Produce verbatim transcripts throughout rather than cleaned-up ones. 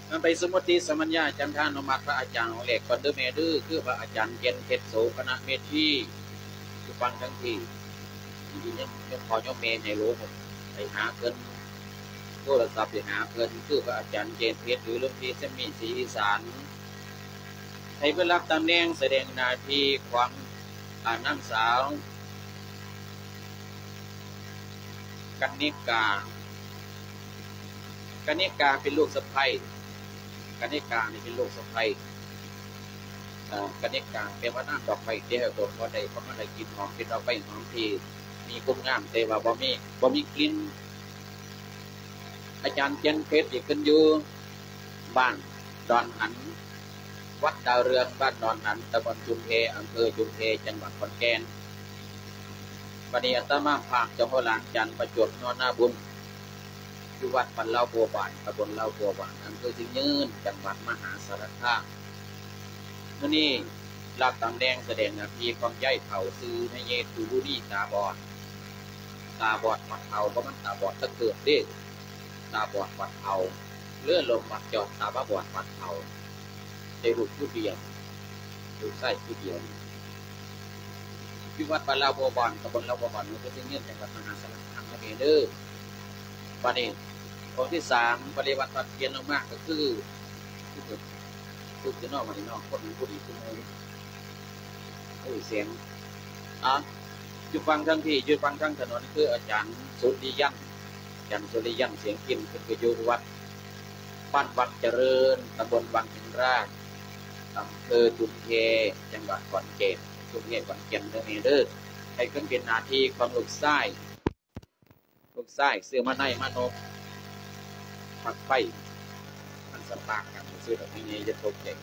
มันไปสมุติสมัญญาจันทานุมัติพระอาจารย์ของเหล็กคอนเดอร์เมดื้อคือพระอาจารย์เย็นเพชรโสคณะเมธีคือฟังทั้งที่ที่ยังยังพอยกเมย์ให้รู้ผมไปหาเกินโทรศัพท์ไปหาเกินคือพระอาจารย์เย็นเพชรหรือหลวงพี่เสมีศรีอีสานให้เพื่อรับตำแหน่งแสดงหน้าที่ความอ่านนางสาวกันนิกากันนิกาเป็นลูกสะใภ้กันนิกานี่เป็นลูกสะใภ้กันนิกาเป็นว่าน้ำดอกไม้เที่ยวตัวพอได้เพราะมันได้กินหอมเป็นดอกไม้หอมที่มีคุณงามแต่ว่าบ่มีบ่มีกลิ่นอาจารย์เจนเพชรที่ขึ้นอยู่บ้านดอนหันวัดดาวเรืองบ้านดอนหันตำบลจุมเพอำเภอจุมเพจังหวัดขอนแก่นวันนี้อาตมาภาคเจ้าพ่อหลานจันทร์ประจวบนอนหน้าบุญอยู่วัดบรรเล่าบัวบานตำบลเล่าบัวบานอำเภอสิงห์ยืนจังหวัดมหาสารคามมื่อนี้รับตำแหน่งแสดงหน้าที่ของย่ายเผาซื้อในเยตูบุรีตาบอดตาบอดวัดเผาเพราะมันตาบอดตะเกิดเด้ตาบอดวัดเผาเลื่อนลมวัดจอดตาบ้าบอดวัดเผาใจลูกผู้เดียวลูกไส้ผู้เดียวที่วัดบรรเล่าบัวบานตำบลเล่าบัวบานอำเภอสิงห์ยืนจังหวัดมหาสารคามนั่นเองเด้อวันนี้องค์ที่สามปฏิวัติตัดเพียนลงมากก็คือคือคือจะนอกมาในนอกคนผู้ดีผู้น้อยโอ้ยเสียงอ่ะจุดฟังทั้งที่จุดฟังทั้งถนนคืออาจารย์สุริยันอาจารย์สุริยันเสียงกินคืออยู่วัดบ้านวัดเจริญตำบลวังหินราชอำเภอจุมเพจังหวัดขอนแก่นจุมเพขอนแก่นเด้อเมเด้อให้ขึ้นเป็นนาทีของลูกไส้ลูกไส้เสื้อมาในมานกผักไฟมันสปากกันซื้อแบบนี้จะตกใจ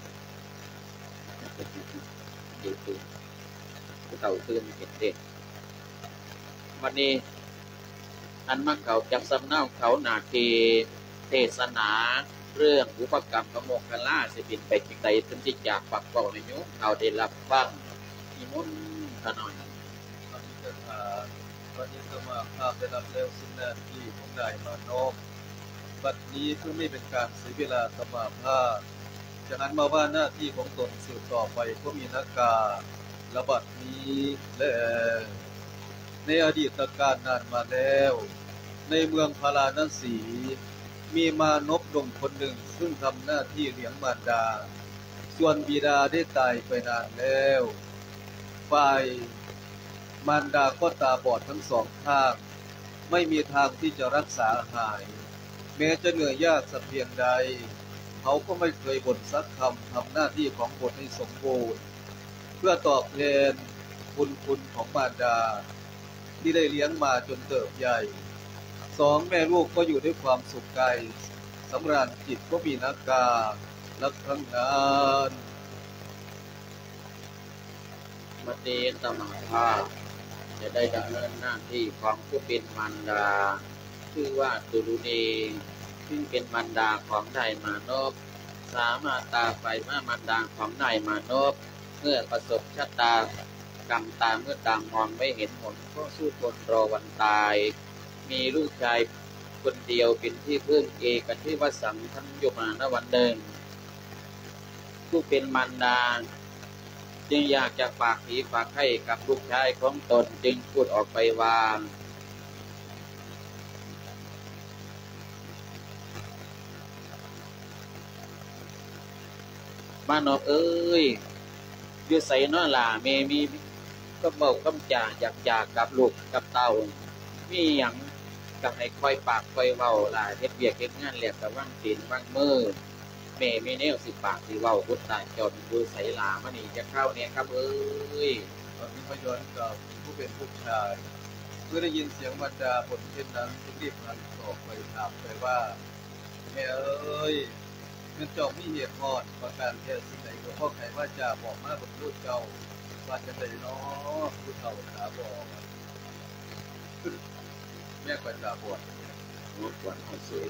ดีตื่นผู้เต่าตื่นเห็นเด็กวันนี้อันมาเขาจับสำเนาเขาหนาทีเทศนาเรื่องอุปกรรมขโมกขล่าสิบินไปจิตใจถึงที่จากปักเป่าในยุคเขาได้รับฟังมีมุ่นขน่อยวันนี้จะมาวันนี้จะมาพาไปรับเร็วสินาที่ของนายมานพบัดนี้เพื่อไม่เป็นการเสียเวลาสมาภาพจากนั้นมาว่าหน้าที่ของตนสืบต่อไปก็มีนักการระบัดนี้และในอดีตการนานมาแล้วในเมืองพาราณสีมีมานพดงคนหนึ่งซึ่งทำหน้าที่เลี้ยงมารดาส่วนบิดาได้ตายไปนานแล้วฝ่ายมารดาก็ตาบอดทั้งสองข้างไม่มีทางที่จะรักษาหายแม้จะเหนื่อยยากสักเพียงใดเขาก็ไม่เคยบ่นสักคำทำหน้าที่ของบทให้สมบูรณ์เพื่อตอบแทนคุณคุณของมารดาที่ได้เลี้ยงมาจนเติบใหญ่สองแม่ลูกก็อยู่ด้วยความสุขใจสำราญจิตก็มีนักกาลักทั้งนานมติตมภาจะได้ดำเนินหน้าที่ของผู้เป็นมารดาชื่อว่าตุลุณีซึ่งเป็นมารดาของนายมานพสามารถตาไฟมามารดาของนายมานพเมื่อประสบชะตากรรมตาเมื่อตามมองไม่เห็นผลก็สู้ทนรอวันตายมีลูกชายคนเดียวเป็นที่พึ่งเอกที่วสังทั้งโยมาณวันหนึ่งผู้เป็นมารดาจึงอยากจะฝากผีฝากให้กับลูกชายของตนจึงพูดออกไปว่ามานพเอ้ยอยู่ใส่น้อล่ะเมมีก็เบาคำจ่าอยากจากกับลูกกับเต่ามีอย่างกับให้คอยปากคอยเว้าล่ะเฮ็ดเวียกเฮ็ดงานแลกกับว่างศีลว่างมือแม่มีแนวสิปากสิเว้าพุทธะจนดูใส่หลามานี่จะเข้าเนี่ยครับเอ้ยตอนนี้พยนต์กับผู้เป็นผู้ชายเมื่อได้ยินเสียงบรรดาบทเช่นนั้นจึงรีบหันศอกไปถามไปว่าแม่เอ้ยเงินเจ้ามีเหตุผลประการแท้สิ่งใดก็พ่อไขว่าจะบอกมาบนลูกเจ้าว่าจะได้น้อผู้เฒ่าขาบอกแม่ก็ตาบอดรู้ควรให้สวย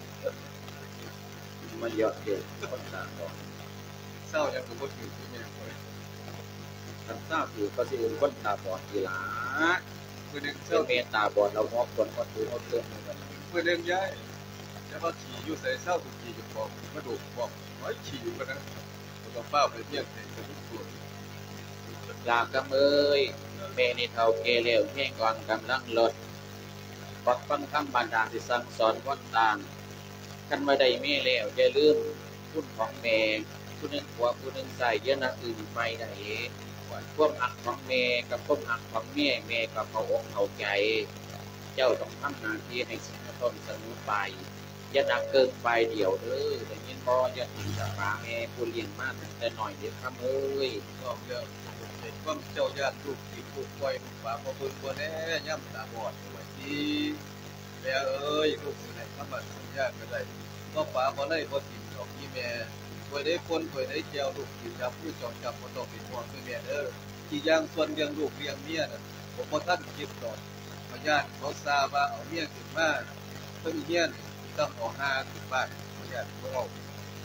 มันเยอะเกินคนตาบอดเศร้ายังกับว่าถือที่แม่คอยท่านทราบอยู่ก็สิคนตาบอดทีหลัเมื่อหนึ่งเจ้าเมตตาบอดเรามอบคนก็ถือเขาเตือนเหมือนกันเมื่อหนึ่งย้ายจแต่ว่าขี่อยู่ใส่เศร้าถูกขี่จะบอกกระดูกบอกไว้ขี่อยู่กันนะต้องเป้าไปเที่ยงในกระดูกตัวลากำเอ้ยเมนี่เท่าเกเลียวเพ่งก่อนกำลังลดปักฟังคำบรรดาที่สั่งสอนวัดต่างกันมาได้เม่แล้วอย่าลืมคุณของเมผู้หนึ่งหัวผู้หนึ่งใส่เยอะนะอื่นไปได้พวกอักของเมกับพวกอักของเม่เมกับเขาอกเขาใจเจ้าต้องทำหน้าที่ให้สิ่งต้นเสมอไปอย่าดักเกินไปเดี่ยวเด้อแต่ยินบ่อย่าถึงจะปาเมผู้เลี้ยงมากแต่หน่อยเดียวคำเอ้ยก็เรื่องเห็นว่าเจ้าญาติลูกที่ลูกปล่อยลูกฝาพอเบิ่งบ่แน่ย่ำตาบอดไว้ที่แม่เอ้ยลูกอยู่ในธรรมะสัญญาก็ได้ก็ฝาบ่ได้บ่ถิ่มดอกที่แม่ป่วยได้คนป่วยได้เจียวลูกกินจับผู้จองจับบ่ต้องเป็นห่วงแม่เด้อที่อย่างส่วนเลี้ยงลูกเลี้ยงเมียน่ะผมบ่ทันคิดดอกพญาติเขาทราบว่าเอาเมียขึ้นมาเพิ่นเฮียนต้องเอาหาขึ้นบ้านพญาติบ่เอา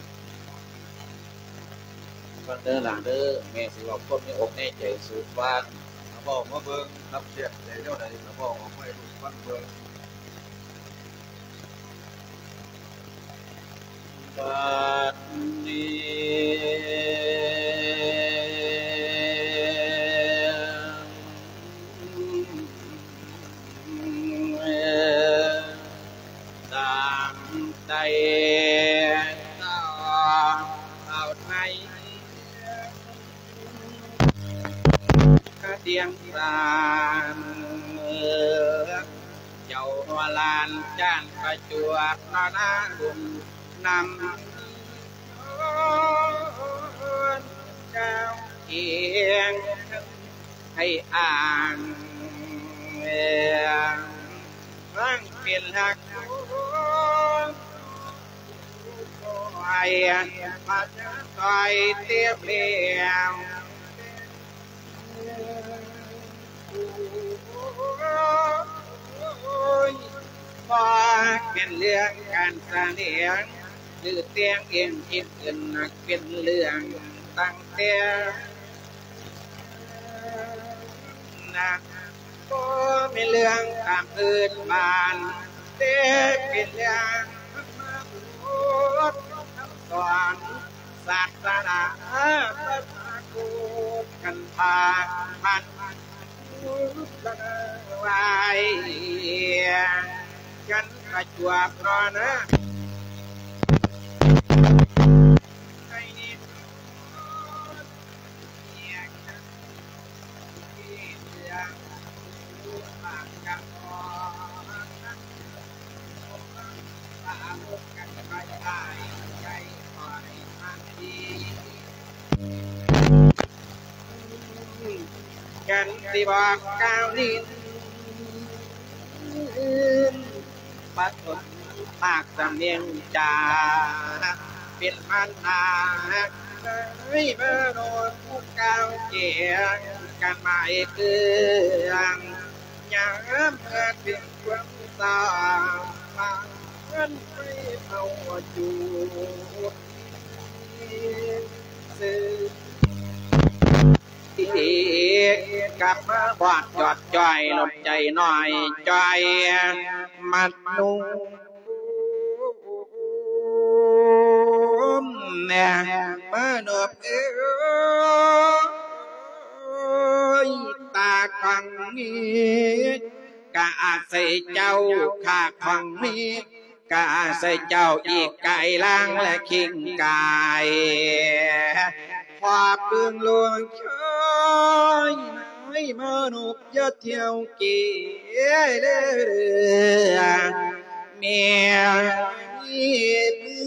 ฟังเด้อหลังเด้อแม่สิบอกคนในอกในใจสูบฟังเขาบอกมาเบิ่งรับเสียบในเท่าใดเขาบอกออกมาให้ลูกฟังเบิ่งบัดนี้ตั้งใจต่อเอาไทยเตียงสานเจ้าหัวลานจ้างประจวบนอนาบุญนำเจ้าเอียงให้อ่างร่างเป็นหักไอ้ปัจจัยเตี้ยเปลี่ยวพอเป็นเรื่องการแสดงหรือเตียงเองคิดขึ้นนักเป็นเรื่องตั้งแต่นะก็เป็นเรื่องตามพื้นบ้านเด็กเป็นเรื่องสอนศาสนาพูดกันพาพันไว้กันประจวบนอนะกันที่บอกก้าวลิ้นปัดตนปากสำเนียงจ่าเป็นมันนาให้เมื่อโดนผู้ก้าวเกียงกันมาเอกเกืองอย่างเมื่อเป็นความสาวมาเงินไม่เอาจูซื้อกลับมาบอดจอดจอยหลบใจหน่อยจอยมัดนุ่มเนี่ยมาหนบเอ้ยตาขังนี้กะอาศัยเจ้าขาขังนี้กะอาศัยเจ้าอีกไก่ล้างและขิงไก่พอเปลืองลวงเชยให้มนุษย์ยะเที่ยวเกี่ยเรือเมียมีปื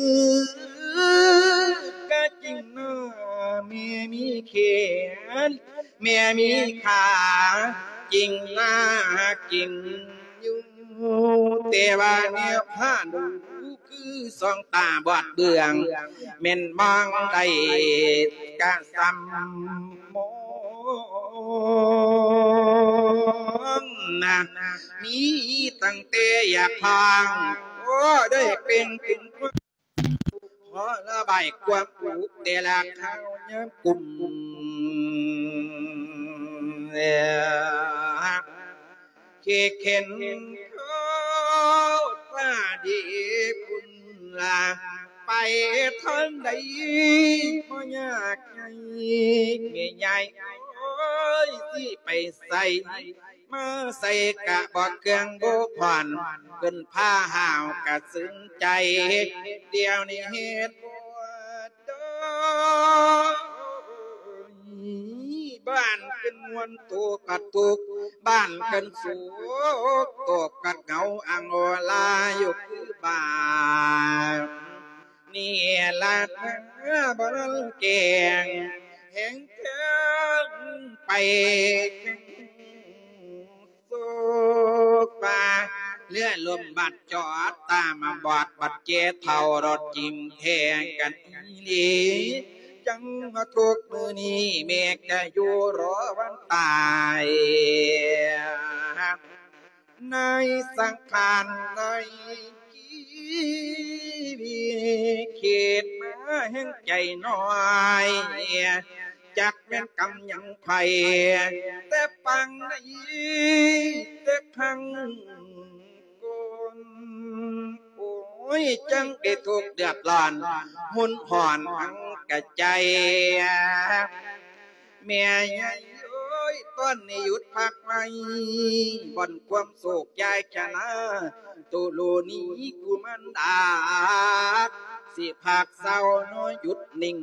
อกะจริงเนาะเมียมีแขนเมียมีขาจริงนะจริงอยู่แต่ว่าเนี่ยผ่านดูคือสองตาบอดเบื่องเม่นมองได้กะซ้ำมองนะมีตั้งแต่อยากพังโอ้ได้เป็นขึ้นพอละใบกวางปูแต่ละข้าวเนี่ยกลุ่มเคเข็นเขาตาดีคุณลาไปทางใดบ่ยากไงเมียใหญ่โอ้ยที่ไปใส่มาใส่กะบอกเครื่องโบผ่อนขึ้นผ้าห่าวกะซึ้งใจเดียวนี้เหตุปวดดบ้านเป็นมวนตัวกัดตุกบ้านกันสูกตัวกัดเงาอังวลาอยู่คือบ้านนี่ละบ่ลเก่งแห่งเทิงไปสุกป่าเลื่อนลมบัดจอดตามมาบอดบัดเจเท่ารถจิมแทงกันอีจังมาทุกมือนี้เมฆจะอยู่รอวันตายในสังขารในเขตมาแห่งใจน้อยจักเป็นกำยังไผ่แต่ปังในแต่ครั้งก่อนโอ้ยจังได้ทุกเดือดร้อนหุ่นห่อนทั้งกระใจแม่ใหญ่โอ้ยต้นนี้หยุดพักไว้บนความโศกยายชนะตุลูนี้กูมันดาสิพักเศร้าน้อยหยุดนิ่ง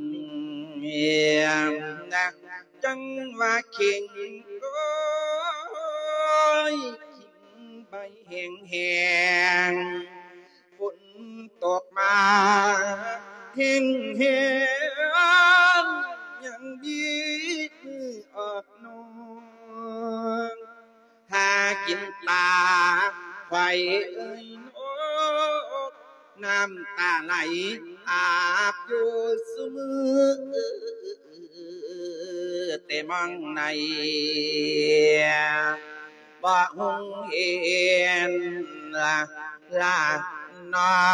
นะจังว่าเข่งโอ้ยขิงใบแห้งแห้งฝนตกมาแห้งแห้งยังบีออกนองถ้ากินตาไฟเอ้ยนกน้ำตาไหลอาบอยู่เสมอแต่มองในบ่หงเห็นละลาน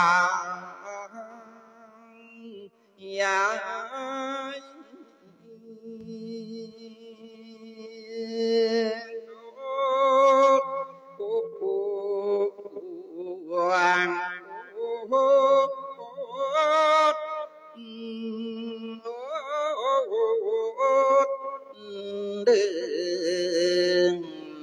องยายวังเดิน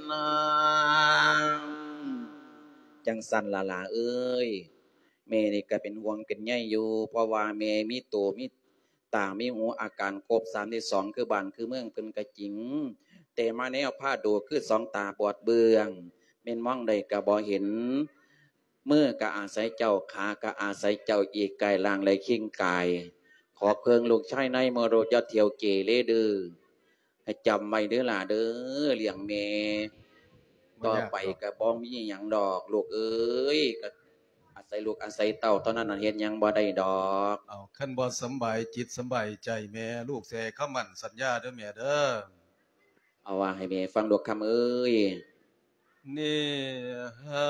จังสันลาลาเอ้ยแม่นี่ก็เป็นห่วงเป็นใยอยู่เพราะว่าแม่มีตัวมีตามีหูอาการครบสามที่สองคือบ้านคือเมืองเป็นกระจิงแต่มาแนวผ้าดูคือสองตาปวดเบืองเม่นมองใดก็บ่เห็นมือก็อาศัยเจ้าขาก็อาศัยเจ้าอีกกายลางเลยขิงกายขอเพิงลูกชายในเมื่อโรดยอดเที่ยวเกเรเด้อให้จำไว้เด้อล่ะเด้อเลี้ยงแม่ต่อไปก็บ่มีหยังดอกลูกเอ้ยก็อาศัยลูกอาศัยเต้าตอนนั้นเฮ็ดหยังบ่ได้ดอกเอาคันบ่สำบายจิตสำบายใจแม่ลูกแท้คำมั่นสัญญาเด้อแม่เด้อเอาว่าให้แม่ฟังดอกคำเอ้ยนี่ฮะ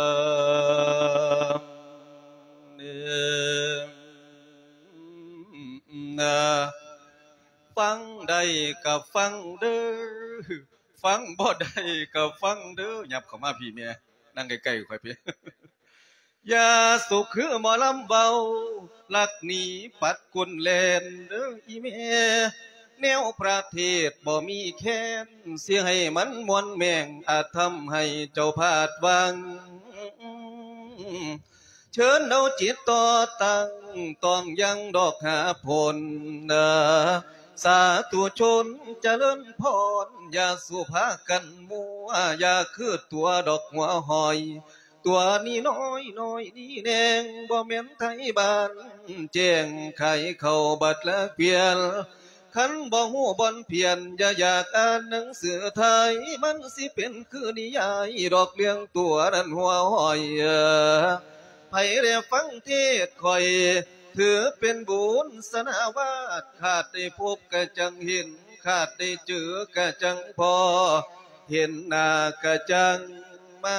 นี่นะฟังได้ก็ฟังเด้อฟังบ่ได้ก็ฟังเด้อหยับเข้ามาพี่แม่นั่งใกล้ๆค่อยพี่อย่าสุขคือหมอลำเบาลักหนีปัดกุนแลนเด้ออีแม่แนวประเทศบ่มีแค้นเสียให้มันมวนแมงอาจทำให้เจ้าพลาดวังเชิญเอาจิตต่อตั้งต้องยังดอกหาผลนะสาธุชนเจริญพรอย่าสุภากันมัวอย่าคือตัวดอกหัวหอยตัวนี้น้อยน้อยนี่แดงบ่แม่นไทยบ้านแจ้งไขเข้าบัดละเปลี่ยนขันบ่ฮู้บ่อนเพียนอย่าอยากอ่านหนังสือไทยมันสิเป็นคือนิยายดอกเลี้ยงตัวนั้นหัวหอยไผได้ฟังเทศคอยถือเป็นบุญสนาวาสขาดได้พบกะจังเห็นขาดได้เจอกะจังพอเห็นหน้ากะจังมา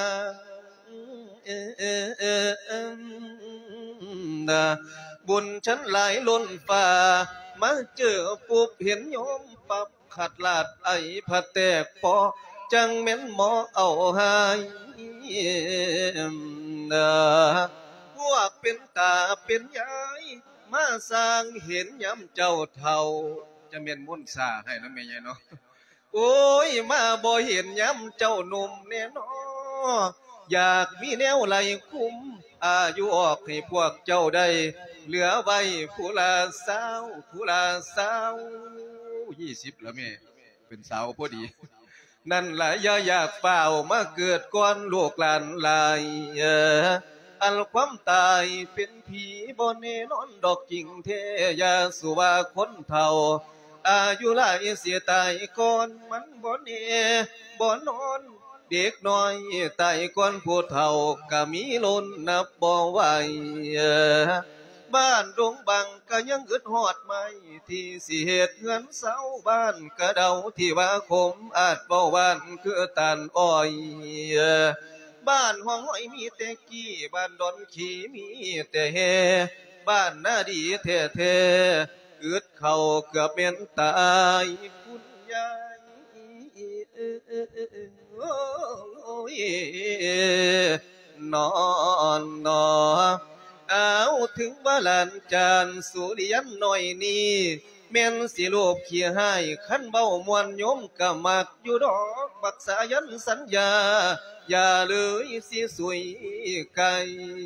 บุญฉันหลายล้นฟ้ามาเจอปุ๊บเห็นโยมปับขัดลาดไอผัดแตกพอจังเม้นหมอเอาหายผู้วกเป็นตาเป็นยายมาสร้างเห็นย้ำเจ้าเท่าจะเมียนมุ่นซาให้นะแม่ใหญ่เนาะโอ้ยมาบ่เห็นย้ำเจ้าหนุ่มแน่นออยากมีแนวไหลคุ้มอายุออกให้พวกเจ้าได้เหลือไว้ผู้ละสาวผู้ละสาวยี่สิบแล้วแม่เป็นสาวพอดีนั่นแหละอย่าอยากเฝ้ามาเกิดก่อนลูกหลานหลายเอออันความตายเป็นผีบ่แน่นอนดอกจริงแท้อย่าสุว่าคนเฒ่าอายุหลายเสียตายก่อนมันบ่แน่บ่นอนเด็กน้อยตายก่อนผู้เฒ่าก็มีล้นนับบ่ไหวเออบ้านดงบังก็ยังอึดฮอดไม่ที่สิเฮ็ดเงินเสาบ้านกระเดาที่ว่าคมอาจเบาบ้านคือตันอ้อยบ้านห้องห้อยมีแต่กี้บ้านดอนขี้มีแต่แฮบ้านนาดีแท้แท้อึดเข้าเกือบเป็นตายคุณยายโอ้ยนอนนอเอาถึงบ้านจานสุริยันหน่อยนี้แม่นสิโลบเขี้ยให้ขันเบามวนโยมกะมักอยู่ดอกบักษายันสัญญาอย่าเลยสิสวยไกล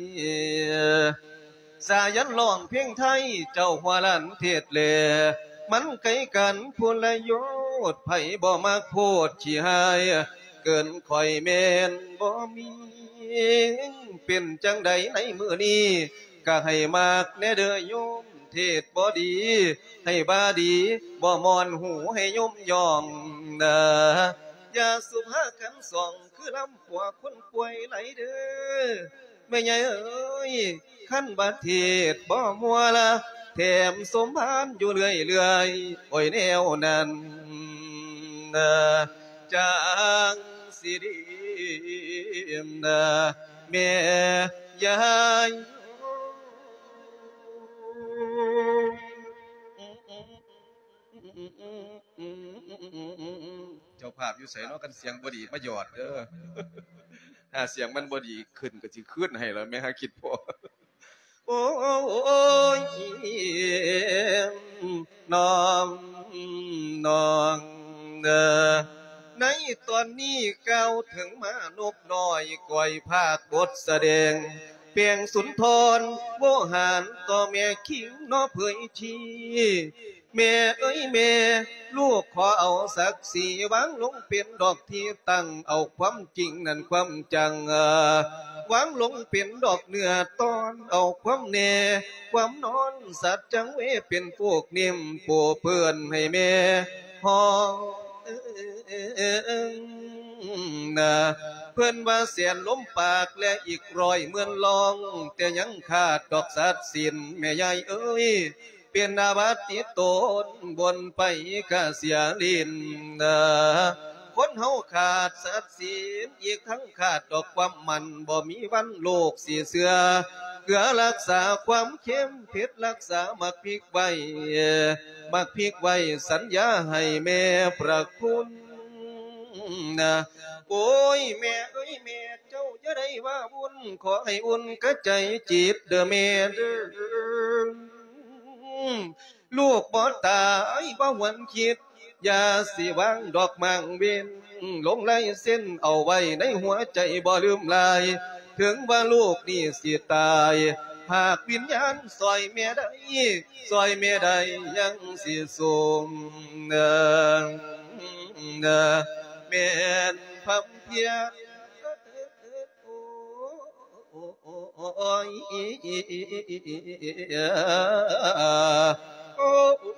สายันร้องเพลงไทยเจ้าหัวลันเทศเลมันไกลกันพูนละโยดไผบ่มักโพดขี้หายเกินคอยแม่นบ่มีเป็นจังใดในมื้อนี้ก็ให้มากแน่เด้อโยมเทศบ่ดีให้บาดีบ่มอนหูให้โยมยองนะอย่าสุภากันส่องคือลำปัวคนป่วยไหลเด้อแม่ใหญ่เอ้ยขั้นบาเทศบ่มัวละแถมสมพานอยู่เรื่อยๆโอ้ยแนวนั้นนะจางสิรินะแม่ยายเจ้าภาพอยู่ใส่เนาะกันเสียงบ่ดีมาหยอดเด้อถ้าเสียงมันบ่ดีขึ้นก็สิขึ้นให้แล้วแม่หาคิดพอโอ้ยน้องน้องเด้อในตอนนี้ก้าวถึงมานกน้อยก่อยภาคบทแสดงเพียงสุนทรโวหารต่อแม่คิงน้อเผยชีแม่เอ้ยแม่ลูกขอเอาศักดิ์ศรีวางลงเป็นดอกที่ตั้งเอาความจริงนั่นความจังวางลงเป็นดอกเนื้อตอนเอาความแน่ความนอนสัตว์จังเวเป็นพวกนิ่มปูเพื่อนให้แม่พอนะเพื่อนว่าเสียนล้มปากและอีกร้อยเมื่อนลองแต่ยังขาดดอกสัตว์สินแม่ใหญ่เอ้ยเป็นอาบัติติโตนบนไปกะเสียลินนะคนเฮาขาดสัตว์สินอีกทั้งขาดดอกความมันบ่มีวันโลกสีเสือเกลือรักษาความเข้มเผ็ดรักษามักพริกไว้มักพริกไว้สัญญาให้แม่ประคุณนะโอ้ยแม่เอ้ยแม่เจ้าจะได้ว่าบุญขอให้อุ่นกระใจจิตเด้อแม่เด้อลูกบ่ตายบ่หวนคิดอย่าสิวางดอกมังเวนลงลายเส้นเอาไว้ในหัวใจบ่ลืมลายถึงว่าลูกนี่สิตายหากวิญญาณซอยแม่ได้ซอยแม่ได้ยังสิส่งเดินแม่นพับเพียโอ้ยโอ้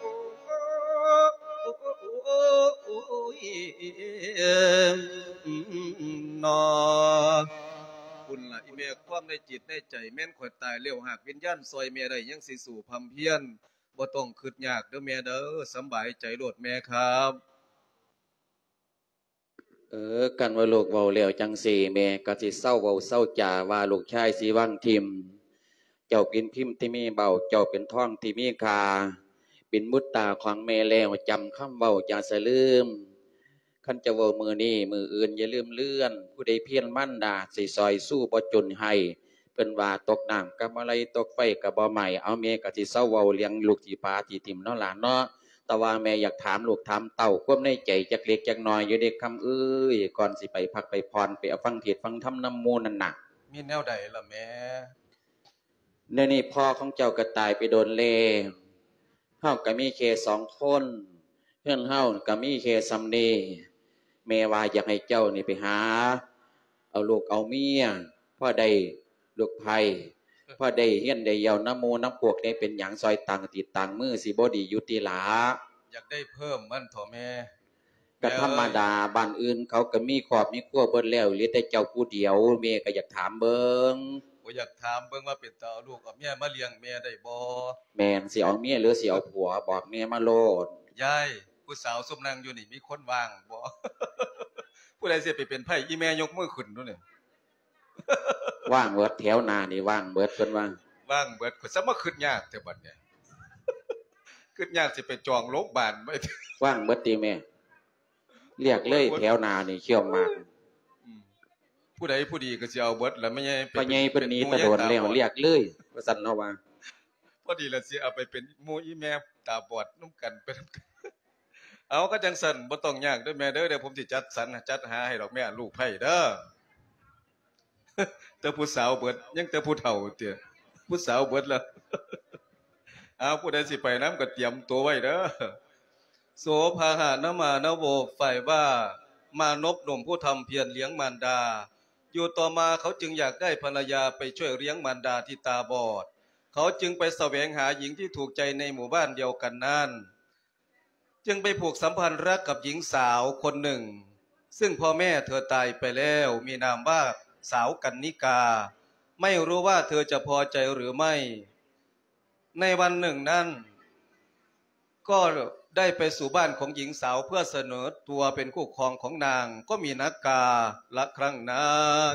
นอคุณล่ะอีเมฆความในจิตในใจแม่นข่อยตายเร็วหากวิญญาณซอยแม่ได้ยังสิสู่พำเพียรบ่ต้องคิดยากเด้อแม่เด้อสำบายใจโลดแม่ครับเออกันว่าลูกเว้าแล้วจังสี่แม่ก็สิเศร้าเว้าเศร้าจ่าว่าลูกชายสิวางทิมเจ้าเป็นพิมพ์ที่มีเบาเจ้าเป็นท่องที่มีคาเป็นมุตตาของแม่แล้วจำคำเว้าอย่าสะลืมขันจะเว้ามือนี้มืออื่นอย่าลืมเลื่อนผู้ใดเพี้ยนมั่นด่าสิซอยสู้บ่จนให้ไปพิ่นว่าตกน้ำกับอะไรตกไฟกับบ่ไหม้เอาแม่ก็สิเซาเว้าเลี้ยงลูกที่ปาที่ทิ่มเนาะหลานเนาะแต่ว่าแม่อยากถามลูกถามเต้าความในใจจักเล็กจักน้อยอยู่เด็กคำเอ้ยก่อนสิไปพักไปพรไปเอาฟังเทศน์ฟังธรรมน้ำหมู่นั่นน่ะมีแนวใดล่ะแม่เดี๋ยวนี้พ่อของเจ้าก็ตายไปโดนแล้วเฮาก็มีแค่สองคนเฮือนเฮาก็มีแค่ซำนี้แม่ว่าอยากให้เจ้านี่ไปหาเอาลูกเอาเมียพ่อได้ลูกไผ่พ่อได้เฮียนได้เยาน้ำหมู่น้ำพวกได้เป็นหยังซอยตังติดตังมือสิบ่ดีอยู่ติหลาอยากได้เพิ่มมันเถาะแม่ก็ธรรมดาบ้านอื่นเขาก็มีครอบมีครัวเบิดแล้วเหลือแต่เจ้าผู้เดียวแม่ก็อยากถามเบิ่งบ่อยากถามเบิ่งว่าเป็นตาเอาลูกเอาเมียมาเลี้ยงแม่ได้บ่แม่นสิเอาเมียหรือสิเอาผัวบอกแม่มาโลดยายผู้สาวซุมนั่งอยู่นี่มีคนว่างบ่ผู้ใดสิไปเป็นไผอีแม่ยกมือขึ้นนู่นนี่ว่างเบิดแถวหน้านี่ว่างเบิดเพิ่นว่าว่างเบิดก็ซะมาขึ้นยากแต่บัดเนี่ยขึ้นยากสิไปจองโรงพยาบาลไว้ว่างเบิดติแม่เรียกเลยแถวหน้านี่เชี่ยวมากผู้ใดผู้ดีก็สิเอาเบิดแล้วไม่ใช่เป็นใหญ่เพิ่นหนีตะโดนแล้วเรียกเลยว่าซั่นเนาะว่าพอดีแล้วสิเอาไปเป็นหมู่อีแม่ตาบอดนำกันไปเอาก็จังซั่นบ่ต้องยากเด้อแม่เด้อเดี๋ยวผมสิจัดสรรจัดหาให้ดอกแม่ลูกไผเด้อแต่ผู้สาวเบิดยังแต่ผู้เฒ่าเตี้ยผู้สาวเบิดแล้วเอาผู้ใดสิไปนำก็เตรียมตัวไว้เด้อโสภาหานมานโวฝ่ายว่ามานพหนุ่มผู้ทำเพียรเลี้ยงมารดาอยู่ต่อมาเขาจึงอยากได้ภรรยาไปช่วยเลี้ยงมารดาที่ตาบอดเขาจึงไปแสวงหาหญิงที่ถูกใจในหมู่บ้านเดียวกันนั้นจึงไปผูกสัมพันธ์รักกับหญิงสาวคนหนึ่งซึ่งพ่อแม่เธอตายไปแล้วมีนามว่าสาวกันนิกาไม่รู้ว่าเธอจะพอใจหรือไม่ในวันหนึ่งนั้นก็ได้ไปสู่บ้านของหญิงสาวเพื่อเสนอตัวเป็นคู่ครองของนางก็มีนักกาละครั้งนั้น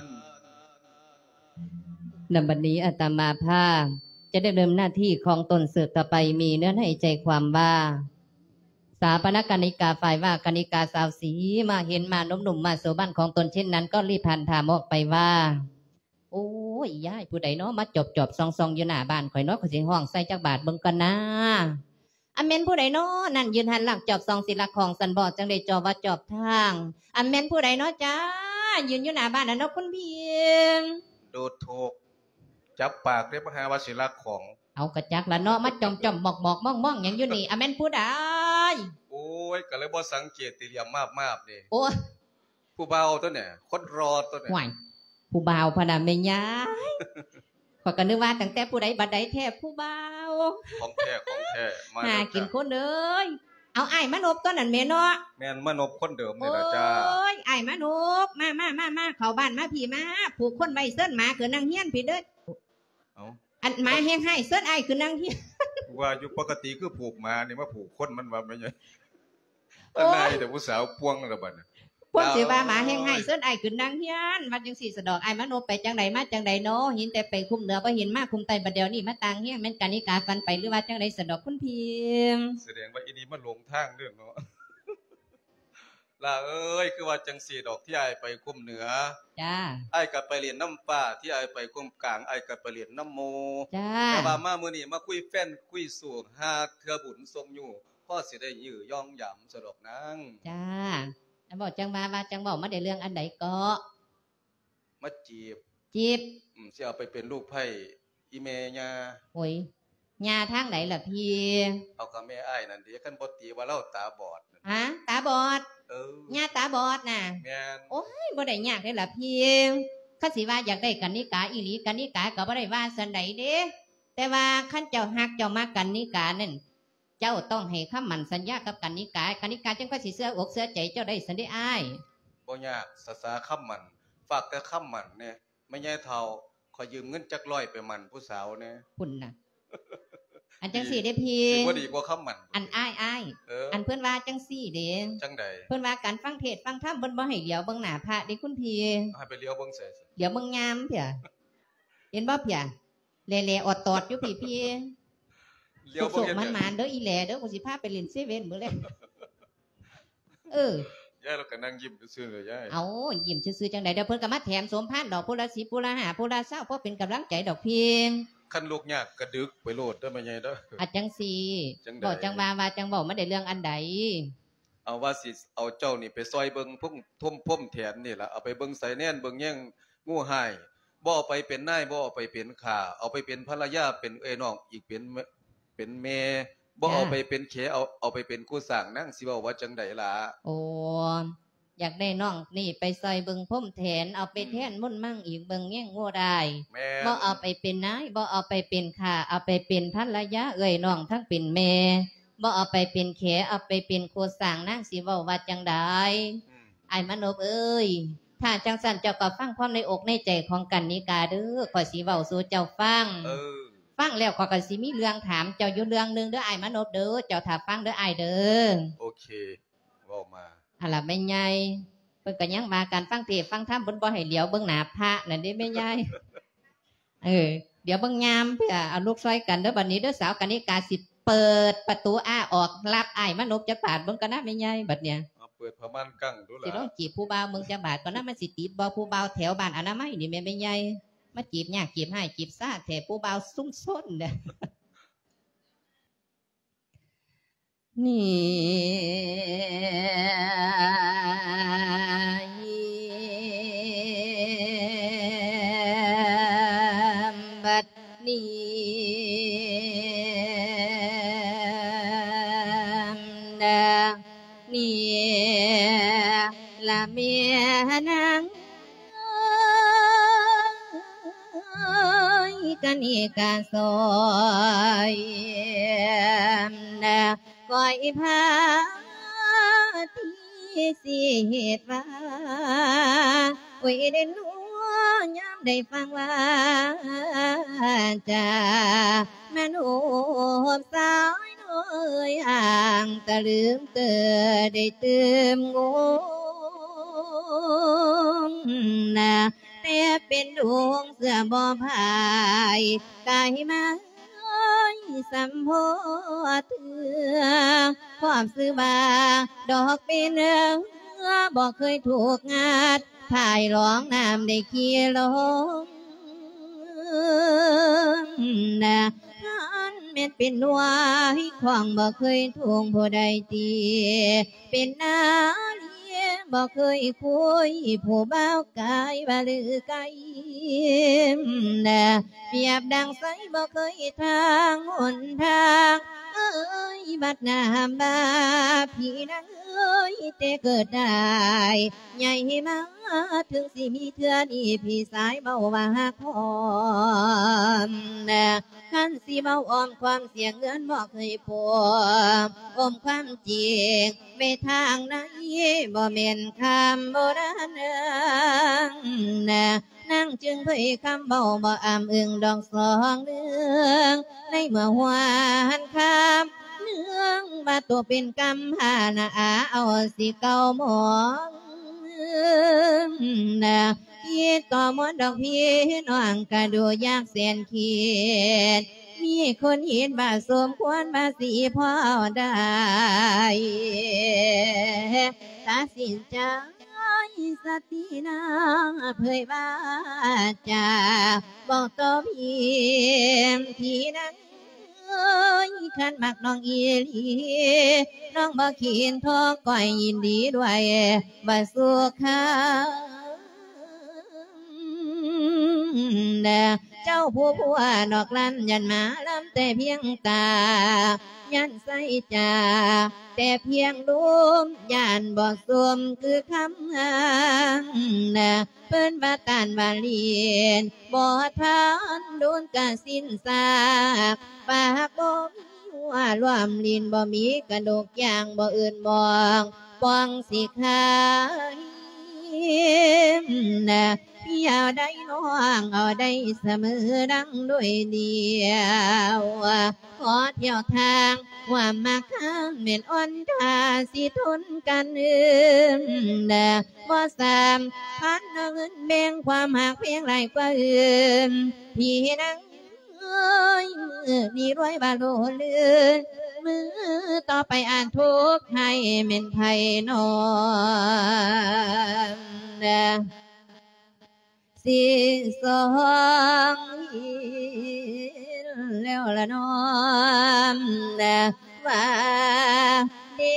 ณ บัดนี้อาตมาภาพจะได้เริ่มหน้าที่ของตนสืบต่อไปมีเนื้อในใจความว่าสาปนกนิกาฝ่ายว่ากนิกาสาวสีมาเห็นมานมหนุ่มมาสู่บ้านของตนเช่นนั้นก็รีบพันถามออกไปว่าโอ้ยยายผู้ใดเนาะมาจบจบซองซองอยู่หน้าบ้านข่อยเนาะข่อยสิห้องใส่จักบาทเบิ่งกันนะอเมนผู้ใดเนาะนั่นยืนหันหลังจอบซองศิลาของสันบอดจังได้จอบว่าจอบทางอเมนผู้ใดเนาะจ้ายืนอยู่หน้าบ้านน่ะเนาะคุณพี่โดดโถกจับปากเรียกมหาวศิลาของเอากระจักละเนาะมาจอมจอมหมอกหมอกมองมองอย่างอยู่นี่อเมนผู้ใดโอ้ยก็เลยบ่สังเกตติเหลี่ยมมากๆนี่โอ้ผู้เบาตัวเนี่ยคนรอตัวเนี่ยห่วยผู้เบาพะน่ะแม่ยายข้อยก็นึกว่าตั้งแต่ผู้ใดบัดใดแท้ผู้เบาของแท้ของแท้มาหากินคนเอ้ยเอาอ้ายมานพตัวนั้นแม่เนาะแม่นมานพคนเดิมนี่ล่ะจ้าโอ้ยอ้ายมานพมามามามาเข้าบ้านมาพี่มาผูกคนไว้เซิ้นหมาคือนั่งเฮียนพี่เด้อเอ้าอันหมาแฮงให้เซิ้นอ้ายคือนั่งเฮียนว่าอยู่ปกติคือผูกหมานี่มาผูกคนมันว่าไม่ใช่ตานายแต่ผู้สาวพวงระบัดพวกสิว่าหมาแห้งให้เส้นไอ้ขึ้นดังเฮียนวัดจังสี่สะดอกไอ้มโนไปจังใดมาจังใดเนาะหินแต่ไปคุมเหนือบ่เห็นมาคุมใต้บัดเดียวนี่มาต่างเฮียแม่นกานิกาฟันไปหรือว่าจังใดสะดอกคุณพิมแสดงว่าอีนี้มันหลงทางเรื่องเนาะล่ะเอ้ยคือว่าจังสี่ดอกที่ไอ้ไปคุมเหนือจ้าไอ้ก็ไปเรียนน้ำฟ้าที่ไอ้ไปคุมกลางไอ้ก็ไปเรียนน้ำโมจ้าแต่ว่ามามื้อนี้มาคุยแฟนคุยสู่หาเทื่อบุญทรงอยู่พ่อสิได้ยื้อย่องหยำสะดอกนางจ้าบอกจังมาว่าจังบอกมาได้เรื่องอันใดก็มาจีบจีบอืมสิเอาไปเป็นลูกไผ่อีแม่ย่าโอ้ยย่าทางไหนล่ะพี่เอากับแม่อ้ายนั่นเด้คันบ่ตีว่าเราตาบอดฮะตาบอดเออย่าตาบอดน่ะแม่นโอ้ยบ่ได้ยากเด้ล่ะพี่คันสิว่าอยากได้กันนิกาอีหลีกันนิกาก็บ่ได้ว่าซั่นใดเด้แต่ว่าคันเจ้าฮักเจ้ามากันนิกานั่นเจ้าต้องให้คำมั่นสัญญากับกันนิกากันนิกาจังค่อยสิเสื้ออกเสื้อใจเจ้าได้สันได้อ้ายบ่ยากสาสาคำมั่นฝากแต่คำมั่นเนี่ยไม่แย่เท่าขอยืมเงินจักร้อยไปมั่นผู้สาวเนี่ยพุ่นน่ะอันจังสี่เด้พี่สิบ่ดีกว่าคำมั่นอันอ้ายอ้ายอันเพิ่นว่าจังสี่เด้จังใดเพิ่นว่าการฟังเทศฟังธรรมเพิ่นบ่ให้เหลียวเบิ่งหน้าพระเด้คุณพี่ให้ไปเลี้ยวเบิ่งใส่เหลียวเบิ่งยามเพียเห็นบ่เพียแลๆอดตอดอยู่พี่พี่เลี้ยวบ่เห็นมันๆเด้ออีแหล่เด้อกูสิพาไปเล่นเซเว่นมื้อแลเออยายเราก็นั่งยิ้มซื่อเลยยายเอายิ้มซื่อๆจังไดเดี๋ยวเพิ่นก็มาแถมสมพานดอกผู้ละสิบผู้ละห้าผู้ละเศร้าเพราะเป็นกำลังใจดอกเพียงคันลูกยากกระดึกไปโลดได้ไหมยายเด้ออาจังสีบอกจังว่าว่าจังบอกมาได้เรื่องอันใดเอาว่าสิเอาเจ้านี่ไปซอยเบิ่งพุ่งทุ่มพุ่มแถนนี่ล่ะเอาไปเบิ่งใส่แน่นเบิ่งแย่งงูหายบ่เอาไปเป็นนายบ่เอาไปเป็นข้าเอาไปเป็นภรรยาเป็นเอ้น้องอีกเป็นเป็นแม่บ่เอาไปเป็นเขเอาเอาไปเป็นคู่สร้างนั่งสิเว้าว่าจังได๋ล่ะโอ้อยากได้น้องนี่ไปซอยเบิ่งพุ่มแถนเอาไปแทนมุ่นมั่งอีกเบิ่งแย่งงูได้บ่เอาไปเป็นนายบ่เอาไปเป็นข้าเอาไปเป็นภรรยาเอ้ยน้องทั้งเป็นแม่บ่เอาไปเป็นแขเอาไปเป็นโคสร้างนางสิเว้าว่าจังได๋ไอ้มโนบเอ้ยถ้าจังสั่นเจ้าก็ฟังความในอกในใจของกันนิกาเด้อข้อยสิเว้าสู่เจ้าฟังเออฟังแล้วข้อยก็สิมีเรื่องถามเจ้าอยู่เรื่องนึงเด้อไอ้มโนบเด้อเจ้าถ้าฟังเด้อไอ้เด้อโอเคเว้ามาหั่นล่ะแม่ใหญ่เพิ่นก็ยังมาการฟังเทศน์ฟังธรรมเพิ่นบ่ให้เหลียวเบิ่งหน้าพระนั่นเด้แม่ใหญ่เออเดี๋ยวเบิ่งยามเพื่อเอาลูกซอยกันเด้อบัดนี้เด้อสาวกนิกาสิเปิดประตูอ้าออกรับไอ้มนุษย์จักบาทเบิ่งกันนะแม่ใหญ่บัดเนี่ยเอาเปิดพม่านกั้งดูล่ะสิลองจีบผู้บ่าวเมืองจักบาทก่อนนะมันสิติดบ่ผู้บ่าวแถวบ้านอนามัยนี่แม่แม่ใหญ่มาจีบยากจีบให้จีบซ่าแถวผู้บ่าวซุ่มซ่นเด้อนี่บัดนี้ละเมียนางกันอีกาซอยนะก้อยพาที่สิเหตุว่าไว้ได้นัวยามได้ฟังว่าจะแม่นูสาวน้อยห่างตะลืมเตอได้ตืมงูนะแต่เป็นดวงเสือบ่พายกายมาสัมโพเถือความซื้อบาดอกเป็นเนื้อบ่เคยถูกงัดถ่ายร้องน้ำได้ขี้ลงนะท่านเม็ดเป็นนัวให้ควางบ่เคยทวงผู้ใดตีเป็นนาบ่เคยคุยผู้บ่าวกายบ่ลือไกลนะเปรียบดังไสบ่เคยทางหนทางเอ้ยบัดน้ำบาพี่นางเอ้ยแต่เกิดได้ใหญ่มาถึงสิมีเทื่อนี้พี่สายเบาว่าหักหอมนะคันสิเบาออมความเสียเงินบ่เคยพออมความจริงไปทางไหนบ่แม่นคำโบราณนะนั่งจึงเผยคำเบาบ่อามอึงดอกสองเดืองในเมื่อหวานคำเนื่องมาตัวเป็นกำหานาอาเอาสิเก่ามองนะคิดต่อมวนดอกพี่น้องกระดูยากแสนขีดมีคนเห็นบาสมควรบาสีพ่อได้ตัดสินใจสตินาเผยว่าจะบอกต่อพี่ที่นั้นเอ้ยขันมักน้องอีลีน้องบ่ขีนทอก่อยยินดีด้วยบ่สู้ข้าเจ้าผู้ผัวนอกลันยันมาลำแต่เพียงตายันใส่จ่าแต่เพียงลุมยันบ่สวมคือคำอ้างนะเปิ้นบาตานบาเลียนบ่ทานโดนกะสิ้นซากปากบ่มีหัวรวมลิ้นบ่มีกระดูกย่างบ่อื่นมองปองสิขายนะพี่เอาได้น้องเอาได้เสมอดังด้วยเดียวขอเที่ยวทางว่ามาข้างเม็ดอ่อนตาสิทนกันอื่นนะบ่สามพันเอาเงินแบ่งความหักเพียงไรกว่าอื่นพี่นั่งเอ้ยมือนี่รวยบาโลลื่นมือต่อไปอ่านทุกข์ให้เม็นไทยนอนสิสองแล้วละน้อมว่าเด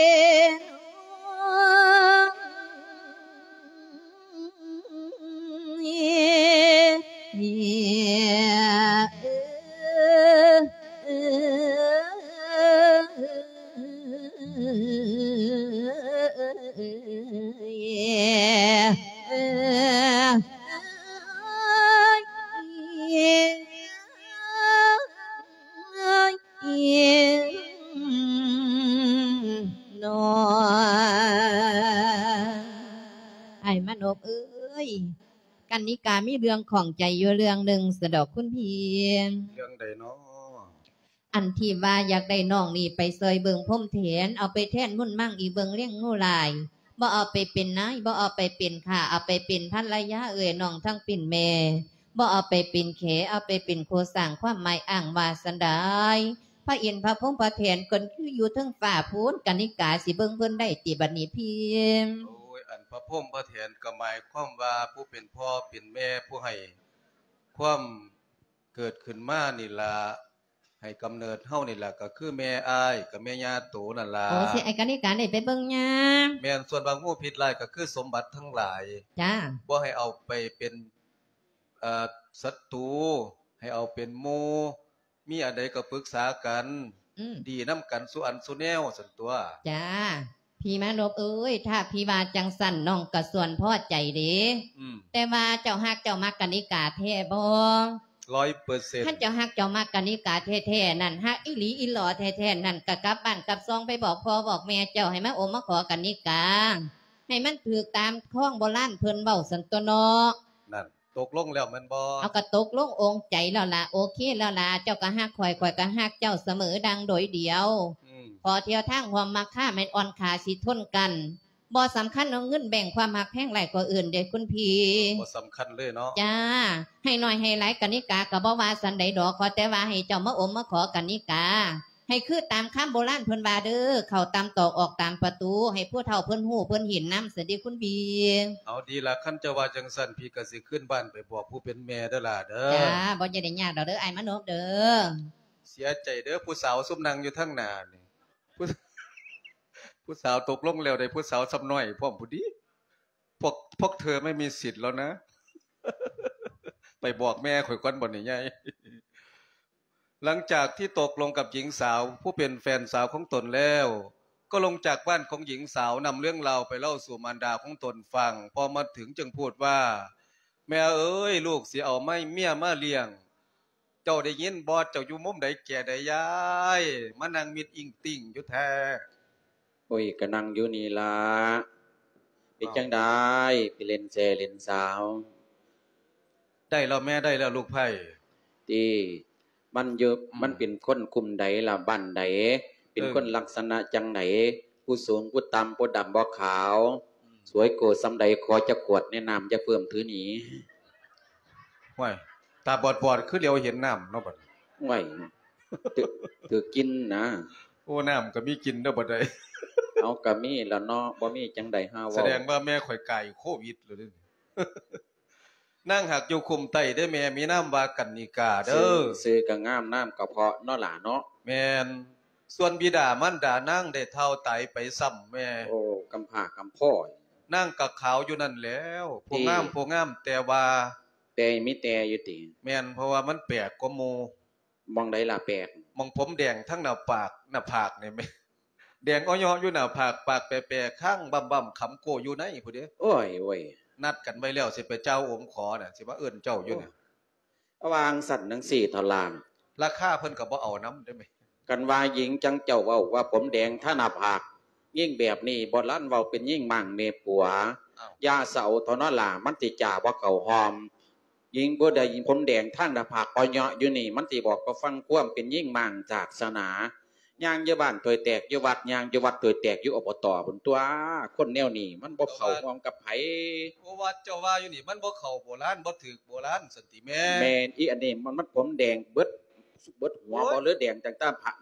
ไอ้มโนบเอ้ยกันนิกามีเรื่องของใจอยู่เรื่องหนึ่งสะดอกคุณพี่เรื่องใดเนาะอันที่ว่าอยากได้น้องนี่ไปซอยเบิงพรมเถนเอาไปแท่นมุ่นมั่งอีเบิงเลี้ยงงูลายบ่เอาไปเป็นนายบ่เอาไปเป็นข้าเอาไปเป็นภรรยาเอ่ยน้องทั้งปิ่นแม่บ่เอาไปเป็นเขเอาไปเป็นโคสร้างความหมายอ้างว่าสันดายพระอินทร์พระพรหมพระเถนคนคืออยู่ทั้งฝ่าพูนกันนิกาสิเบิงเพิ่นได้ติบัดนี้พี่โอ้ยอันพระพรหมพระเถนก็หมายความว่าผู้เป็นพ่อเป็นแม่ผู้ให้ความเกิดขึ้นมานี่ล่ะให้กำเนิดเฮานี่ล่ะก็คือแม่อ้ายกับแม่ย่าโตนั่นล่ะโอ้สิไอ้กันนิกาได้ไปเบิ่งยาแม่นส่วนบางงูผิดลายก็คือสมบัติทั้งหลายจ้าบ่ให้เอาไปเป็นเอ่อศัตรูให้เอาเป็นหมู่มีอันใดก็ปรึกษากันดีนำกันสุอันสุแนวซั่นตัวจ้าพี่มานพเอ้ยถ้าพี่ว่าจังสั่นน้องก็ส่วนพอใจเด้แต่ว่าเจ้าฮักเจ้ามักกันนิกาแท้บ่ร้อยเปอร์เซ็นต์ท่านเจ้าฮักเจ้ามักกันนิกาแท้ๆนั่นฮักอีหลีอีหลอแท้ๆนั่นก็กลับบ้านกลับซองไปบอกพ่อบอกแม่เจ้าให้มาโอมมาขอกันนิกาให้มันถูกตามข้องโบราณเพิ่นเว้าสันตัวเนาะนั่นตกลงแล้วมันบ่เอาก็ตกลงองค์ใจแล้วล่ะโอเคแล้วล่ะเจ้าก็ฮักข่อยข่อยก็ฮักเจ้าเสมอดังโดยเดียวพอเที่ยวทางความมักค่าแม่นอ่อนขาสิทนกันบ่สำคัญเอาเงินแบ่งความหักแพงหลายกว่าอื่นเด้คุณพี่บ่สำคัญเลยเนาะจ้าให้น้อยให้หลายกันนิกาก็บ่ว่าสันใดดอกขอแต่ว่าให้เจ้ามาอมมาขอกันนิกาให้คือตามคำโบราณเพิ่นว่าเด้อเข้าตามตอกออกตามประตูให้ผู้เฒ่าเพิ่นฮู้เพิ่นเห็นนำเสิเด้คุณพี่เอาดีล่ะคันเจ้าว่าจังซั่นพี่ก็สิขึ้นบ้านไปบอกผู้เป็นแม่เด้อล่ะเด้อจ้าบ่จะได้ยากดอกเด้ออ้ายมโนบเด้อเสียใจเด้อผู้สาวซุ่มนั่งอยู่ทางหน้านี่ผู้ผู้สาวตกลงแล้วได้ผู้สาวซ้ำน้อยพร้อมผู้ดีพวกพวกเธอไม่มีสิทธิ์แล้วนะไปบอกแม่ข่อยก่อนบ่นี่ใหญ่หลังจากที่ตกลงกับหญิงสาวผู้เป็นแฟนสาวของตนแล้วก็ลงจากบ้านของหญิงสาวนำเรื่องราวไปเล่าสู่มารดาของตนฟังพอมาถึงจึงพูดว่าแม่เอ้ยลูกสิเอาไม้เมียมาเลี้ยงเจ้าได้ยินบ่เจ้าอยู่มุมใดแก่ใดยายมานั่งมิดอิงติ่งอยู่แท้โอ้ยก็นั่งอยู่นี่ล่ะเป็นจังได๋ไปเล่นแซ่เล่นสาวได้แล้วแม่ได้แล้วลูกไผ่ติมันเยอะมันเป็นคนกลุ่มใดล่ะบ้านใดเป็นคนลักษณะจังไหนผู้สูงผู้ต่ำผู้ดำบ่ขาวสวยโกซำใดขอจะกวดแนะนำจะเพิ่มถือหนีว้ยตาบอดๆคือเลียวเห็นน้ำเนาะบัดว้ยถือกินนะโอ้น้ำก็มีกินเด้อบ่ได้เอาก็มีแล้วเนาะบ่มีจังได๋ฮาเว้าแสดงว่าแม่ข่อยกายโควิดเลยเด้อนั่งหักอยู่คุมไตได้แม่มีน้ำว่ากันนิกาเด้อซื้อก็งามน้ำก็เพาะเนาะล่ะเนาะแม่นส่วนบิดามารดานั่งได้เท่าไตไปซ้ำแม่โอ้กำพร้ากำพ่อนั่งกะขาวอยู่นั่นแล้วผู้งามผู้งามแต่ว่าแต่มีแต่อยู่ติแม่นเพราะว่ามันแปลกกว่าหมู่มองใดล่ะแปลกมองผมแดงทั้งหน้าปากหน้าผากนี่แม่แดงอ้อยๆอยู่หน้าผากปากแปรๆข้างบ่ำๆขำโกอยู่ไหนผู้เด้อโอ้ยโอ้ยนัดกันไว้แล้วสิไปเจ้าอมขอน่ะสิว่าเอิ้นเจ้าอยู่เนี่ยวางสัตว์จังซี่เท่าล่างราคาเพิ่นก็บ่เอานำได้มั้ยกันว่าหญิงจังเจ้าเว้าว่าผมแดงท่าหน้าผากยิ่งแบบนี้บ่ลั่นเว้าเป็นยิ่งมั่งเมปัวยาเสาเท่านั้นล่ะมันสิจ่าบ่เข้าหอมยิ่งบ่ได้ยิงผมแดงทางหน้าผากอ้อยๆอยู่นี่มันสิบอกก็ฟังความเป็นยิ่งมั่งจากศาสนาย่างอยู่บ้านถวยแตกอยู่วัดย่างอยู่วัดถวยแตกอยู่อบตพุ่นตัวคนแนวนี้มันบ่เข้าหอมกับไผโอ้ว่าเจ้าว่าอยู่นี่มันบ่เข้าโบราณบ่ถูกโบราณสันติแม่แม่นอีอันนี้มันมันผมแดงเบิดเบิดหัวบ่หรือแดงจังตาผากหน้าผาก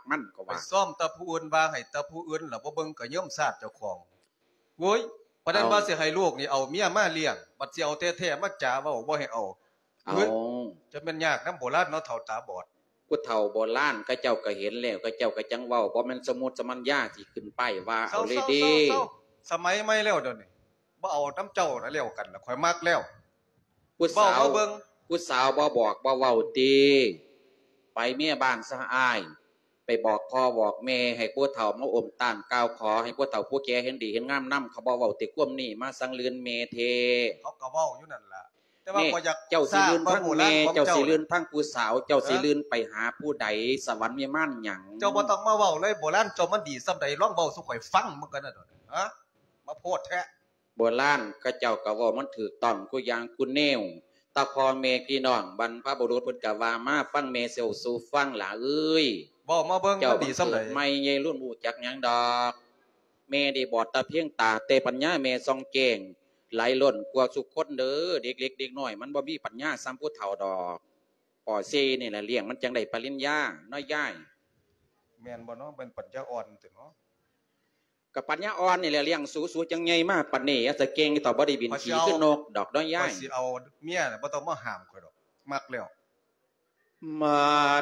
มันก็ไปว่าซ่อมตะผู้อื่นว่าให้ตะผู้อื่นล่ะบ่เบิ่งก็ย่อมซาดเจ้าของโว้ยประเด็นว่าสิให้ลูกนี่เอาเมียมาเลี้ยงบัดสิเอาแท้ๆมาจ๋าเว้าบ่ให้เอาเอาเฮ้ยจะเป็นยากนำโบราณเนาะเฒ่าตาบอดผู้เฒ่าโบราณก็เจ้าก็เห็นแล้วก็เจ้าก็จังเว้าบ่แม่นสมุดสมัญญาสิขึ้นไปว่าเอาเลยดีสมัยใหม่แล้วเดี๋ยวนี้บ่เอาน้ำเจ้าแล้วกันล่ะข่อยมักแล้วผู้สาวเว้ามาเบิ่งผู้สาวบ่บอกบ่เว้าติไปเมียบ้านซะอ้ายไปบอกพ่อบอกแม่ให้ผู้เฒ่ามาอมต้านกล่าวขอให้ผู้เฒ่าผู้แก่เห็นดีเห็นงามนำเขาบ่เว้าติความนี้มาสังเลือนเมเทเขาก็เว้าอยู่นั่นล่ะแต่ว่านี่บ่อยากเจ้าสิลืนทั้งแม่เจ้าสิลืนนทั้งผู้สาวเจ้าสิลืนไปหาผู้ใดสวรรค์มีม่านหยังเจ้าบ่ต้องมาเว้าเลยโบราณเจ้ามันดีส่ำใดลองเว้าสู่ข่อยฟังมันกันน่ะดอกฮะมาโพดแท้โบราณก็เจ้าก็เว้ามันถูกต้องกูอย่างกูแนวตาพ่อแม่พี่น้องบรรพบุรุษเพิ่นก็ว่ามาฟังแม่เซลสู่ฟังล่ะเอ้ยเว้ามาเบิ่งเจ้ามันดีส่ำใดไม่ใหญ่รุ่นรู้จักหยังดอกแม่ได้บอดตาเพียงตาแต่ปัญญาแม่ทรงเก่งไหลล้นกว่าสุคนเด้อเด็กเล็กเด็กน้อยมันบ่มีปัญญาซ้ำผู้เฒ่าดอกปอเซนี่แหละเลี้ยงมันจังได้ปริญญาน้อยย่ายแม่นบ่เนาะเป็นปัญญาอ่อนติเนาะกับปัญญาอ่อนนี่แหละเลี้ยงสูสูจังใหญ่มากปันนี่อาจจะเก่งต่อบ่ได้บินขี่ขึ้นนกดอกน้อยย่าข่อย ยสิเอาเมียน่ะบ่ต้องมาห้ามข่อยดอกมักแล้วมาด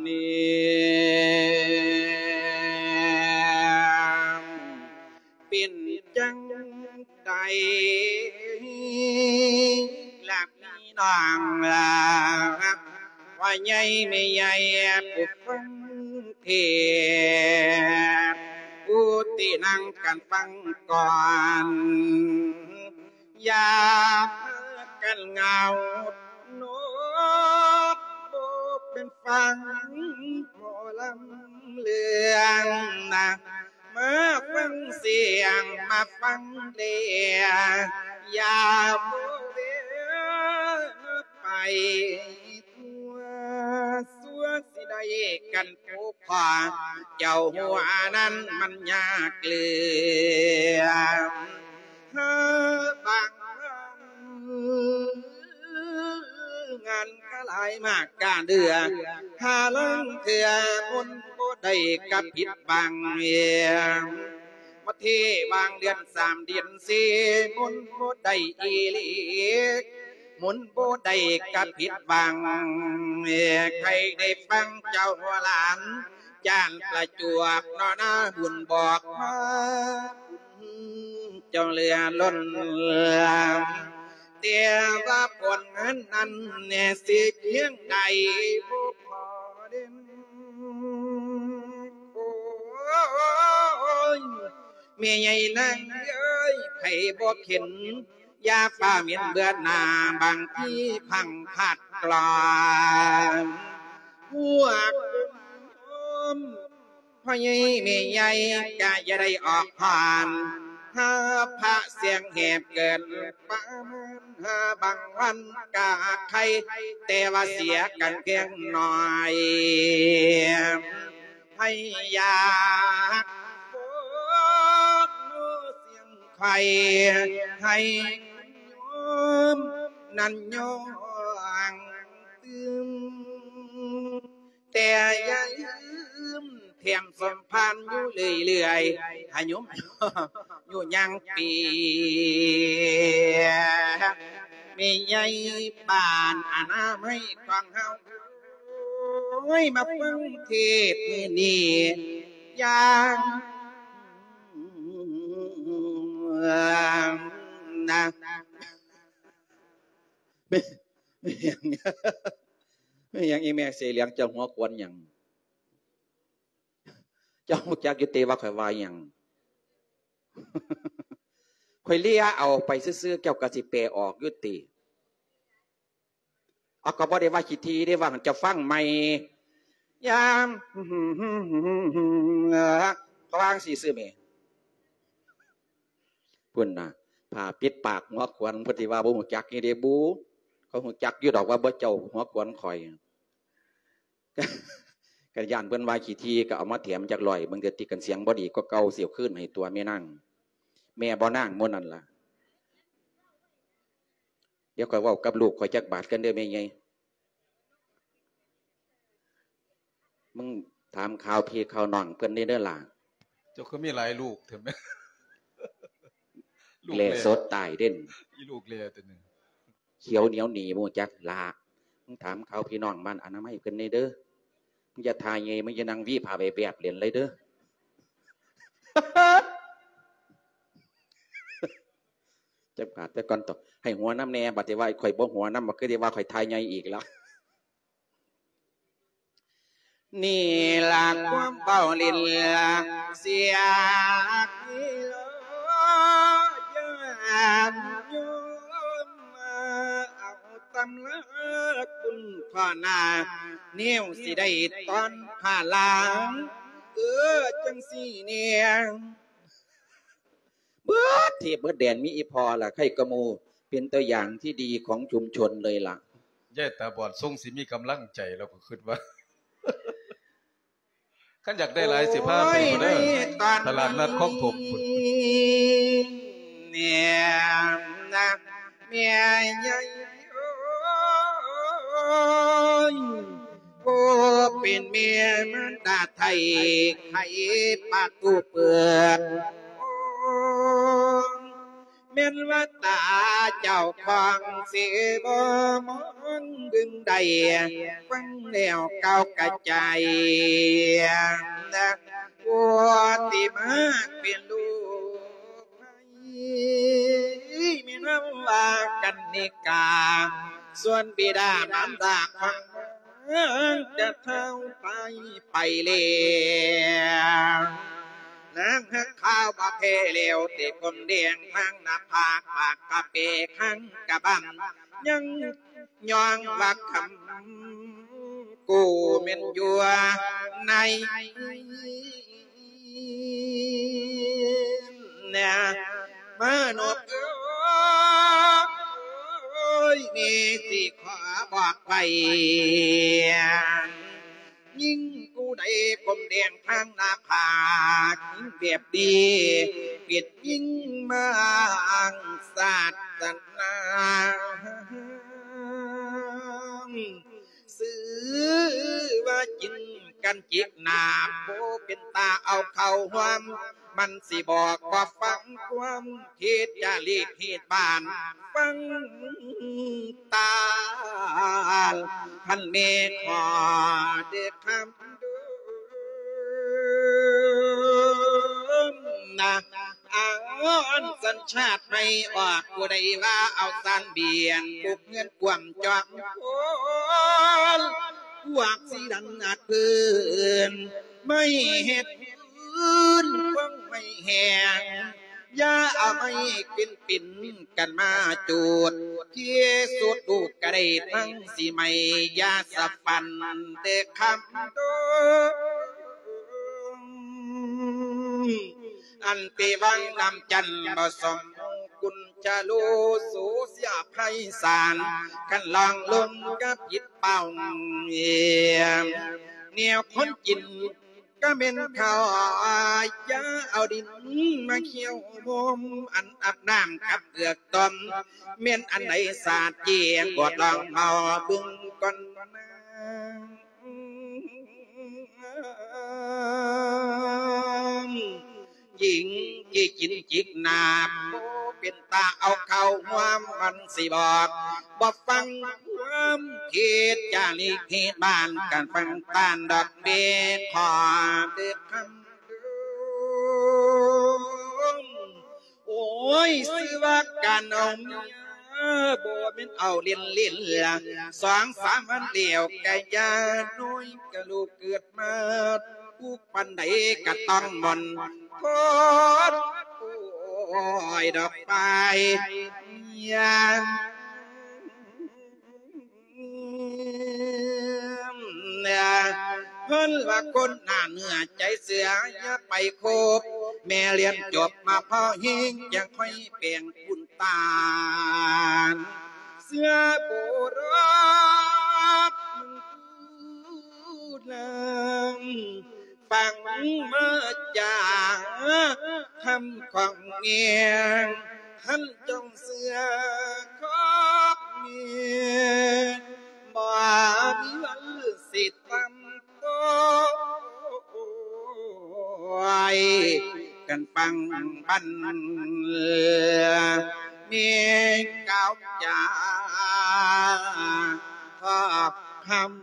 นี้เป็นจังใดหลักพี่น้องล่ะว่าใหญ่ไม่ใหญ่ผู้ฟังเทศผู้ที่นั่งกันฟังก่อนอย่าพากันเหงาโน้ตโบเป็นฟังหมอลำเลืองนะมาฟังเสียงมาฟังเลียอย่าโบเวียไปทั่วสัวสิได้กันผู้พาเจ้าหัวนั้นมันยากเลืองเฮ้อบางงานก็หลายมากการเดือหาลังเถื่อมุนบ่ได้กับผิดบางเมียมาเทวางเดือนสามเดือนสี่มุนบ่ได้อีลีกมุนบ่ได้กับผิดบางเมียใครได้ฟังเจ้าหัวหลานจานประจวบนอนาบุญบอกมาเจ้าเรือล้นเตียว่าผลนั้นเนี่ยสิเพียงใดผู้พอเด่นโอ้ยเมียใหญ่นั่งเอ้ยไผ่บ่เข็นยาฟ้าเมียนเบื่อหน้าบางที่พังพัดกลอนหัวมพ่อใหญ่เมียใหญ่ก็จะได้ออกผ่านหาพระเสียงแหบเกินประมาณหาบางวันกาใครแต่ว่าเสียกันเพียงหน่อยให้อยากโอ้เสียงใครให้โยมนั่นโยงตึมแต่อย่าลืมเทียมสมพันธ์อยู่เรื่อยๆให้โยมอยู่ยังปีมีใหญ่บ้านอาณาไม่ฟังเฮาโอ้ยมาฟังเทศนี่ยังนะไม่ไม่ยังไม่ยังอีแม่เสียเลี้ยงเจ้าหัวควนอย่างเจ้าจากยุติว่าข่อยวายอย่างข่อยเลี้ยเอาไปซื้อๆเกี่ยวกับสิเปออกยุติเอาก็บ่ได้ว่าขี้ทีได้ว่าจะฟังใหม่ยามเขาวางสีซื้อเมพุ่นนะผ่าปิดปากหัวขวนพอดีว่าบ่หูจักนี่เด้บูเขาหูจักอยู่ดอกว่าบ่เจ้าหัวขวนข่อยกันย่านเพิ่นว่าขี้ทีก็เอามาแถมจากลอยบางเดือติกันเสียงบ่ดีก็เก่าเสียวขึ้นให้ตัวแม่นั่งแม่บ่นั่งมื้อนั้นล่ะเดี๋ยวข่อยเว้ากับลูกข่อยจักบาทกันเด้อแม่ใหญ่มึงถามข่าวพี่ข่าวน้องเพื่อนได้เด้อล่ะเจ้าก็มีหลายลูกเถอะแม่เล่สดตายเด่นอีลูกเล่ตัวนึงเขียวเหนียวหนีโมจักลามึงถามข่าวพี่น้องบ้านอนามัยเพื่อนได้เด้อมึงจะทายไงมึงจะนั่งวี่พาไปแบบเรียนเลยเด้อจะบาดแต่ก่อนต่อให้หัวน้ำแน่บัดที่ว่าข่อยบ่หัวน้ำมันก็ได้ว่าข่อยทายไงอีกแล้วนี่ละความเบาลินเสียกิโลยานโยมเอาตำละคุณพ่อนาเนียวสิได้ตอนผ่าหลังเออจังสีเนี่ยเบิดที่เบิดแดนมีอีพอล่ะใครกระมูเป็นตัวอย่างที่ดีของชุมชนเลยล่ะแย่ตาบอดทรงสิมีกำลังใจเราก็คิดว่าขันอยากได้หลายสิบห้าปีคนเด้อตลาดนัดคลองถมคุณเนี่ยนะเมียใหญ่โอ้เป็นเมียมันตาไทยไข่ปากตูเปือกเม่นว่าตาเจ้าของสิบ่มองดึงใดฟังแล้วเก้ากระจายนะวัวที่มาเป็นลูกมีน้ำว่ากันนิกาส่วนบิดามารดาฟังจะเท่าไปไปเลยนางหักข้าวบะเพเลวติกลมเดียงทั้งหน้าผากปากกะเปข้างกะบังยังยองวักคำกูเม็นยัวในเนี่ยมนุษย์เอ้ยมีสิขอบอกไปยิ่งกูได้กลมเดียงทางหน้าผากยิ่งเบียบดีเปียดยิ่งมาศาสนาซื้อว่าจินกันจิกหนาโบเป็นตาเอาเข่าหวมมันสิบอกว่าฟังความคิดจะลีกเหตุบ้านฟังตาท่านเมฆขอเด็กคำดูนะอ่อนสัญชาติไม่ออกกูได้ว่าเอาสันเบียนปุกเงินกวมจอกโอนพวกสีดันอัดพื้นไม่เห็ดพื้นฟังไม่แหงยาเอาไม่กินปิ่นกันมาจูดเที่ยสุดดูกระไดทั้งสีไม่ยาสะฟันเด็กคำโดอันตีวังนำจันบ่สมกุญจะลูสูเสียไพศาลกันลองลงกับยิดเป่าเยี่ยมเหนียวคนกินก็เป็นข้าวยาเอาดินมาเคี่ยวมมอันอาบน้ำกับเกลือกต้มเมียนอันไหนสาดเจียกดลองเมาบึงก่อนหญิงกี่กินจิกนาโบเป็นตาเอาเข้าหวามมันสิบอกบอกฟังความคิดจารีเหตุบ้านการฟังตานดอกเบี้ยขอเด็กคำโอ้ยซื้อว่าการเอาเมียโบเป็นเอาเลียนเลียนสองสามวันเดียวกะยาน้อยกะลูกเกิดมาผู้ปันใดกะต้องมนโคตรโอ้ยดอกไปยามเนี่ยเพิ่นว่าคนหน้าเนื้อใจเสืออย่าไปคบแม่เรียนจบมาพ่อหิงยังค่อยเปลี่ยนคุณตาเสือโบราณมึงพูดแล้วฟังมาจากคำของเงียงท่านจงเสือครอบเมียบ่มีวันสิทำโตกันปังปันมีเก้าจ่าทอบคำ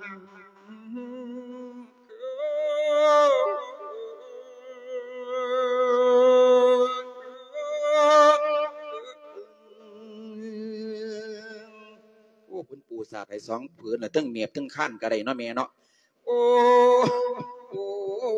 โอ้คุณปู่สาดให้สองผืนน่ะทั้งเมียบทั้งขั้นกระไรเนาะแม่เนาะโอ้โอ้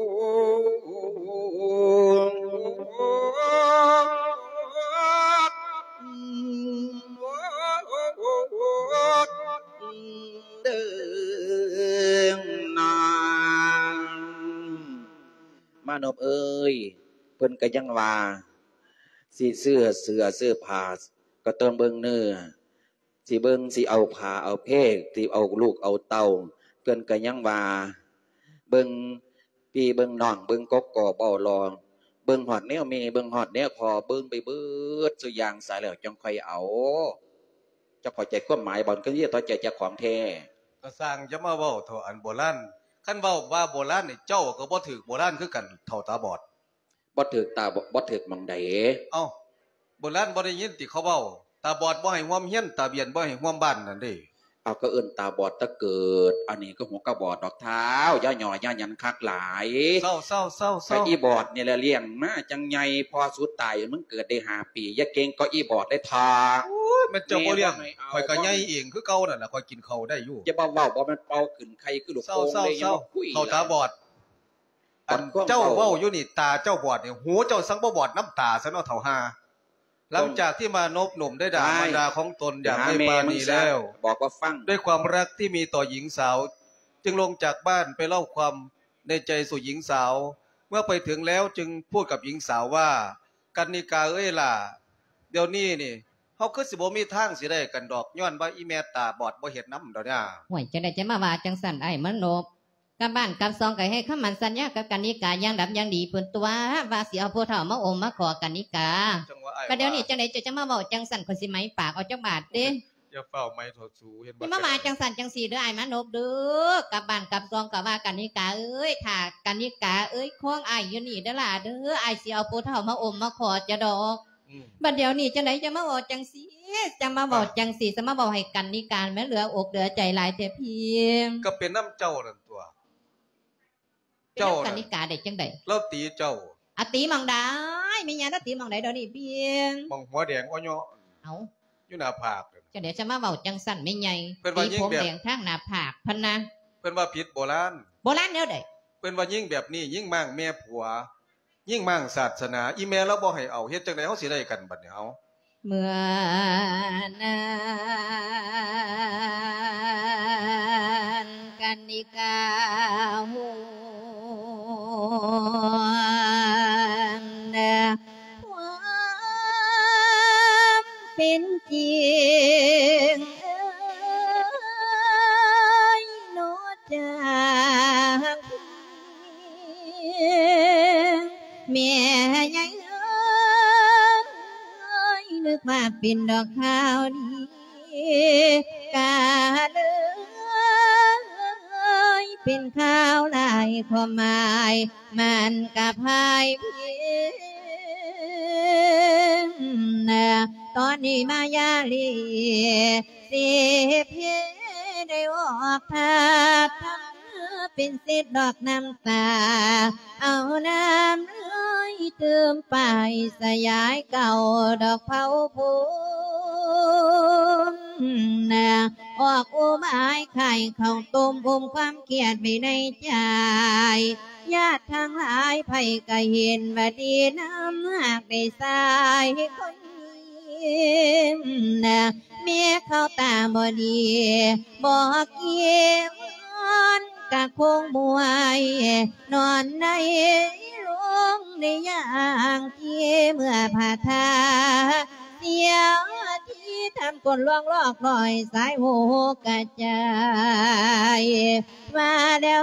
เดินนางมานพเอ้ยเพิ่นก็ยังว่าสิเสื้อเสื้อเสื้อผ้าก็ต้องเบิ่งเนื้อสิเบิ่งสิเอาผ้าเอาเพกสิเอาลูกเอาเต้าเพิ่นก็ยังว่าเบิ่งพี่เบิ่งน้องเบิ่งกกกอเบ้ารองเบิ่งฮอดแนวแม่เบิ่งฮอดแนวพ่อเบิ่งไปเบิดซุอย่างสายแล้วจังค่อยเอาเจ้าเข้าใจความหมายบ่ก็สิต่อใจเจ้าของแท้ก็สร้างจะมาเว้าเท่าอันโบราณคันเว้าว่าโบราณนี่เจ้าก็บ่ถูกโบราณคือกันเท่าตาบอดบ่ถูกตาบ่ถูกหม่องใดเอ้าโบราณบ่ได้ยินติเขาเว้าตาบอดบ่ให้ร่วมเฮียนตาเบียนบ่ให้ร่วมบ้านนั่นเด้เอาก็เอิ้นตาบอดตะเกิดอันนี้ก็หัวกระบอดดอกเท้าย่อหย่อย่าหยันคักหลายเศร้าเศร้าเศร้าเศร้าอีบอดนี่แหละเลี้ยงมาจังใหญ่พอสุดตายมึงเกิดได้ห้าปีอย่าเก่งก็อีบอดได้ทาโอ้ยมันเจ้าบ่เลี้ยงข่อยก็ใหญ่เองคือเก่านั่นล่ะข่อยกินข้าวได้อยู่อย่าบ่เว้าบ่มันเป่าขึ้นไข่คือลูกโป่งเลยอย่าคุยเขาตาบอดอันเจ้าเว้าอยู่นี่ตาเจ้าบอดนี่หูเจ้าสังบ่บอดน้ำตาซะเนาะเฒ่าห่าหลังจากที่มานบหนุ่มได้ด่ามารดาของตนอย่างไม่ปราณีแล้วบอกว่าฟังด้วยความรักที่มีต่อหญิงสาวจึงลงจากบ้านไปเล่าความในใจสู่หญิงสาวเมื่อไปถึงแล้วจึงพูดกับหญิงสาวว่ากันนิกาเอ้ยล่ะเดี๋ยวนี้นี่เฮาคือสิบ่มีทางสิได้กันดอกย้อนว่าอีแม่ตาบอดบ่เฮ็ดนำดอกเนี่ยห่วยจังได๋จะมาว่าจังสั่นไอ้มโนบกับบ้านกับซองก็ให้คำมั่นสัญญากับกันนิกาอย่างดับอย่างดีเพิ่นตัวว่าสิเอาผู้เฒ่ามาอมมาขอกันนิกาก็เดี๋ยวนี้จังได๋จะจะมาเว้าจังสั่นคนสิไหมปากเอาจักบาทเด้อย่าเฝ้าไม้ถอดสูเห็นบ่มาว่าจังสั่นจังสี่เด้อไอ้มโนบเด้อกับบ้านกับซองก็ว่ากันนิกาเอ้ยถ้ากันนิกาเอ้ยคงอ้ายอยู่นี่เด้อล่ะเด้ออ้ายสิเอาผู้เฒ่ามาอมมาขอจะดอกบัดเดี๋ยวนี้จังได๋จะมาเว้าจังซี่จะมาเว้าจังซี่จะมาเว้าให้กันนิกาแม้เหลืออกเหลือใจหลายแต่เพียงก็เป็นน้ำเจ้านั่นตัวเจ้ากันนิกาได้จังได๋เราตีเจ้าอะตีมังได้มีหยังตีมังได้เดี๋ยวนี้เพียงมังหัวแดงอ้อยเอ้าอยู่หน้าผากจังได๋จะมาเว้าจังสั่นไม่ใหญ่ตีผมแดงทางหน้าผากพันนะเพิ่นว่าผิดโบราณโบราณแนวใดเพิ่นว่ายิ่งแบบนี้ยิ่งมั่งแม่ผัวยิ่งมั่งศาสนาอีแม่เราบ่ให้เอาเฮ็ดจังได๋เฮาสิได้กันบัดนี้เอาเมื่อนานกันนิกาฮูเป็นจริงโนจากแม่ใหญ่นึกว่าเป็นดอกข้าวดีกาเลยเป็นข้าวลายความหมายมันกับพายเพียงตอนนี้มายาลีเสียเพียได้ออกทางทำเป็นเศษดอกน้ำตาเอาน้ำเลื่อยเติมไปสยายเก่าดอกเผาภูมิออกอุบายไข่เข้าต้มอมความเกลียดไปในใจญาติทั้งหลายไผ่ก็เห็นว่าดีน้ำหากได้สายคนนะเมียเข้าตาบ่ดีบอกเกี่ยวกะคงมวยนอนในลงในย่างเกี่ยเมื่อผ่าทาเสียที่ทำคนล่วงลอกหน่อยสายหูกระจายมาแล้ว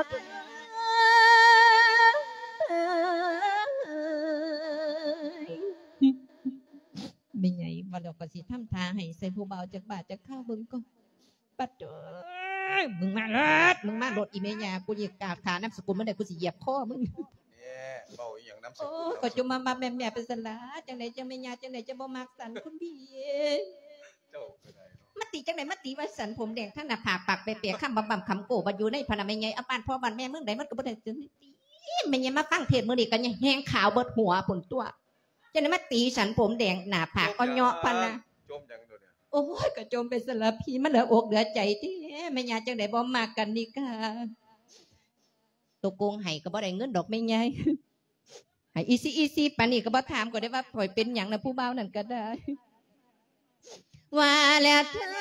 ไม่ไงมาแล้วก็สิทำทาให้ใส่ผู้เบาจากบาทจากข้าวเบิ่งก็ปัดเด้อมึงมาเลิศมึงมาโดดอีเมียกูเหยียบกาดขาน้ำสกุลเมื่อใดกูสิเหยียบคอมึงเบาอย่างน้ำสโอ้กุลก็จะมามาแม่แม่เป็นสลาจังไหนจะไม่ยาจังไหนจะบ่มักสันคุณพี่เจ้าก็ได้เนาะมาตีจังไหนมาตีว่าสันผมแดงท่านน่ะผากปากเปียกๆข้ามบำบำคำโกบัดอยู่ในพนาไม่ไงเอาปานพ่อบ้านแม่เมืองใดมันก็บ่ได้ตีไม่ไงมาฟังเทศมื้อนี้ก็ยังแห้งขาวเบิดหัวผลตัวจังไหนมาตีสันผมแดงหน้าผากอ่อนเยาะพันนะจมยังตัวเนี่ยโอ้ยก็จมเป็นสลับพีมันเหลืออกเหลือใจที่แม่ยาจังไดบ่มากกันนี่ค่ะตัวโกงไห้ก็บ่ได้เงินดอกไม่ใหญ่ให้อีซี่อีซี่ปานนี้ก็บ่ถามก็ได้ว่าปล่อยเป็นหยังนะผู้บ่าวนั่นก็ได้ว่าแล้วเธอ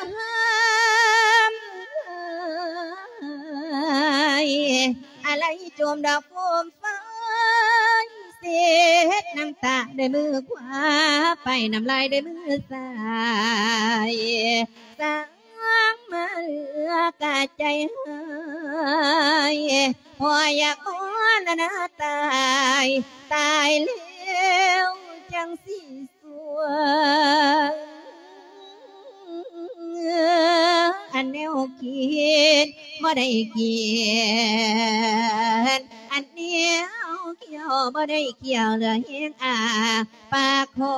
อะไรจมดอกโคมไฟเสียดน้ำตาได้มือขวาไปน้ำลายได้มือซ้ายสร้างมาเหลือกาใจหายพออยากอ้อนละนะตายตายแล้วจังสิสวงอันแนวคิดบ่ได้เกียนอันเดียวเกี่ยวบ่ได้เกี่ยวเหลือเฮียงอาปากค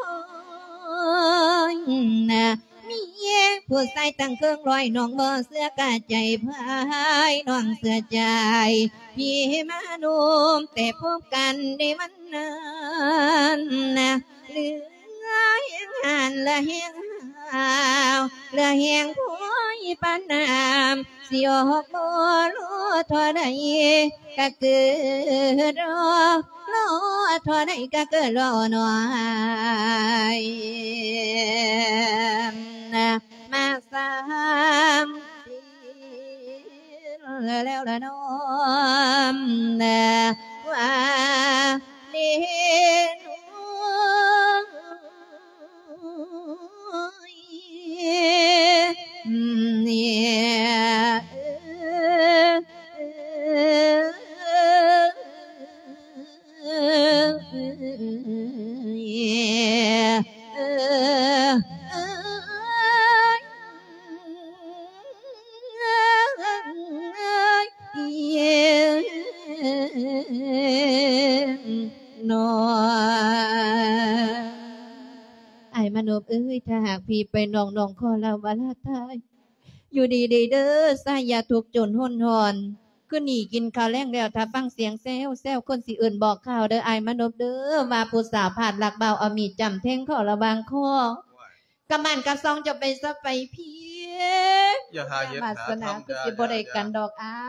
อยนะมีผู้ใส่ตั้งเครื่องร้อยน้องบ่เสื้อกะใจพายน้องเสื้อใจพี่มานุ่มแต่พบกันได้มันนานนะเหลือเฮียงหันละเฮียงหาวเหลือเฮียงคอยปานน้ำสิออกบ่รู้เท่าใดก็เกิดรอรอเท่าใดก็เกิดรอหน่อยมาสามปีแล้วละน้อมว่าเลี้ยงไอ้มนุษย์เอ้ยถ้าหากพี่ไปน้องน้องขอลาวาลาตายอยู่ดีดีเด้อสายยาถูกจนห้นหอนคือหนีกินข้าวแรงแล้วถ้าฟังเสียงแซวแซวคนสิอื่นบอกข่าวเด้อไอ้มนุษย์เด้อมาผู้สาวผ่านหลักเบาเอามีดจำแทงข้อระบางข้อกำมันกระซองจะไปซะไปพี่อย่าหาเฮ็ดมาหาสนาทำคือสิบ่ได้กันดอกอ้าย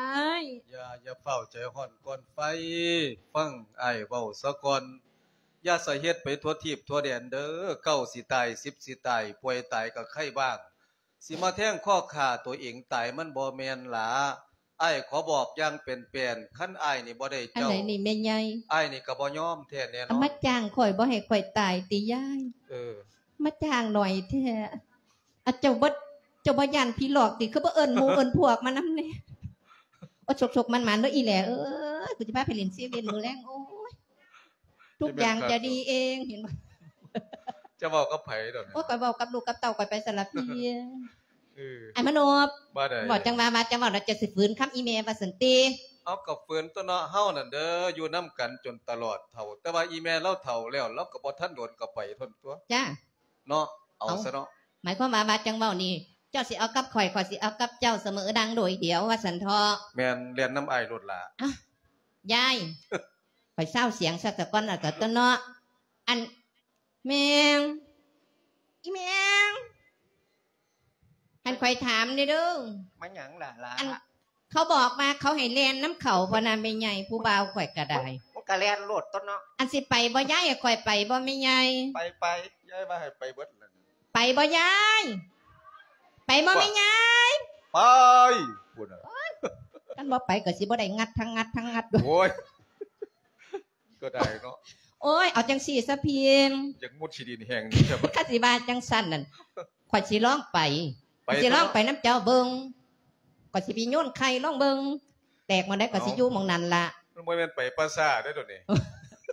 อย่าอย่าเฝ้าใจห่อนก่อนไฟฟังอ้ายเว้าซะก่อนอย่าใส่เฮ็ดไปทั่วทิพย์ทั่วแดนเด้อเก้าสิตายสิบสิตายป่วยตายก็ไข้บ้างสิมาแท่งข้อขาตัวเองตายมันบ่แม่นหลาอ้ายขอบอกอย่างเป็นแปลนคันอ้ายนี่บ่ได้อันเจ้าไหนนี่แม่ใหญ่อ้ายนี่ก็บ่ยอมแท้แน่นเอาอนมาจ้างข่อยบ่ให้ข่อยตายติยายเออมาจ้างหน่อยแท้อะเจ้าบ่เจ้าบ่ย่านพี่หลอกติคือบ่เอิ้นหมู่เอิ้นพวกมานำแน่โอ้ฉกๆมันๆเด้ออีแหล่เอ้ยกูจะพาไปเล่นซีเรียนมื้อแลงโอ้ยทุกอย่างจะดีเองเห็นบ่จะเว้ากับไผดอกโอ้ยข่อยเว้ากับลูกกับเต้าข่อยไปสลับพี่เออไอ้มโนบบ่ได้บอกจังว่ามาจังว่าเราจะสิฝืนคำอีเมลว่าสันติเอากับเฟินตัวเนาะเฮานั่นเด้ออยู่นำกันจนตลอดเฒ่าแต่ว่าอีแม่เราเฒ่าแล้วเราก็บ่ทันโดนก็ไปทนตัวจ้าเนาะเอาซะเนาะหมายความว่ามาจังเว้านี่เจ้าสิเอากับข่อยข่อยสิเอากับเจ้าเสมอดังโดยเดียวว่าสันทอแม่นเรียนน้ำอ้ายโลดล่ะยาย ข่อยเศร้าเสียงซะแต่ก่อนน่ะก็ตัวเนาะอันแมงอีแมงอันข่อยถามนี่เด้อมันหยังล่ะล่ะอันเขาบอกมาเขาให้แล่นน้ำเขาพนาไม่ใหญ่ผู้บ่าวข่อยก็ได้มันก็แล่นโลดต้นเนาะอันสิไปบ่ย้ายข่อยไปบ่ไม่ใหญ่ไปไปยายว่าให้ไปเบิดนั่นไปบ่ย้ายไปบ่ไม่ย้ายไปพุ่นน่ะกันบ่ไปก็สิบ่ได้งัดทั้งงัดทั้งงัดโอ้ยก็ได้เนาะโอ้ยเอาจังสี่ซะเพียงจักมุดชีดินแห้งนี่ครับข้าสิบาจังสั้นนั่นข่อยสิร้องไปไปสิร้องไปน้ำเจ้าเบิงข่อยสิไปโยนไข่ร้องเบิงแตกมาได้ก็สิอยู่หม่องนั้นล่ะมันบ่แม่นไปปราสาทได้อตัวนี้โ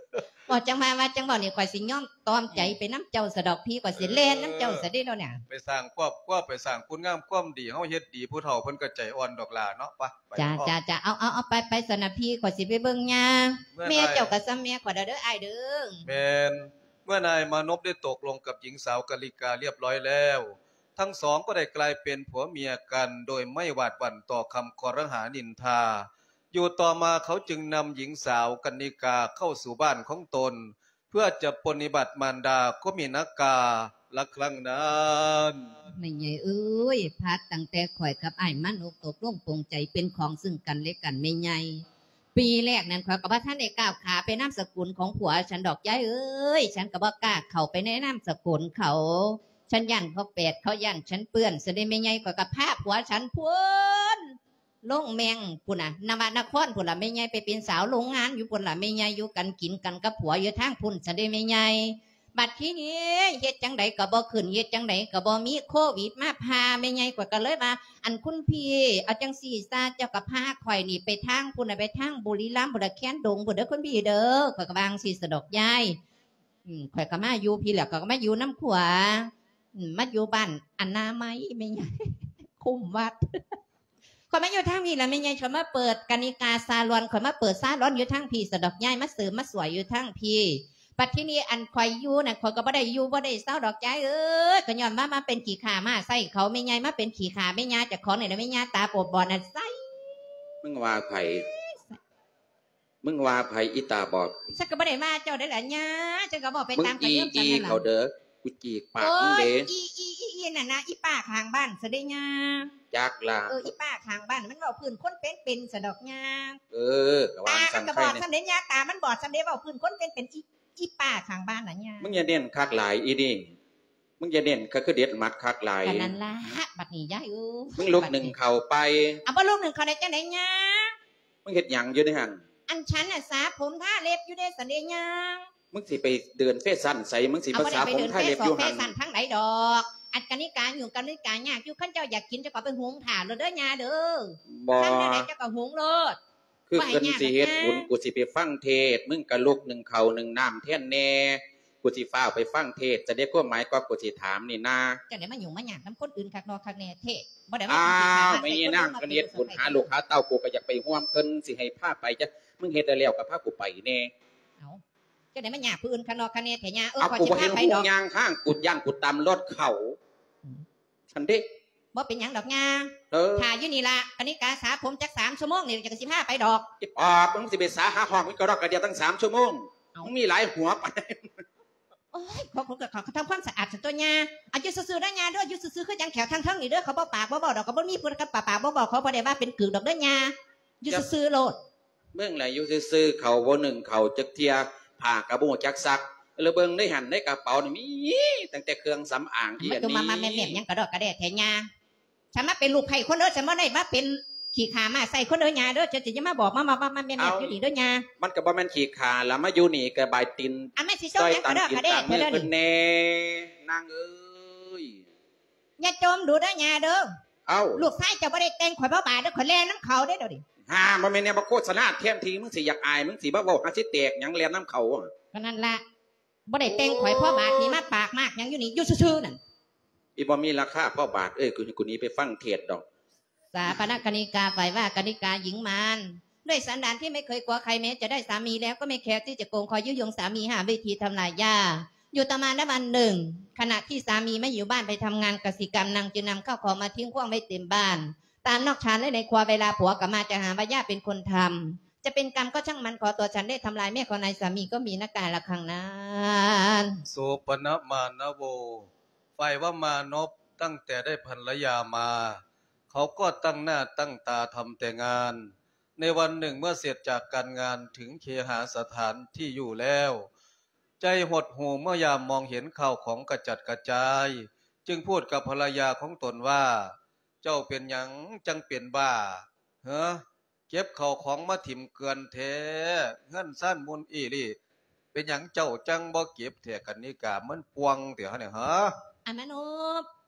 บอกจังมาว่าจังบอกนี่ข่อยสิย่อมตอมใจไปน้ำเจ้าสะดอกพี่ข่อยสิเล่นน้ำเจ้าสะได้แล้วเนี่ยไปสร้างครอบครัวไปสร้างคุณงามความดีเฮาเฮ็ดดีผู้เฒ่าเพิ่นก็ใจอ่อนดอกล่ะเนาะปะจ้าจ้าจ้าเอาเอาเอาไปไปสนะพี่ข่อยสิไปเบิ่งยาแม่เจ้าก็ซ้ำแม่ข่อยเด้ออ้ายเด้อแม่นเมื่อนายมานพได้ตกลงกับหญิงสาวกาลิกาเรียบร้อยแล้วทั้งสองก็ได้กลายเป็นผัวเมียกันโดยไม่หวาดหวั่นต่อคำคอรหานินทาอยู่ต่อมาเขาจึงนำหญิงสาวกนิกาเข้าสู่บ้านของตนเพื่อจะปฏิบัติมารดาก็มีนักกาละครั้งนั้นไม่ใหญ่เอ้ยพัดตั้งแต่ข่อยกับอ้ายมันอกตกลงปรงใจเป็นของซึ่งกันและกันไม่ใหญ่ปีแรกนั้นข่อยก็บ่ทันได้ก้าวขาไปนามสกุลของผัวฉันดอกย้ายเอ้ยฉันก็บ่กล้าเข้าไปในนามสกุลเขาฉันยันเขาแปดเขายันฉันเปื้อนสิได้ไม่ใหญ่ข่อยก็พาผัวฉันพุ่นลงแมงพุ่นน่ะนวานครพุ่นล่ะไม่ใหญ่ไปเป็นสาวโรงงานอยู่พุ่นล่ะไม่ใหญ่อยู่กันกินกันกับผัวอยู่ทางพุ่นสิได้ไม่ใหญ่บัดทีนี้เฮ็ดจังไดก็บ่ขึ้นเฮ็ดจังไดก็บ่มีโควิดมาพาแม่ใหญ่กว่าก็เลยว่าอันคุณพี่เอาจังซี่ซะเจ้าก็พาข่อยนี่ไปทางพุ่นน่ะไปทางบุรีรัมย์บ่ได้แค้นดงบ่เด้อคุณพี่เด้อข่อยก็วางสิสะดอกยายอืมข่อยก็มาอยู่พี่แล้วก็มาอยู่น้ำขวาอืมมาอยู่บ้านอนามัยแม่ใหญ่คุมวัดข่อยมาอยู่ทางพี่แล้วแม่ใหญ่ข่อยมาเปิดกนิกาซาลอนข่อยมาเปิดซาลอนอยู่ทางพี่สะดอกยายมาเสริมมาสวยอยู่ทางพี่ปัดที่นี่อันข่อยอยู่น่ะข่อยก็บ่ได้อยู่บ่ได้เศร้าดอกใจเอ้ยก็ย้อนมามาเป็นขี้ขามาใส่เขาไม่ใหญ่มาเป็นขี้ขาไม่ญาจากของนี่น่ะไม่ญาตาโปดบอดน่ะใส่มึงว่าไผมึงว่าไผอีตาบอดฉันก็บ่ได้มาเจ้าได้ล่ะญาฉันก็บ่ไปตามกระเยื่อมจังนั่นล่ะเขาเด้อกูจีกปากมึงเด้อีอีอีอีนั่นน่ะอีป้าข้างบ้านซะได้ญาจักล่ะเอออีป้าข้างบ้านมันเว้าพื้นคนเป็นๆซะดอกญาเออก็ว่าซั่นก็บอดซั่นเด้ญาตามันบอดซั่นเด้เว้าพื้นคนเป็นๆอีอีป้าข้างบ้านน่ะญามึงอย่าเด่นคักหลายอีนี่มึงอย่าเด่นก็คือเด็ดมัดคักหลายกันนั่นล่ะบัดนี้ยายเอ้ยมึงลูกหนึ่งเข้าไปเอาบ่ลูกหนึ่งเข้าได้จังได๋ญามึงเฮ็ดหยังอยู่ในหั่นอันฉันน่ะสาผมท่าเล็บอยู่ได้สันเดียงมึงสิไปเดินเฟซซั่นใส่มึงสิภาษาผมท่าเล็บอยู่หั่นเฟซซั่นทั้งหลายดอกอันกนิการอยู่กนิการยากอยู่คั่นเจ้าอยากกินเจ้าก็ไปหุงถ่านเลยเด้อยาเด้อบ่ทำได้เจ้าก็หุงโลดคือเพิ่นสิเฮ็ดบุญกูสิไปฟังเทศมึงก็ลูกหนึ่งเข้าหนึ่งน้ำแท่นแน่กูสิฟ้าไปฟังเทศจะได้ความหมายก็กูสิถามนี่นะจังได๋มายุ่งมาหยากนำคนอื่นคักนอคักแน่เทศบ่ได้มาอ้าวไม่นี่นั่งกันเฮ็ดบุญหาลูกหาเต้ากูก็อยากไปร่วมเพิ่นสิให้พาไปจ้ะมึงเฮ็ดได้แล้วก็พากูไปแน่เอ้าจังได๋มาหยากผู้อื่นคักนอคักแน่แท้ยาเออขอสิพาไปดอกย่างข้างกูย่างกูตำรถเขาฉันเด้บ่เป็นหยังดอกยาถ้าอยู่นี่ล่ะกนิกาสาผมจักสามชั่วโมงนี่จังสิพาไปดอกอีปอบมึงสิไปสาหาห้องมึงก็ดอกกระเดียวตั้งสามชั่วโมงมึงมีหลายหัวไปโอ้ยเขาเขาเขาทำความสะอาดสันตัวยาอายุซื่อๆได้ยาด้วยอายุซื่อๆคือจังแขวทั้งทั้งนี่เด้อเขาบ่ปากบ่บอกดอกเขาบ่มีพูดกับปากปากบ่บอกเขาบ่ได้ว่าเป็นกึ่งดอกเด้อยาอายุซื่อๆโลดเบิ่งไหลอยู่ซื่อๆเขาบ่หนึ่งเขาจักเทียผ้ากระโบจักซักแล้วเบิ่งได้หั่นในกระเป๋านี่มีตั้งแต่เครื่องสำอางอีอันนี้มันมาแม่ๆยังกระดอกกระแดะแท้ยาฉันมาเป็นลูกไผ่คนเด้อฉันบ่ได้มาเป็นขี้ขามาใส่คนเด้อยาเด้อจะจะมาบอกมามามาแม่ๆอยู่นี่เด้อยามันก็บ่แม่นขี้ขาแล้วมาอยู่นี่ก็บายตินอ่ะแม่สิโซยังกระดอกกระแดะเด้อนี่แน่นางเอ้ยอย่าจมดูเด้อยาเด้อเอ้าลูกชายเจ้าบ่ได้แต่งข่อยบ่บาดเด้อข่อยแล่นน้ำเขาเด้อเด้อดิฮ่าบ่แม่นแนวบ่โฆษณาแถมทีมึงสิอยากอายมึงสิบ่เว้าหาสิแตกหยังแล่นน้ำเขาก็นั่นล่ะบ่ได้แต่งข่อยพ่อบาดนี่มาปากมากหยังอยู่นี่อยู่ซื่อๆนั่นอีบ่มีราคาพ่อบาทเอ้ยกูกูนี้ไปฟังเทศดอกสาปนกนิกาฝ่ายว่ากนิกาหญิงมารด้วยสันดานที่ไม่เคยกลัวใครแม้จะได้สามีแล้วก็ไม่แคร์ที่จะโกงคอยยุยงสามีหาวิธีทำลายย่าอยู่ประมาณวันหนึ่งขณะที่สามีไม่อยู่บ้านไปทำงานกสิกรรมนางจึงนำข้าวของมาทิ้งขว้างไว้เต็มบ้านตามนอกชานและในครัวเวลาผัวกลับมาจะหาว่าย่าเป็นคนทำจะเป็นกรรมก็ช่างมันขอตัวฉันได้ทำลายแม่ของนายสามีก็มีนักการละครั้งนั้นโสปนมานโวฝ่ายว่ามานพตั้งแต่ได้ภรรยามาเขาก็ตั้งหน้าตั้งตาทำแต่งานในวันหนึ่งเมื่อเสร็จจากการงานถึงเคหสถานที่อยู่แล้วใจหดหู่เมื่อยามมองเห็นข้าวของกระจัดกระจายจึงพูดกับภรรยาของตนว่าเจ้าเป็นหยังจังเป็นบ้าเฮ้อเก็บข้าวของมาถิ่มเกลือนแท้เงินสั้นมุนอีลี่เป็นหยังเจ้าจังบ่เก็บแท้กันนี่กะมันปวงเดี๋ยวเนี่ยฮะอันมนุษย์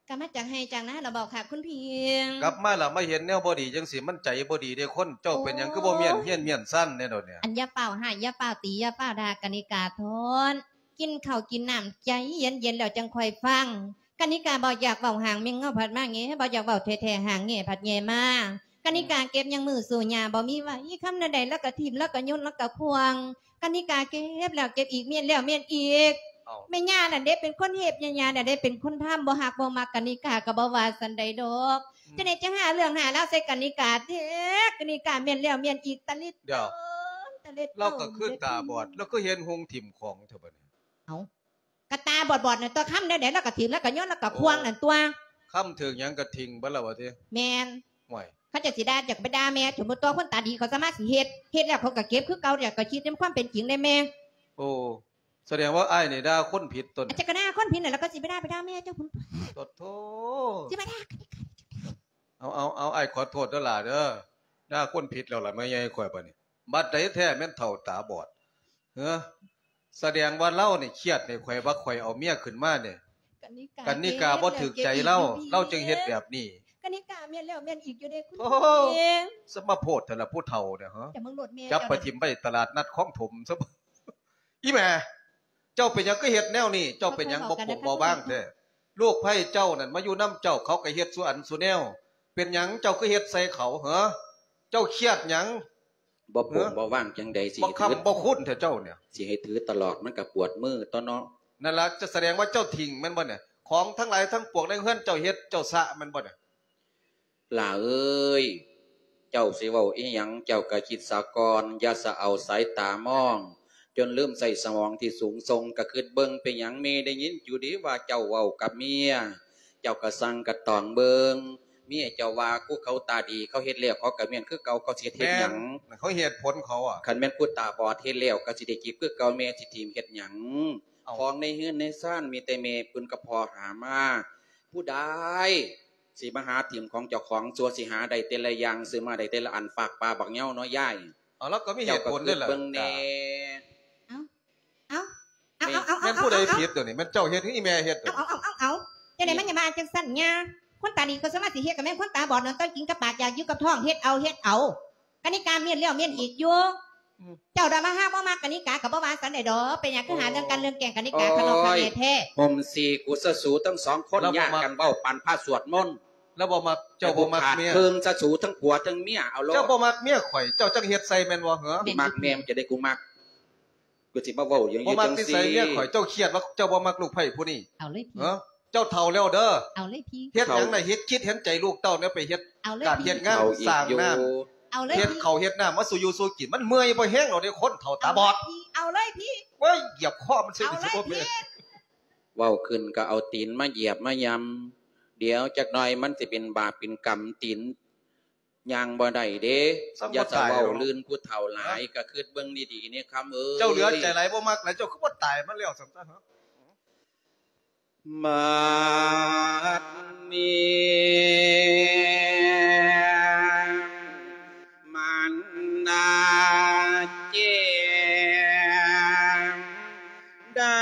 กลับมาจากให้จากนะเราบอกค่ะคุณพี่กลับมาแล้วมาเห็นแนวบ่ดีจังสิมันใจบ่ดีเด้คนเจ้าเป็นหยังคือบ่เมียนเฮียนเมียนสั้นแน่ดอกเนี่ยอันยาเป่าหายยาเป่าตียาเป่าดากนิกาทนกินข้าวกินน้ำใจเย็นเย็นแล้วจังค่อยฟังกนิกาบอกอยากเบาห่างเมียงเงาผัดมาเงี้ยบอกอยากเบาแท้ๆห่างเงี้ยผัดเงี้ยมากนิกาเก็บยังมือสู่ยาบ่มีไว้คำนาใดแล้วก็ทิมแล้วก็ยุ่นแล้วก็ควงกนิกาเก็บแล้วเก็บอีกเมียนแล้วเมียนอีกแม่ย่าน่ะเด็กเป็นคนเฮ็ดย่าน่ะได้เป็นคนทำบ่หักบ่มักกนิกาก็บ่ว่าสันใดดอกจะได้จะหาเรื่องหาแล้วใส่กนิกาแท้กนิกาเมียนแล้วเมียนอีกตะลิดเดี๋ยวเราก็คือตาบอดแล้วก็เห็นหงถิ่มของเถอะบัดนี้เอ้ากะตาบอดๆน่ะตัวค่ำได้ๆแล้วก็ถิ่มแล้วก็ย้อนแล้วก็ควงนั่นตัวค่ำถึงหยังก็ทิ้งบ่ล่ะว่าติแม่นห่วยเขาจะสิด่าจากไปด่าแม่สมมุติตัวคนตาดีเขาสามารถสิเฮ็ดเฮ็ดแล้วเขาก็เก็บคือเก่าอยากก็คิดในความเป็นจริงได้แม่โอ้แสดงว่าอ้ายนี่ด่าคนผิดตนอาจจะก็ด่าคนผิดน่ะแล้วก็สิไปด่าไปด่าแม่เจ้าพุ่นโตโธสิมาด่าเอาเอาเอาอ้ายขอโทษเด้อล่ะเด้อด่าคนผิดแล้วล่ะแม่ใหญ่ข่อยบัดนี้บัดใดแท้แม่นเฒ่าตาบอดเฮ้อแสดงว่าเล่านี่เครียดนี่ข่อยว่าข่อยเอาเมียขึ้นมาเนี่ยกันนิกาบ่ถูกใจเล่าเล่าจึงเฮ็ดแบบนี้กันนิกาเมียนแล้วเมียนอีกอยู่เด้คุณเองสมาโพดแต่ละผู้เฒ่าเนี่ยฮะจะมึงโหลดแม่จับไปทิ่มไปตลาดนัดของถมซะอีแม่เจ้าเป็นหยังก็เฮ็ดแนวนี้เจ้าเป็นหยังบ่ปกบ่บ้างแท้ลูกไผเจ้านั่นมาอยู่นำเจ้าเขาก็เฮ็ดสุอันสุแนวเป็นหยังเจ้าก็เฮ็ดใส่เขาเหรอเจ้าเครียดหยังบ่ปกบ่ว่างจังใดสิบ่คำบ่คุ้นแท้เจ้าเนี่ยสิให้ถือตลอดมันก็ปวดมือตอเนาะนั่นล่ะจะแสดงว่าเจ้าทิ้งแม่นบ่เนี่ยของทั้งหลายทั้งปวงในเฮือนเจ้าเฮ็ดเจ้าสะแม่นบ่เนี่ยล่ะเอ้ยเจ้าสิเว้าอีหยังเจ้าก็คิดซะก่อนอย่าสะเอาสายตามองจนลืมใส่สมองที่สูงส่งก็คิดเบิ่งเป็นหยังแม่ได้ยินอยู่ดีว่าเจ้าเว้ากับเมียเจ้าก็สั่งกระตองเบิ่งเมียเจ้าว่ากูเขาตาดีเขาเฮ็ดแล้วเขาก็แม่นคือเก่าเขาสิเฮ็ดหยังเขาเหตุผลเขาอ่ะคันแม่นผู้ตาบอดเฮ็ดแล้วก็สิได้กินคือเก่าแม่สิทีมเฮ็ดหยังของในเฮือนในซ่านมีแต่แม่ปืนกระพอหามาผู้ใดสิมาหาทีมของเจ้าของสัวสิหาได้แต่ละอย่างซื้อมาได้แต่ละอันฝากปลาบักเหย้าน้อยใหญ่เอาแล้วก็มีเหตุผลด้วยล่ะเบิ่งแน่เอาเอาเอาเอาแม่นผู้ใดผิดตัวนี้มันเจ้าเฮ็ดหรืออีแม่เฮ็ดตัวเอาเอาเอาเอาจังได๋มันอย่ามาจังซั่นญาคนตาดีก็สามารถสิเฮ็ดกับแม่คนตาบอดนั่นต้องกินกับปากอยากอยู่กับท้องเฮ็ดเอาเฮ็ดเอากนิกาเมียนแล้วเมียนอีกอยู่เจ้าดามาห้ามบ่มากนิกาก็บ่ว่าสันได้ดอกเป็นหยังคือหาเรื่องกันเรื่องแก่งกนิกาคลอคาเนแท้ห่มสี่กุศสูทั้งสองคนยากกันเว้าปันพาสวดมนต์แล้วบ่มักเจ้าบ่มักเมียเพิ่งสะสูทั้งผัวทั้งเมียเอาโลเจ้าบ่มักเมียข่อยเจ้าจังเฮ็ดใส่แม่นบ่เหรอมักแม่มันจะได้กูมักกูสิมาเว้าอย่างนี้จังซี่บ่มักที่ใส่เมียข่อยเจ้าเครียดว่าเจ้าบ่มักลูกไผผู้นี้เอาเลยพี่เหรอเจ้าเฒ่าแล้วเด้อเอาเลยพี่เฮ็ดหยังน่ะเฮ็ดคิดเห็นใจลูกเต้าเนี่ยไปเฮ็ดการเฮ็ดงานสร้างน้ำเอาเลยเฮ็ดข้าวเฮ็ดน้ำมาสู่อยู่สู่กินมันเมื่อยบ่แห้งดอกเด้คนเฒ่าตาบอดเอาเลยพี่เว้ยเหยียบคอมันสิสิบ่แม่เว้าขึ้นก็เอาตีนมาเหยียบมายำเดี๋ยวจักหน่อยมันสิเป็นบาปเป็นกรรมตีนย่างบ่ได้เด้อย่าจะเว้าลื่นผู้เฒ่าหลายก็คิดเบิ่งดีๆนี่คำเอ้ยเจ้าเหลือใจหลายบ่มักแล้วเจ้าคือบ่ตายมันแล้วซั่นซะฮะมานีมันนาเจได้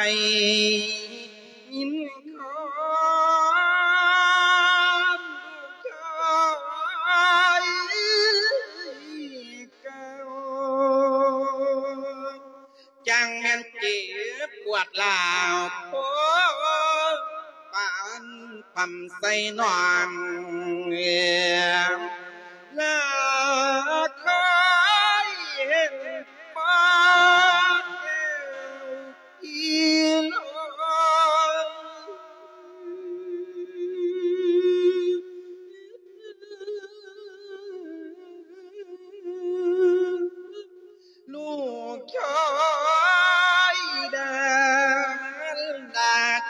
ยินคำชายเก่าจังแม่นเจ็บปวดลาวโอ้ปานปั๊มใส่นอนและเคยเห็นป้าแก้วอีลอยลูกชายดานดัก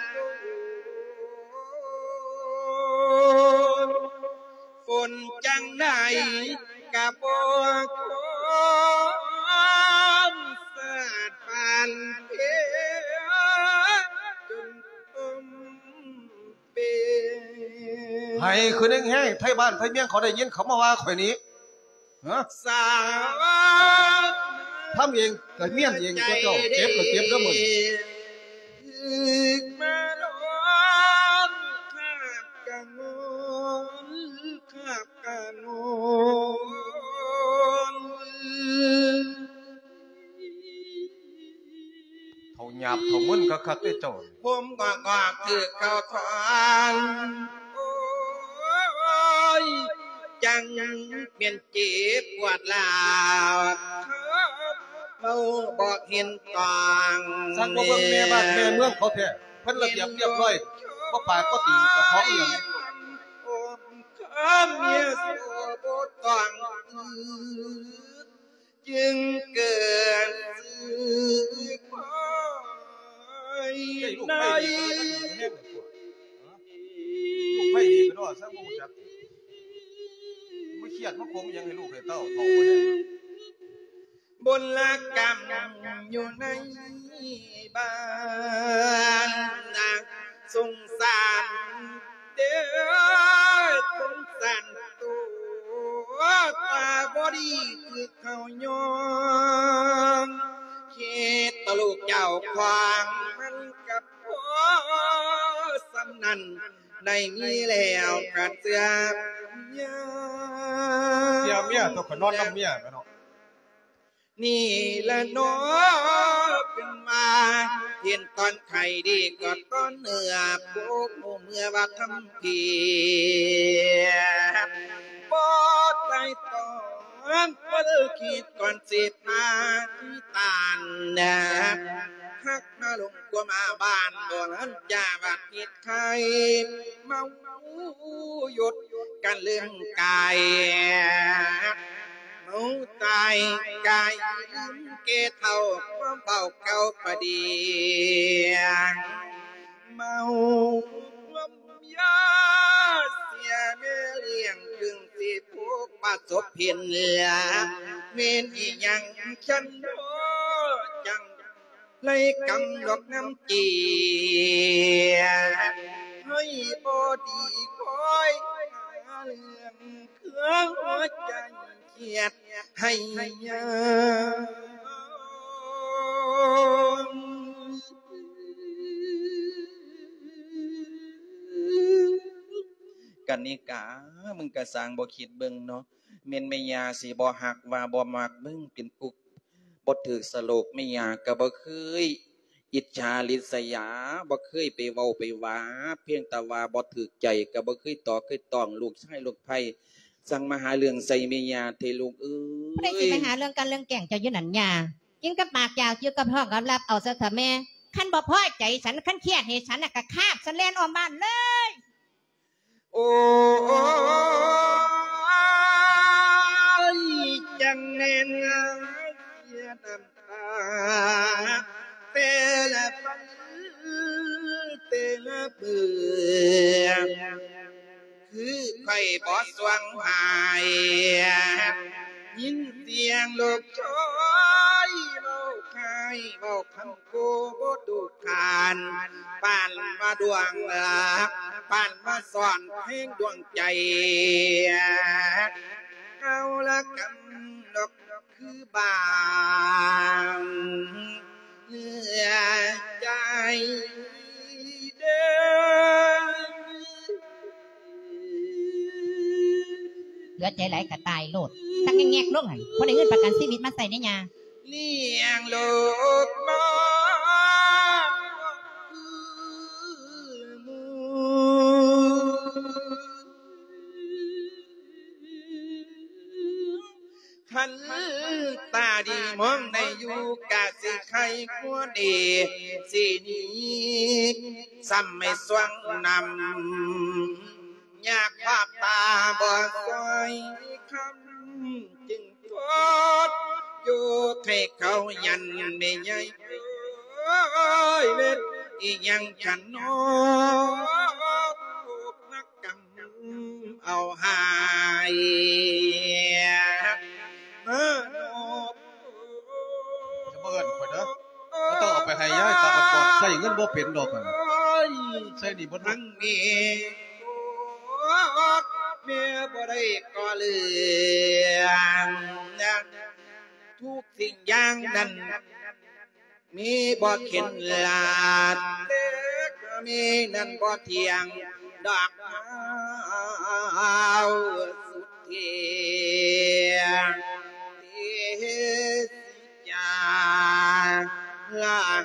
ฝนจังไหนกับบัวความสาดผ่านเพจนต้มเป็นให้คือแห้งๆไทบ้านไทเมียงเขาได้ยินเขามาว่าข่อยนี้ฮะสาวทำเองก็เมียนเองก็เจ้าเก็บก็เก็บแล้วหมดมาล้อมข้าหยาบเขามึนคักๆได้เจ้าผมก็งอกคือเขาทองโอ้ยจังเปลี่ยนเจ็บปวดลาวเราบอกเห็นกองสั่งบ่เบิ่งแม่บ้านแม่เมืองเขาแท้เพิ่นระเบียบเรียบร้อยบ่ปากบ่ตีเจ้าของอีหยังข้ามเมียโสบตองจึงเกิดในลูกไผ่ดีก็ดอซะบ่รู้จักบ่เครียดมาคมยังให้ลูกให้เต้าเฒ่าบ่ได้บนละกรรมอยู่ในบ้านนะสงสารเด้อสงสารตัวตาบอดีคือเขายองเขตตลูกเจ้าควางมันกับพ่อสำนันได้มีแล้วกัดเสียเมียเสียเมียต้องขนอนนำเมียแม่เนาะนี่ละน้อเป็นมาเห็นตอนไข่ดีก็ตอนเนื้อโบกเมื่อว่าทำเพียบอดใจตอนก็เลิกคิดก่อนสิบมาที่ตานนะฮักมาลงกว่ามาบ้านบ่ลันจ่าบัดคิดใครเมาหยุดกันลืมกายเมาตายกายลืมเกเท่าความเบาเก่าประเดียงเมาความยาเสียแม่เลี้ยงถึงสิพวกประสบเพียนเหลือเมนอีหยังฉันโอจังเลยกำดอกน้ำจีให้บอดีคอยหาเรื่องเครื่องหัวใจเกียดให้ยกันนิกามึงกะสร้างบ่คิดเบิ่งเนาะเมนแม่ยาสิบ่ฮักว่าบ่มักมึงเป็นปุกบ่ถือสโลกแม่ยาก็บ่เคยอิจฉาริษยาบ่เคยไปเว้าไปว่าเพียงแต่ว่าบ่ถูกใจก็บ่เคยต่อเคยต้องลูกชายลูกไผสั่งมาหาเรื่องใส่แม่ยาเทลูกเอ้ยบ่ได้สิมาหาเรื่องกันเรื่องแก่งเจ้าอยู่นั่นยากินกับปากยาวอยู่กับท้องกับรับเอาซะเถอะแม่คันบ่พอใจฉันคันเครียดให้ฉันน่ะก็คาบฉันแล่นออกบ้านเลยโอ้ยจังแน่นเสียน้ำตาเตละปันเตละเบื่อคือไข่บอสวงหายยินเสียงลูกชอยเบาไข่เบาคำโกบดูขานป่านมาดวงลักป่านมาสอนเพลงดวงใจเอาละกันดอกคือบางเนื้อใจเด้อเหลือใจไหลกะตายโลดสักแงกๆลงหั่นบ่ได้เงินประกันชีวิตมาใส่เนี่ยยาเลี้ยงลูกมาขันตาดีมองในอยู่กะสิใครกัวดีสินี้ซ้ำไม่สว่างนำอยากภาพตาบ่สวยคำจึงทดอยู่ให้เขายันไม่ใหญ่เอ้ยเม็ดอีหยังฉันน้องถูกนักกำเอาหายเออจะเบิ่นข่อยเด้อบ่ต้องเอาไปให้ยายตาบอดใส่เงินบ่เป็นดอกนั่นใส่นี่บ่ทั้งนี้แม่บ่ได้ก่อเรื่องทุกสิ่งอย่างนั้นมีบ่เข็นลาดเด็กมีนั่นบ่เที่ยงดอกเฮาสุดเที่ยงเทศจาลาค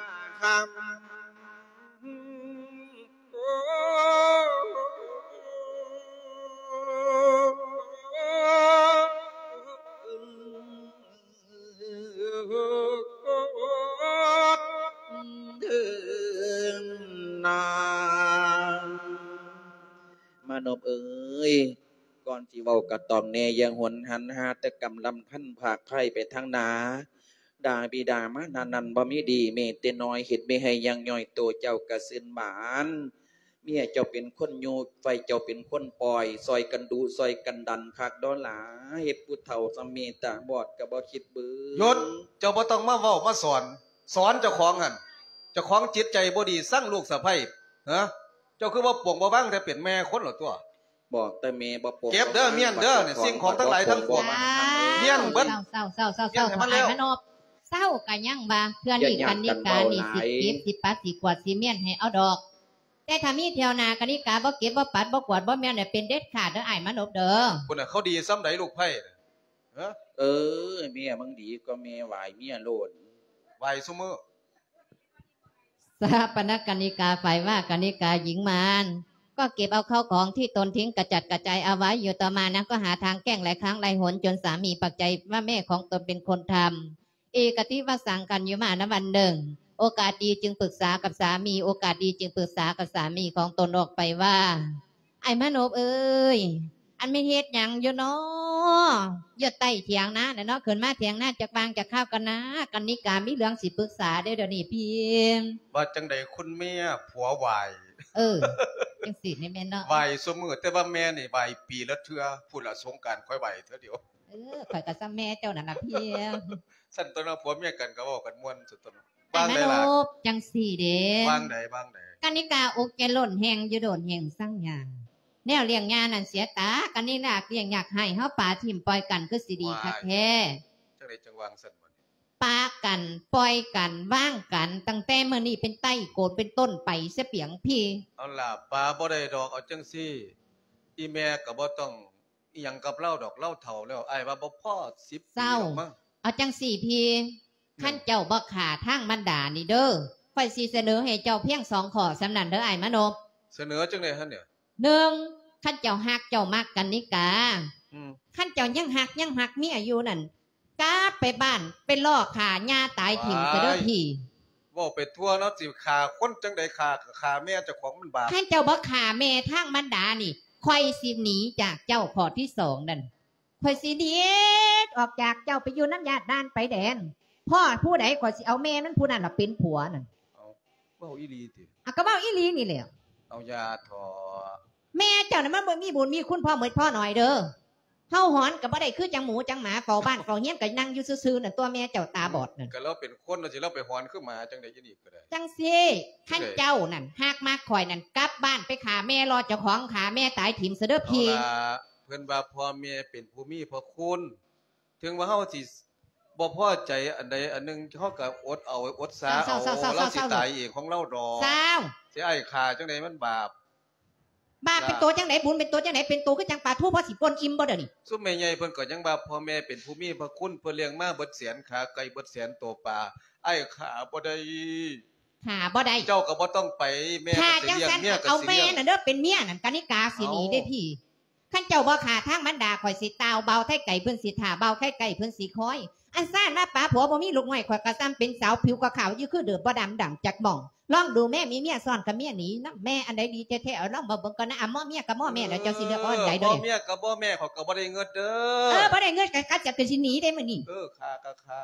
นามานพเอ้ยก่อนที่เว้ากะตองแน่ยังหวนหันหาแต่กำลำพันผากไข่ไปทางนาดาบิดามานานันบ่มีดีเมตน้อยเห็ดไม่ให้ยังย่อยโตเจ้ากะซึนหมานเมียเจ้าเป็นคนโยไฟเจ้าเป็นคนปล่อยซอยกันดูซอยกันดันคักดอหลาเฮ็ดผู้เฒ่าสมีตาบอดกะบ่คิดเบื้อยศเจ้าบ่ต้องมาเว้ามาสอนสอนเจ้าของหั่นเจ้าของจิตใจบ่ดีสร้างลูกสะใภ้ฮะเจ้าคือว่าปวงบ่บ้างแต่เป็นแม่คนเหรอตัวบอกแต่เมบ่ปกเก็บเด้อเมียนเด้อเนี่ยสิ่งของทั้งหลายทั้งปวง เมียนเบิดเศร้าเศร้าเศร้าเศร้าเมียนให้มันไอ้แล้วมโนบเศร้ากันยังบ่เพื่อนนี่กันนิกานี่สิเก็บสิปัดสิกวาดสิเมียนให้เอาดอกแต่ถ้ามีเที่ยวนากันนิกาบ่เก็บบ่ปัดบ่กวาดบ่เมียนเนี่ยเป็นเด็ดขาดเด้อไอ้มโนบเด้อพุ่นน่ะเขาดีซ้ำใดลูกไผ่น่ะฮะเออเมียมึงดีก็เมียไหวเมียโลดไหวซุมื้อสหปนกนิกาฝ่ายว่ากนิกาหญิงมารก็เก็บเอาเข้าของที่ตนทิ้งกระจัดกระจายเอาไว้อยู่ต่อมานะก็หาทางแกล้งหลายครั้งหลายหนจนสามีปักใจว่าแม่ของตนเป็นคนทำเอกติว่าสั่งกันอยู่มานะวันหนึ่งโอกาสดีจึงปรึกษากับสามีโอกาสดีจึงปรึกษากับสามีของตนออกไปว่าไอ้มโนบเอ้ยอันไม่เฮ็ดหยังอยู่เนาะอย่าไต่เถียงนะเนาะขึ้นมาเถียงหน้าจากบางจากข้าวกันนะกันนิกามีเรื่องสิปรึกษาเดี๋ยวเดี๋ยวนี้พี่ว่าจังใดคุณแม่ผัวไหวเออจังสิในแม่เนาะไหวซุมื้อแต่ว่าแม่นี่ไหวปีละเทื่อพุ่นละสงกรานต์ค่อยไหวเทื่อเดียวเออข่อยกับซ้ำแม่เจ้านั่นล่ะพี่สั่นตัวเนาะผัวเมียกันก็เว้ากันม่วนสุดตัวเนาะไอ้บ้างแม่ได้โลล่ะบจังสี่เด้บ้างใดบ้างใดกันนิกาอกแกล่นแหงอยู่โดนแหงสั่งหยางแนวเลี้ยงงานนั่นเสียตากันนี่ล่ะเลี้ยงอยากให้เฮาป่าทิ่มปล่อยกันคือสิดีคักแท้จังไดจังวางสั่นบ่นี่ปากันปล่อยกันว่างกันตั้งแต่เมื่อนี้เป็นไต้โกนเป็นต้นไปเสียเปียงพี่เอาล่ะป้าบ่ได้ดอกเอาจังซี่อีแม่ก็บ่ต้องอีหยังกับเราดอกเราเฒ่าแล้วอ้ายว่าบ่พอสิบปีเศร้าหรอกมั้งเอาจังสี่พี่ขั้นเจ้าบ่ขาทางมันดานี่เด้อข่อยสิเสนอให้เจ้าเพียงสองข้อสำนันเด้อไอ้มโนบเสนอจังได๋หั่นเนี่ยหนึ่งขั้นเจ้าหักเจ้ามักกันนิกาอืมขั้นเจ้ายังหักยังหักเมียอยู่นั่นกาไปบ้านไปล่อขาหญ้าตายถิ่มซะเด้อพี่เว้าไปทั่วเนาะสิฆ่าคนจังได๋ฆ่าก็ฆ่าแม่เจ้าของมันบาปขั้นเจ้าบ่ขาแม่ทางมันดานี่ข่อยสิหนีจากเจ้าข้อที่สองนั่นข่อยสิเดีดออกจากเจ้าไปอยู่น้ำญาติด้านไปแดนพ่อผู้ใดข่อยสิเอาแม่นั้นผู้นั้นล่ะเป็นผัวนั่นเอาเว้าอีหลีติอ่ะก็เว้าอีหลีนี่แหละเอายาถอแม่เจ้าน่ะมันบ่มีบุญมีคุณพ่อเหมือนพ่อหน่อยเด้อเฮาหอนก็บ่ได้คือจังหมูจังหมาเฝ้าบ้านเฝ้าเฮียนก็นั่งอยู่ซื่อๆนั่นตัวแม่เจ้าตาบอดนั่นก็เราเป็นคนเราสิเราไปหอนคือหมาจังได๋อีนี่ก็ได้จังซี่ท่านเจ้านั่นหากมากข่อยนั่นกลับบ้านไปขาแม่รอเจ้าของขาแม่ตายถิ่มซะเด้อเอาพี่ล่ะเพิ่นว่าพ่อแม่เป็นผู้มีพระคุณถึงว่าเฮาสิบ่พอใจอันใดอันหนึงเฮาก็อดเอาอดสาเอาเราสิตายเองของเราดอกสาวสิอ้ายฆ่าจังได๋มันบาปบ้าเป็นตัวจังไหนบุญเป็นตัวจังไหนเป็นตัวคือจังปลาทู่พอสิปนอิ่มบ่เด้อนี่ซุมแม่ใหญ่เพิ่นก็ยังว่าพ่อแม่เป็นผู้มีพระคุณเพิ่นเลี้ยงมาเบิดแสนขาไก่เบิดแสนตัวปลาอ้ายฆ่าบ่ได้ขาบ่ได้เจ้าก็บ่ต้องไปแม่ถ้าก็สิจังเลี้ยงซั่นเมียก็เอาสิแม่เลี้ยงน่ะเด้อเป็นเมียนั่นกานิกาสิหนีได้อพี่ขั้นเจ้าบ่ขาทางมันดาข่อยสิตาวเบาไทไก่เพิ่นสิท่าเบาไข่ไก่เพิ่นสิคอย อันซ่านมาป้าผัวบ่มีลูกน้อยข่อยก็ซ้ำเป็นสาวผิวก็ขาวอยู่คือเดิมบ่ดำดำจักหม่องลองดูแม่มีเมียซ่อนกับเมียหนีนะแม่อันใดดีแท้ๆเอาลองมาเบิ่งก่อนนะอ่ะหม้อเมียกับหม้อแม่แล้วเจ้าสิเลือกเอาอันใดเด้อบ่เมียกับบ่แม่เขาก็บ่ได้เงินเด้เอออบ่ได้เงินก็กัดจักคือสิหนีได้มื้อนี้เออฆ่าก็ฆ่า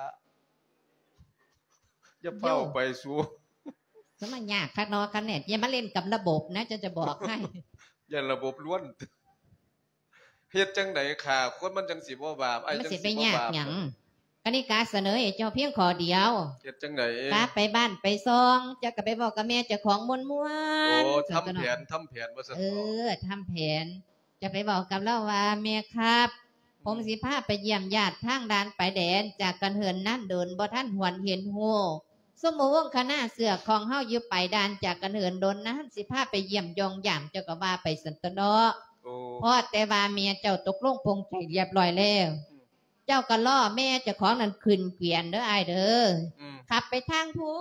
อย่าเฝ้าไปสู่สมันยากคักเนาะคันแน่อย่ามาเล่นกับระบบนะจะจะบอกให้อย่าระบบล้วนเฮ็ดจังได๋ฆ่าคนมันจังสิบ่บาปไอ้มันจังสิสิไปบ่ยากบาปหยังกนิกาเสนอให้เจ้าเพียงขอเดียวเฮ็ดจังได๋กลับไปบ้านไปซองเจ้าก็ไปบอกกับแม่เจ้าของม่วนโอ้ๆทำแผนทำแผนว่าซั่นเอบ่อทำแผน จะไปบอกกับเราว่าแม่ครับ ผมสิพาไปเยี่ยมญาติทางด่านไปแดนจากกันเหินนั่นเดินบ่ท่านหวนเห็นหูสมมุติวงคณะเสือของเฮาอยู่ไปด่านจากกันเหินโดนนั้นสิพาไปเยี่ยมยองยามเจ้าก็ว่าไปสันตเนาะโอ้เพราะแต่ว่าเมียเจ้าตกลงปรงใจเรียบร้อยแล้ว เจ้าก็ล่อแม่เจ้าของนั่นขึ้นเกวียนเด้อไอเด้อขับไปทางพู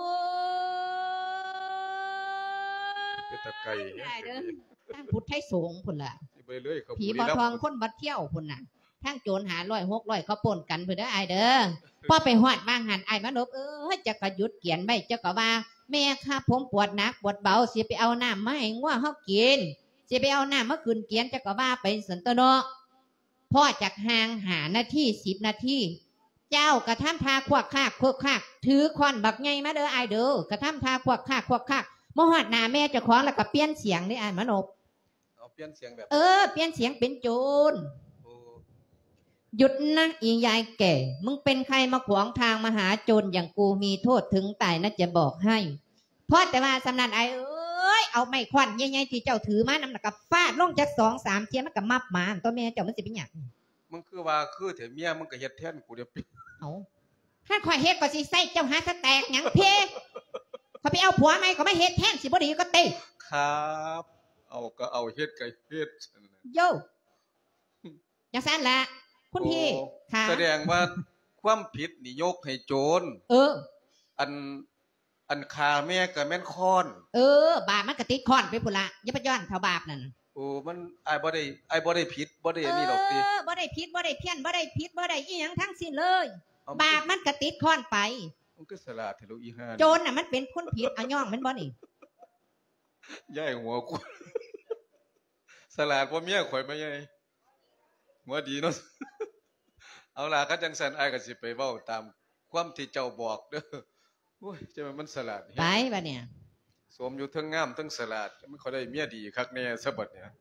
เป็นตะไก่ไอเด้อทางพุทธไทยสงพุ่นล่ะผีบ่ทองคนบัดเที่ยวพุ่นน่ะทางโจรหาร้อยหกร้อยเขาป่นกันเพื่อเด้อไอเด้อพอไปหอดบางหันไอมานบเออจะกระยุดเกียนไม่เจ้าก็ว่าแม่ข้าผมปวดหนักปวดเบาสิไปเอาน้ำมาให้งัวเฮากินสิไปเอาน้ำมาคืนเกียนเจ้าก็ว่าไปสันตโนพ่อจากห่างหานาทีสิบนาทีเจ้ากระทำทาควักคากควักคากถือคอนบักไงมาเด้อไอเด้อกระทำทาควักคากควักคากมหอดหนาแม่เจ้าของแล้วก็เปลี่ยนเสียงนี่ไอมานบเอาเปลี่ยนเสียงแบบเออเปลี่ยนเสียงเป็นโจรหยุดนะอียายแก่มึงเป็นใครมาขวางทางมาหาโจรอย่างกูมีโทษถึงตายนะจะบอกให้เพราะแต่ว่าสำนักไอเอ้ยเอาไม้ควันใหญ่ๆที่เจ้าถือมานำหนักกับฟาดลงจากสองสามเทียนมันกับมับมาตัวแม่เจ้ามันสิเป็นหยังมึงคือว่าคือเถเมียมึงก็เฮ็ดแทนกูเดี๋ยวปิเอาถ้าคอยเฮ็ดก็สิใส่เจ้าหาสแตกหยังเพ่เขาไปเอาผัวไหมก็ไม่เฮ็ดแทนสิบ่ดีก็เตะครับเอาก็เอาเฮ็ดก็เฮ็ดโยอย่างนั้นแหละคุณพี่ค่ะแสดงว่าความผิดนี่ยกให้โจรเอออันอันคาแม่กับแม่นค้อนเออบาปมันกระติกค้อนไปพุ่นละอย่าไปย้อนเท่าบาปนั่นโอ้มันไอ้บ่ได้ไอ้บ่ได้ผิดบ่ได้นี่ดอกติเออบ่ได้ผิดบ่ได้เพี้ยนบ่ได้ผิดบ่ได้อีหยังทั้งสิ้นเลยบาปมันกระติกค้อนไปมันก็สลาดทะลุอีห่าโจรน่ะมันเป็นคนผิดอ่ะย่องมันบ่นี่ย่ายหัวกูสลาดบ่เมียข่อยมาใหญ่หัวดีเนาะเอาล่ะก็จังซั่นอ้ายก็สิไปเว้าตามความที่เจ้าบอกเด้อโอ้ยจะมันสลัดไปบัดเนี่ยสวมอยู่ทั้งงามทั้งสลัดมันเขาได้เมียดีคักแน่ซะบัดเนี่ย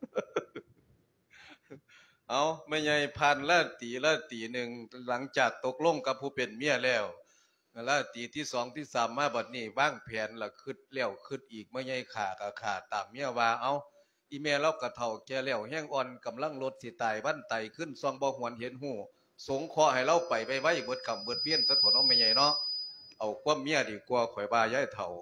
เอาแม่ใหญ่พันละตีละตีหนึ่งหลังจากตกลงกับผู้เป็นเมียแล้วละตีที่สองที่สามมาบัดนี้วางแผนละคิดแล้วคิดอีกแม่ใหญ่ขาก็ขาตามเมียว่าเอาอีแม่เราก็เฒ่าแก่แล้วแห้งอ่อนกำลังลดสิตายบ้านไตขึ้นซองบ่หวนเห็นหูสงขอให้เราไปไปไว้เบิดคำเบิดเพี้ยนสะทนเอาไม่ใหญ่เนาะเอาความเมียดีกว่าข่อยบาย้ายเถ่า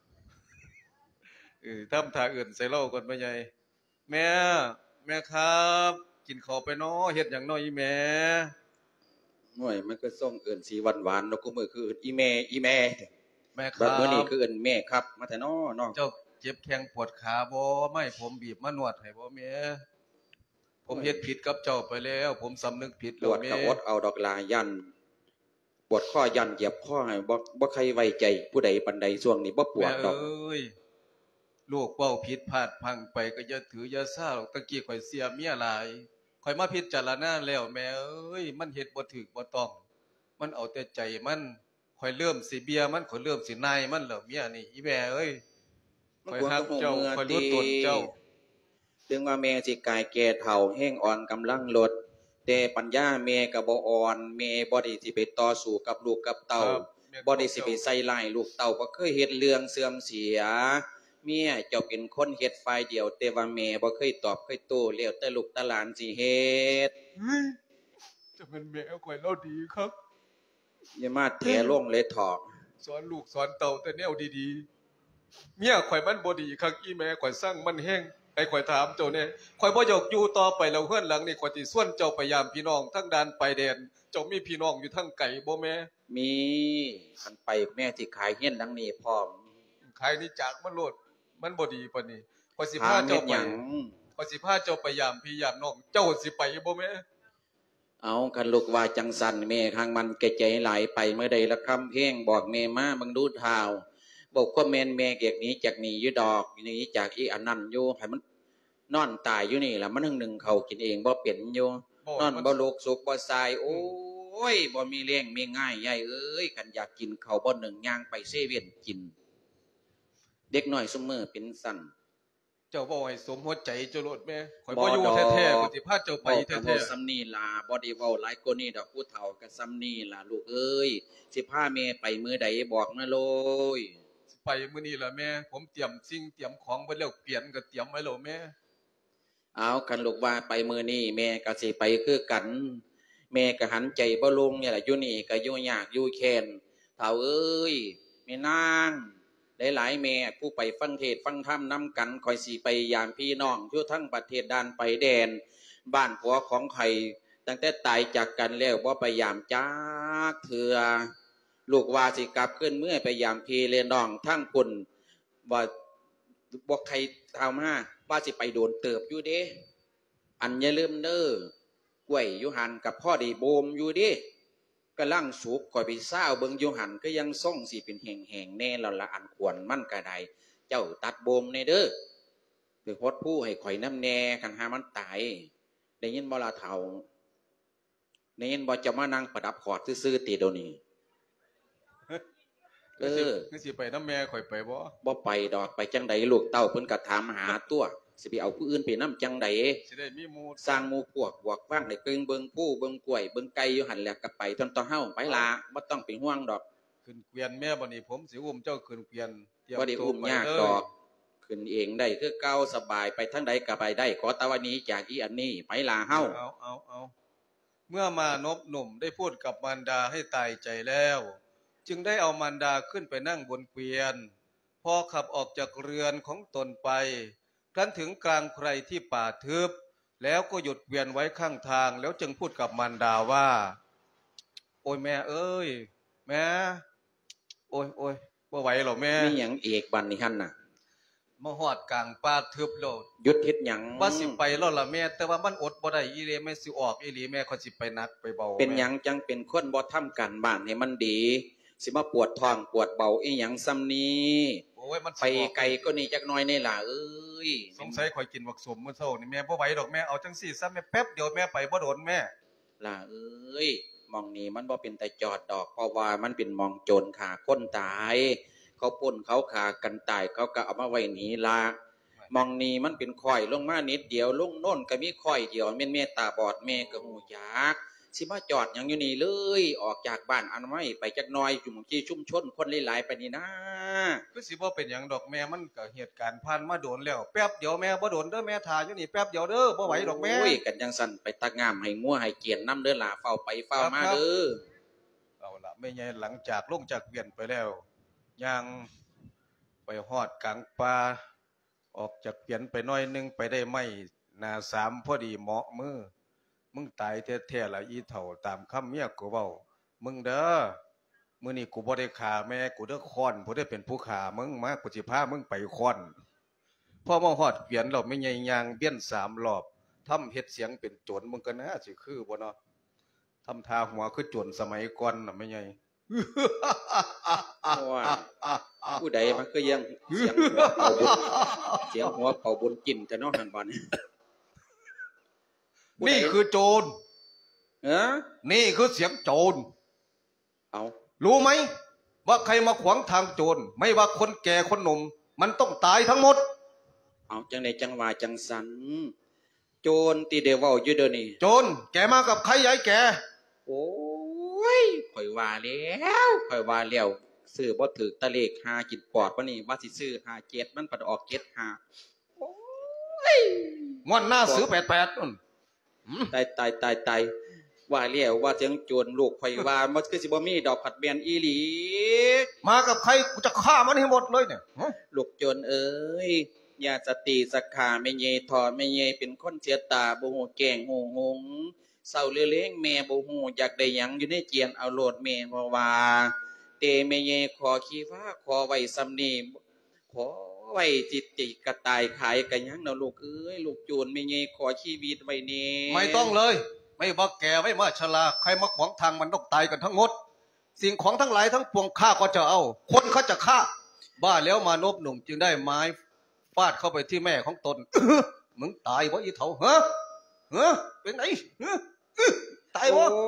เออทำท่าอื่นใส่เล่าก่อนไม่ใหญ่แม่แม่ครับกินข้าวไปเนาะเฮ็ดอย่างน้อยอีแม่หน่อยมันก็ส่งเอื่นสีหวานหวานแล้วก็มือคืออีแม่อีแม่แม่ครับเมื่อนี้คือเอื่นแม่ครับมาแต่น้อน้องเจ้าเจ็บแข้งปวดขาบ่ไม่ผมบีบมานวดให้บ่แม่ผมเฮ็ดผิดกับเจ้าไปแล้วผมสำนึกผิดแล้วแม่ปวดกระอดเอาดอกลายันปวดข้อยันเหยียบข้อให้บ่บ่ใครไว้ใจผู้ใดปันใดช่วงนี้บ่ปวดดอกเอ้ยลูกเว้าผิดพลาดพังไปก็อย่าถืออย่าซ่าหรอกตะกี้ข่อยเสียเมียหลายข่อยมาพิจารณาแล้วแม่เอ้ยมันเฮ็ดบ่ถูกบ่ต้องมันเอาแต่ใจมันข่อยเริ่มสิเบียมันข่อยเริ่มสินายมันแล้วเมียนี่อีแม่เอ้ยข่อยฮักเจ้าข่อยรู้ตนเจ้าถึงว่าแม่สิกายแก่เฒ่าแห้งอ่อนกำลังลดแต่ปัญญาแม่ก็บ่อ่อนแม่บ่ได้สิไปต่อสู้กับลูกกับเต้าบ่ได้สิไปใส่ร้ายลูกเต้าบ่เคยเฮ็ดเรื่องเสื่อมเสียเมียเจ้าเป็นคนเฮ็ดฝ่ายเดียวแต่ว่าแม่บ่เคยตอบเคยโต้แล้วแต่ลูกตาหลานสิเฮ็ดจะเป็นแม่ข่อยเล่าดีครับอย่ามาแถลงเลยเถาะสอนลูกสอนเต้าแต่แนวดีๆเมียข่อยมันบ่ดีคักอีแม่ข่อยสร้างมันแห้งไอ้ข่อยถามเจ้าเนี่ยข่อยบ่อยากอยู่ต่อไปแล้วเฮือนหลังนี่ข่อยสิส่วนเจ้าไปยามพี่น้องทั้งด่านไปแดนเจ้ามีพี่น้องอยู่ทั้งไกลบ่แม่มีคันไปแม่สิขายเฮียนหลังนี้พร้อมขายนี่จากมันโลดมันบ่ดีปานนี้ข่อยสิพาเจ้าไปข่อยสิพาเจ้าไปยามพี่ยามน้องเจ้าสิไปบ่แม่เอาคันลูกว่าจังสั่นแม่ข้างมันแก่ใจหลายไปเมื่อใดละคำเพลงบอกแม่มาบังดูข่าวบอกว่าแม่นแม่เกียกนี้จากนี้อยู่ดอกนี้จากอีอันนั้นอยู่ให้มันนอนตายอยู่นี่แหละมันทั้งหนึ่งเขากินเองบ่เปลี่ยนอยู่นอนบ่ลูกสุกบ่ทรายโอ้ยบ่มีเลี้ยงมีง่ายใหญ่เอ้ยกันอยากกินเขาบ่หนึ่งย่างไปเซเว่นกินเด็กน้อยซุมื้อเป็นสั่นเจ้าบ่ให้สมหัวใจเจ้าโลดแม่ข่อยบ่อยู่แท้ๆข่อยสิพาเจ้าไปแท้ๆซ้ำนี่ล่ะบ่ได้เว้าหลายกว่านี้ดอกผู้เฒ่าก็ซ้ำนี่ล่ะลูกเอ้ยสิพาแม่ไปมื้อใดบอกนะโลยไปมื้อนี้ล่ะแม่ผมเตรียมสิ่งเตรียมของไว้แล้วเปลี่ยนก็เตรียมไว้แล้วแม่เอากันลูกว่าไปมื้อนี้แม่ก็สิไปคือกันแม่ก็หันใจบ่ลงนี่ล่ะอยู่นี่ก็อยู่ยากอยู่แค้นเฒ่าเอ้ยแม่นางหลายๆแม่ผู้ไปฟังเทศฟังธรรมนำกันคอยสิไปยามพี่น้องอยู่ทั้งประเทศด้านไปแดนบ้านผัวของไข่ตั้งแต่ตายจากกันแล้วบ่พยายามจักเถื่อลูกว่าสิกลับขึ้นเมื่อพยายามพีเลน้องทั้งปุ่นว่าบ่ใครทำมาว่าสิไปโดนเติบอยู่เด้อันอย่าลืมเด้อกล้วยอยู่หันกับพ่อดีโบมอยู่เด้กำลังสุกก่อยไปเศร้าเบิงอยู่หันก็ยังส่งสิเป็นแห่งๆแน่เราละอันควรมั่นกระไดเจ้าตัดโบมในเด้อหรือพดผู้ให้ข่อยน้ำแน่กันหามันตายได้ยินบ่ละเท่าได้ยินบ่จะมานั่งประดับขอดซื่อๆตีโดนี้เออคือสิไปน้ำแม่ข่อยไปบ่บ่ไปดอกไปจังใดลูกเต้าเพิ่นก็ถามหาตัวสิไปเอาผู้อื่นไปน้ำจังใดสิได้มีหมู่สร้างหมู่พวกบวกว่างได้เกิงเบิ่งผู้เบิ่งกล้วยเบิ่งไก่อยู่หั่นแหละก็ไปตอนต่อเฮาไปลาบ่ต้องเป็นห่วงดอกขึ้นเกวียนแม่บัดนี้ผมสิอุ้มเจ้าขึ้นเกวียนเตรียมตัวอุ้มยากดอกขึ้นเองได้คือเก่าสบายไปทั้งใดก็ไปได้ขอตะวันนี้จากอีอันนี้ไปลาเฮาเอาเอาเอาเมื่อมานพหนุ่มได้พูดกับมารดาให้ตายใจแล้วจึงได้เอามารดาขึ้นไปนั่งบนเกวียนพอขับออกจากเรือนของตนไปครั้นถึงกลางไพรที่ป่าทึบแล้วก็หยุดเกวียนไว้ข้างทางแล้วจึงพูดกับมารดาว่าโอ้ยแม่เอ้ยแม่โอ้ยโอ้ยบ่ไหวหรอกแม่มีหยังเอกบันนี่หั่นน่ะมาฮอดกลางป่าทึบโลดหยุดเฮ็ดหยังว่าสิไปแล้วล่ะแม่แต่ว่ามันอดบ่ได้อีหลีแม่สิออกอีหลีแม่เขาสิไปนักไปเบาเป็นหยังจังเป็นคนบ่ทำการบ้านให้มันดีสิมาปวดท้องปวดเบาอีหยังซ้ำนี้โอ้ยมันไปไกลก็นี่จักหน่อยนี่ล่ะเอ้ยสงสัยข่อยกินบักสมมื้อเช้านี่แม่บ่ไหวดอกแม่เอาจังซี่ซะแม่แป๊บเดียวแม่ไปบ่โดนแม่ล่ะเอ้ยมองนี่มันบ่เป็นแต่จอดดอกเพราะว่ามันเป็นมองโจรฆ่าคนตายเขาป่นเขาฆ่ากันตายเขาก็เอามาไว้นี่ล่ะมองนี่มันเป็นข่อยลงมานิดเดียวลงโน่นก็มีข่อยเดียวแม่นแม่ตาบอดแม่ก็หูจักสิมาจอดหยังอยู่นี่เลยออกจากบ้านอันไว้ไปจักหน่อยอยู่หมู่ที่ชุมชนคนหลายๆไปนี่นะคือสิบ่เป็นหยังดอกแม่มันก็เหตุการณ์ผ่านมาโดนแล้วแป๊บเดียวแม่บ่โดนเด้อแม่ท่าอยู่นี่แป๊บเดียวเด้อบ่ไหวดอกแม่โอ้ยกันจังสั่นไปตักงามให้งัวให้เกียรน้ำเด้อล่ะเฝ้าไปเฝ้ามาเด้อเอาล่ะแม่ใหญ่หลังจากลงจากเวียนไปแล้วย่างไปฮอดกลางป่าออกจากเวียนไปหน่อยนึงไปได้ไม้หน้าสามพอดีเหมาะมือมึงตายแท้ๆล่ะอีเฒ่าตามคำเมียกูเว้ามึงเด้อมื้อนี้กูบ่ได้ฆ่าแม่กูเด้อค้อนบ่ได้เป็นผู้ฆ่ามึงมากูสิพามึงไปค้อนพอมาฮอดเวียนแล้วแม่ใหญ่ย่างเวียนสามรอบทำเฮ็ดเสียงเป็นโจรมึงก็น่าสิคือบ่เนาะทำท่าหัวคือโจรสมัยก่อนน่ะแม่ใหญ่ว่าผู้ใดมันก็ยังเสียงหัวเป่าบุญเสียงหัวเป่าบุญกินแต่เนาะหั่นบ่นี่นี่คือโจรเออนี่คือเสียงโจรเอารู้ไหมว่าใครมาขวางทางโจรไม่ว่าคนแก่คนหนุ่มมันต้องตายทั้งหมดเอาจังในจังหวะจังสันโจรตีเดวเว้าอยู่เด้อนี่โจรแกมากับใครยายแกโอ้ยข่อยว่าแล้วข่อยว่าแล้วซื้อบ่ถูกตะเลขห้ากินปอดบ่นี่ว่าสิซื้อห้าเจ็ดมันปัดออกเจ็ดห้าโอ้ยงอนหน้าซื้อแปดแปดนั่นตายตายตายตายว่าเลี้ยวว่าเสียงโจรลูกข่อยว่ามันคือสิบ่มีดอกผัดเบียนอีหลีมากับใครกูจะฆ่ามันให้หมดเลยเนี่ยลูกโจรเอ้ยอย่าสติสักขาแม่เยถอดแม่เยเป็นคนเสียตาบ่ฮู้แกงฮู้หงเศร้าเลือเลี้ยงแม่บ่ฮู้อยากได้หยังอยู่ในเจียนเอาโลดแม่บ่ว่าเตแม่เยขอขี้ฟ้าขอไว้ซำนี้ขอไว้จิตติกระต่ายขายกันยังเนาะลูกเอ้ยลูกโจรแม่เยขอชีวิตไว้แน่ไม่ต้องเลยไม่ว่าแก่ไว้มาชราใครมาขวางทางมันต้องตายกันทั้งหมดสิ่งของทั้งหลายทั้งปวงข้าก็จะเอาคนเขาจะฆ่าบ้าแล้วมานพหนุ่มจึงได้ไม้ฟาดเข้าไปที่แม่ของตน มึงตายวะอีเฒ่าฮะฮะเป็นไงตายวะ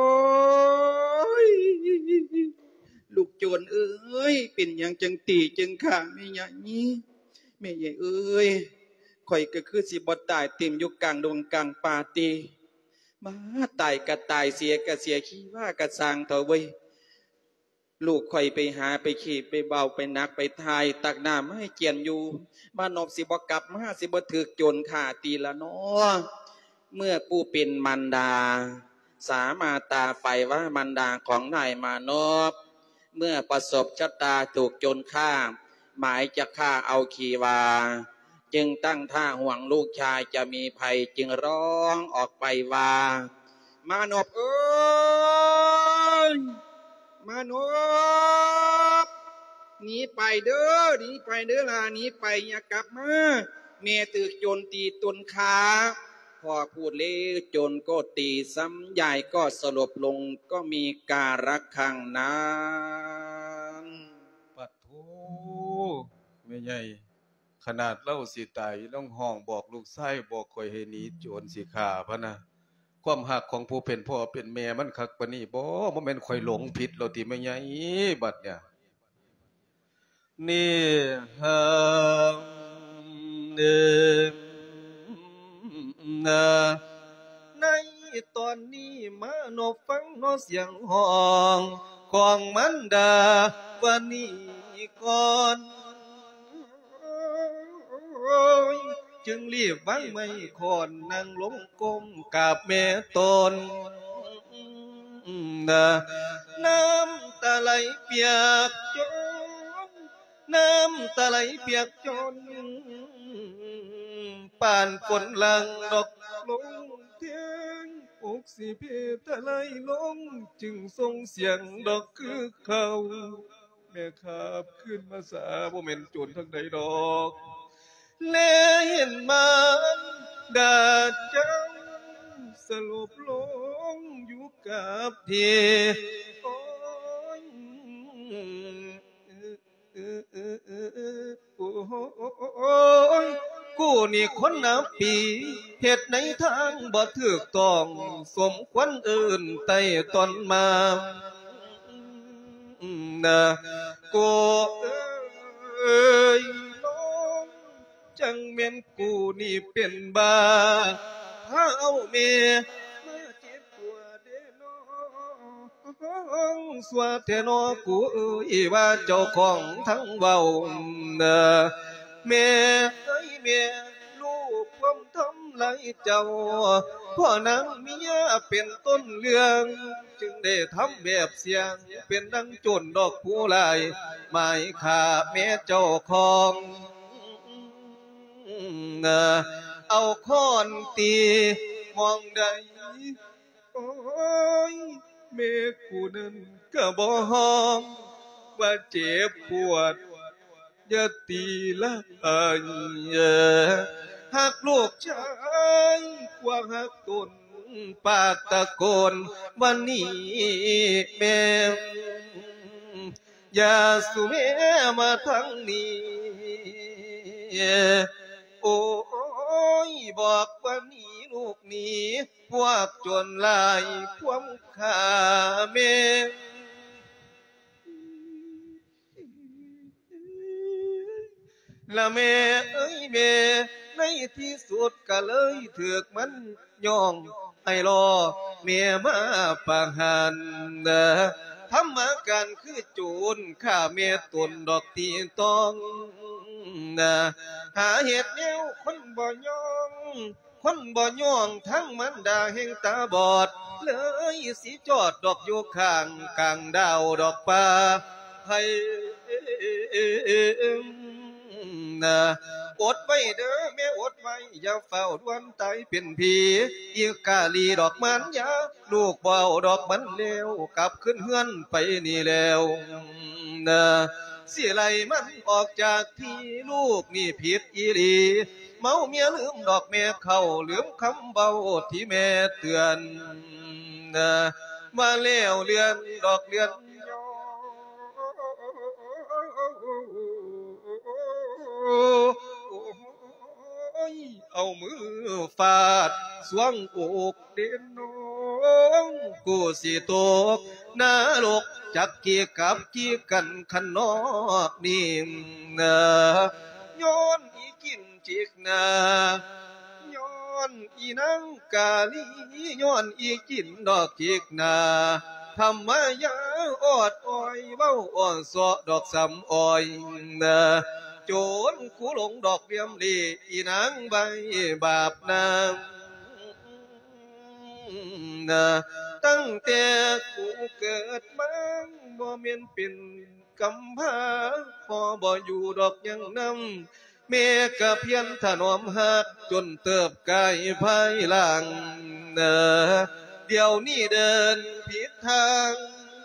ลูกโจรเอ้ยเป็นอย่างจังตีจังข้าไม่ใหญ่แม่ใหญ่เอ้ยข่อยก็คือสิบ่ตายเต็มอยู่กลางดงกลางป่าตีมาตายก็ตายเสียก็เสียขี้ว่ากระสร้างเถอะเว้ยลูกข่อยไปหาไปขี่ไปเบาไปนักไปทายตักน้ำให้เกียนอยู่บ้านนบสิบ่กลับมาสิบ่ถึกโจรฆ่าตีละเนาะเมื่อผู้เป็นมารดาสามาตาไฟว่ามารดาของนายมานพเมื่อประสบชะตาถูกโจรฆ่าหมายจะฆ่าเอาขีวาจึงตั้งท่าห่วงลูกชายจะมีภัยจึงร้องออกไปว่ามานพเอ้ยมานพหนีไปเด้อหนีไปเด้อล่ะหนีไปอย่ากลับมาแม่ตึกโจรตีตนขาพ่อพูดเลยโจรก็ตีซ้ำใหญ่ก็สลบลงก็มีการะฆังนั้นปัดโธแม่ใหญ่ขนาดเล่าสิตายต้องห้องบอกลูกชายบอกคอยให้หนีโจรสิฆ่าพะนะความหักของผู้เป็นพ่อเป็นแม่มันคักปานนี้บ่บ่แม่นข่อยหลงผิดแล้วติแม่ใหญ่บัดเนี่ยนี่ฮะเดิมนะในตอนนี้มานพฟังนเสียงห้องของมันดาวันนี้ก่อนจึงรีบวางไม้คอนนั่งลงก้มกราบแม่ตนนะน้ำตาไหลเปียกจนน้ำตาไหลเปียกจนป่านฝนหลังดอกลงเทียงอกสิเพตะไหลลงจึงส่งเสียงดอกคือเขาแม่ขับขึ้นมาสาบ่แม่นโจรทั้งใดดอกแลเห็นมันดาดเจ้าสลบลงอยู่กับที่โอ้ยโอ้ยกูนี่คนนับปีเหตุในทางบ่ถูกต้องสมควรเอิ้นไต่ตอนมานะกูเอ้ยจังแม่นกูนี่เป็นบ้าพาเอาเมียมาเจ็บปวดเด้น้องสวาเทนอกูเอ้ยว่าเจ้าของทั้งเว้าเด้อแม่เอ้ยแม่ลูกความทำไรเจ้าพ่อนางเมียเป็นต้นเรื่องจึงได้ทำแบบเสียงเป็นดังโจรดอกผู้ลายหมายฆ่าแม่เจ้าของเอาค้อนตีมองใดโอ้ยแม่กูนั้นก็บ่ห้องว่าเจ็บปวดอย่าตีละอันหักลูกชายกว่าหักตนปากตะโกนวันนี้แม่อย่าสู่แม่มาทั้งนี้โอ้ยบอกว่าหนีลูกหนีพวกจนลายพวมขาแม่ละแม่เอ้ยแม่ในที่สุดก็เลยถือกมันย่องให้รอแม่มาปางหันทำมาการคือโจรฆ่าแม่ตนดอกตีตองหาเหตุแนวคนบ่ย่องคนบ่ย่องทั้งมันดาแห่งตาบอดเลยสิจอดดอกอยู่ข้างกลางดาวดอกป่าให้อดไว้เด้อแม่อดไว้อย่าเฝ้าดวนตายเป็นผีอีกาลีดอกมันยาลูกเบาดอกมันเลวกลับขึ้นเฮือนไปนี่แล้วนะสิไล่มันออกจากที่ลูกนี่ผิดอีหลีเมาเมียลืมดอกแม่เข้าลืมคำเบาที่แม่เตือนนะมาแล้วเลือนดอกเลือนเอามือฟาดสวงอกเด่นน้องกูสิตกนรกจักกี่กับกี่กันขันนอกนี่นะย้อนอีกินจิกนาย้อนอีนังกาลีย้อนอีกินดอกจิกนาทำมายาออดอ้อยเบ้าอ่อนสอดอกสำอ้อยนะโจรกูหลงดอกเดียมดีอีนางใบบาปนางนะตั้งแต่กูเกิดมาบ่เมียนเป็นกำพร้าพอบ่อยู่ดอกยังนำเมกะเพียนถนอมหักจนเติบกายภายหลังนะเเดี๋ยวนี้เดินผิดทาง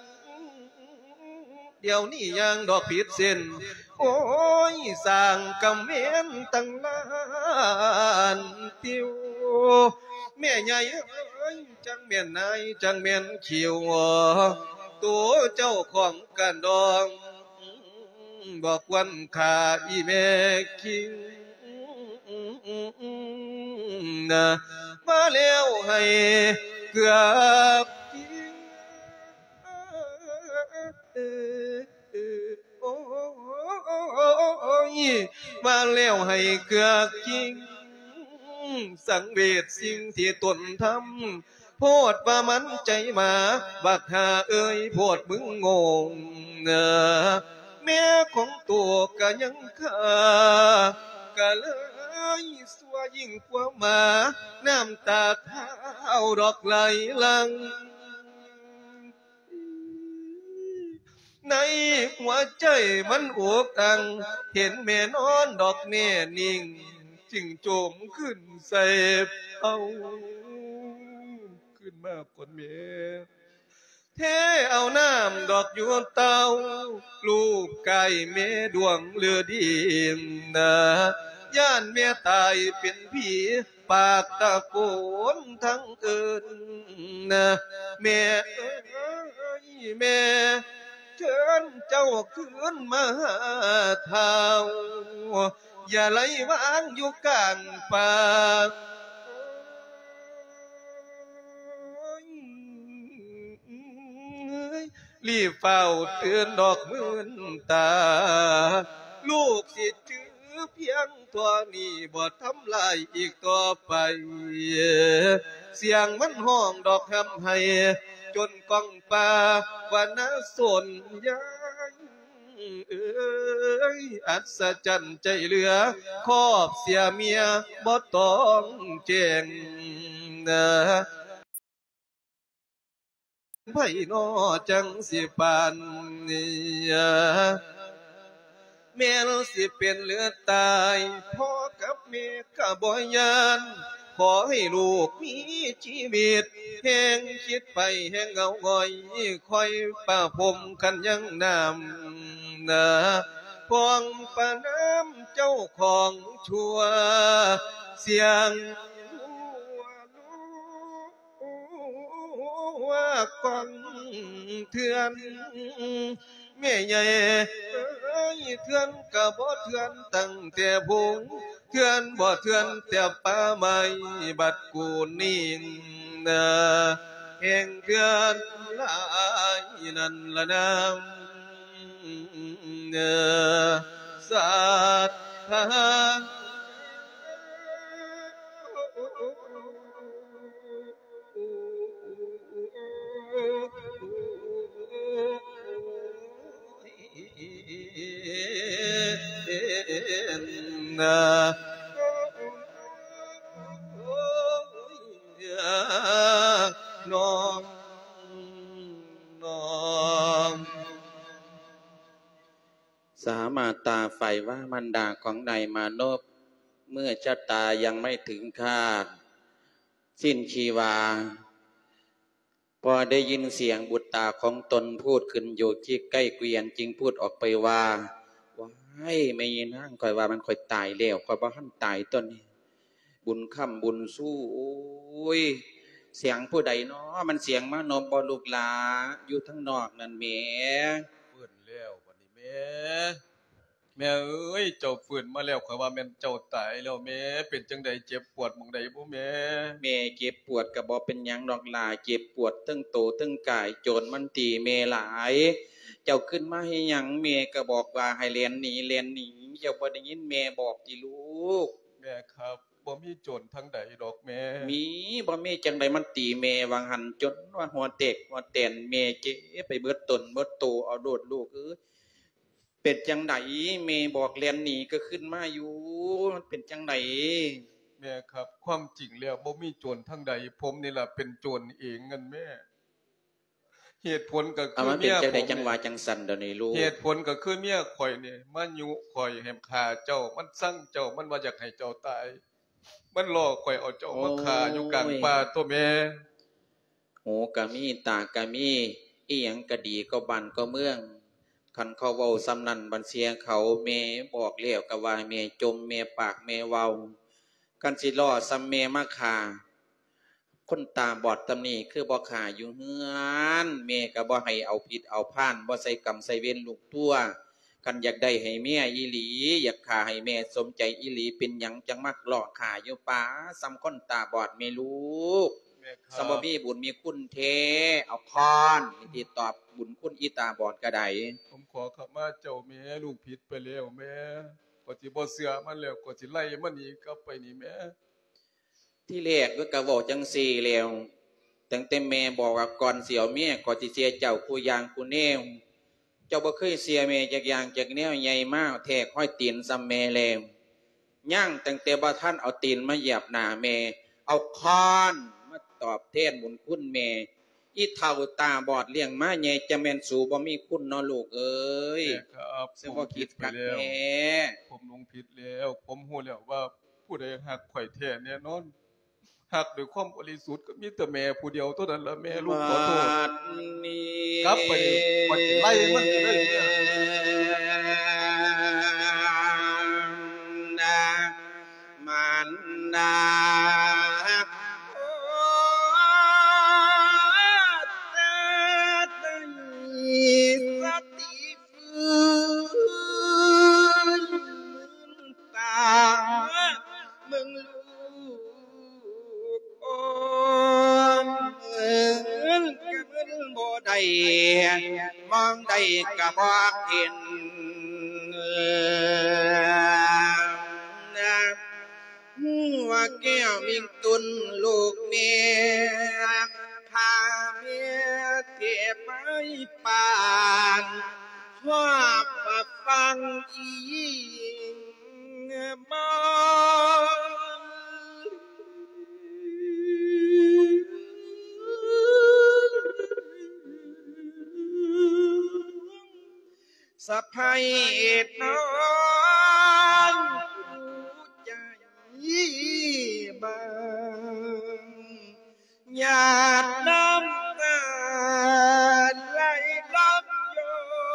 เดี๋ยวนี้ยังดอกผิดเส้นโอ้ยสร้างกำเนิดตั้งนานติวแม่ใหญ่เอ้ยจังเมียนนายจังเมียนขิวตัวเจ้าของกันดองบอกวันขาอีแม่คิงนะมาแล้วให้เกือบกินโอ้ยมาแล้วให้เกือบกินสังเวชสิ่งที่ตนทำโพดว่ามันใจมาบักหาเอ้ยโพดมึงงงเนอแม่ของตัวก็ยังข้าก็เลยสัวยิ่งกว่ามาน้ำตาเท้าดอกไหลหลังในหัวใจมันอกอังเห็นแม่นอนดอกแน่นิ่งจึงโจมขึ้นใส่เอาขึ้นมาก่อนแม่เทเอาน้ำดอกยวงเตาลูกไก่แม่ดวงเลือดีนะย่านแม่ตายเป็นผีปากตะโกนทั้งเอินนะแม่เอ้ยแม่เชิญเจ้าคืนมาเท้าอย่าไหลวางอยู่กลางป่ารีบเฝ้าเตือนดอกมื่นตาลูกสิถือเพียงตัวนี้บ่ทำลายอีกต่อไปเสียงมันห้องดอกคำให้จนกองป่าวันน่าสนยายเอ้ยอัศจรรย์ใจเหลือครอบเสียเมียบ่ต้องแจ้งนะไผนอจังสิปานนี้แม่สิเป็นเหลือตายพ่อกับแม่ก็บ่ยานขอให้ลูกมีชีวิตแห่งคิดไปแห่งเงาง่อยคอยป้าผมกันยังน้ำนะพองป้าน้ำเจ้าของชัวเสียงว่ากองเถื่อนแม่ใหญ่เอ้ยเถื่อนก็บ่เถื่อนตั้งแต่พงเถื่อนบ่เถื่อนแต่ป่าไม้บัดกูนิ่งนะแห่งเถื่อนหลายนั่นละนามเนอสัตว์ทางนะน้องน้องสามาตาไฟว่ามันดาของนายมานพเมื่อชะตายังไม่ถึงคาดสิ้นชีวาพอได้ยินเสียงบุตรตาของตนพูดขึ้นอยู่ที่ใกล้เกวียนจึงพูดออกไปว่าว้ายไม่ยินนั่งคอยว่ามันคอยตายแล้วคอยว่าท่านตายต้นนี้บุญค่ำบุญสู้โอ้ยเสียงผู้ใดเนาะมันเสียงมานพบลูกหลาอยู่ทั้งนอกนั่นแหมฟื้นแล้ววันนี้แม่แม่เอ้ยเจ้าฟื้นมาแล้วข่อยว่าแม่นเจ้าตายแล้วแม่เป็นจังใดเจ็บปวดหม่องใดบ่แม่แม่เจ็บปวดก็บ่เป็นหยังดอกหลาเจ็บปวดทั้งโตทั้งกายโจรมันตีแม่หลายเจ้าขึ้นมาให้หยังแม่ก็บอกว่าให้เรียนหนีเรียนหนีเจ้าบ่ได้ยินแม่บอกติลูกแม่ครับบ่มีโจรทั้งใดดอกแม่มีบ่มีจังใดมันตีแม่วางหันจนว่าหัวเตกหัวแตนแม่เจ็บไปเบิดตนเบิดโตเอาโดดลูกเอ้ยเป็นจังไดแม่บอกเรียนหนีก็ขึ้นมาอยู่มันเป็นจังไดแม่ครับความจริงแล้วบ่มีโจรทั้งใดผมนี่ล่ะเป็นโจรเองงั้นแม่เหตุผลก็คือเมียผมจังหวะจังสั่นเดี๋ยวนี้ลูกเหตุผลก็คือเมียข่อยนี่มันยุข่อยให้ฆ่าเจ้ามันสั่งเจ้ามันว่าอยากให้เจ้าตายมันหลอกข่อยเอาเจ้ามาฆ่าอยู่กลางป่าตัวแม่โหูกะมีตากะมีอีหยังกะดีก็บันก็เมืองคันเขาเว้าสำนันบันเสียเขาเมบอกเลี้ยวกะว่าเมจมเมปากเมเว้ากันสิล่อซัมเมมาขาคนตาบอดตำนี้คือบ่ขาอยู่เฮือนเมก็บ่ให้เอาผิดเอาพานบ่ใส่กรรมใส่เวรลูกตัวกันอยากได้ให้เมียอีหลีอยากขาให้แม่สมใจอีหลีเป็นหยังจังมักหลอกขาอยู่ป่าซ้ำคนตาบอดเมลูกสมบีบุญมีคุณเทเอาพรที่ตอบบุญคุณอีตาบอดกระไดผมขอขมาเจ้าแม่ลูกผิดไปแล้วแม่ก็สิบ่เสือมันแล้วก็สิไล่มันหนีกลับไปนี่แม่ที่แรกก็กระบอกจังสี่แล้วตั้งแต่แม่บอกว่าก่อนเสียวเมียก่อนสิเสียเจ้าคู่ยางคู่แนวเจ้าบ่เคยเสียแม่จากยางจากแนวใหญ่มากแทกห้อยตีนซ้ำแม่แล้วย่างตั้งแต่บ่ท่านเอาตีนมาเหยียบหน้าแม่เอาคอนมาตอบแทนบุญคุณแม่อีเท่าตาบอดเลี้ยงมาใหญ่จะแม่นสู่บ่มีคุณเนาะลูกเอ้ยครับซึ่งบ่คิดกักแม่ผมลงผิดแล้วผมฮู้แล้วว่าผู้ใดฮักข่อยแท้แน่นอนหักด้วยความบริสุทธิ์ก็มีแต่แม่ผู้เดียวเท่านั้นละแม่ลูกขอโทษกลับไปวัดไล่มันเลยนะมันนะสติฟื้นตามึงบ่ได้มองได้กะบ่เห็นนะว่าแก้วมิงตุนลูกเมียพาเมียเทียบไม้ปานชอบมาฟังอีมอสะพายน้องใจบางหยาดน้ำตาไหลลับย้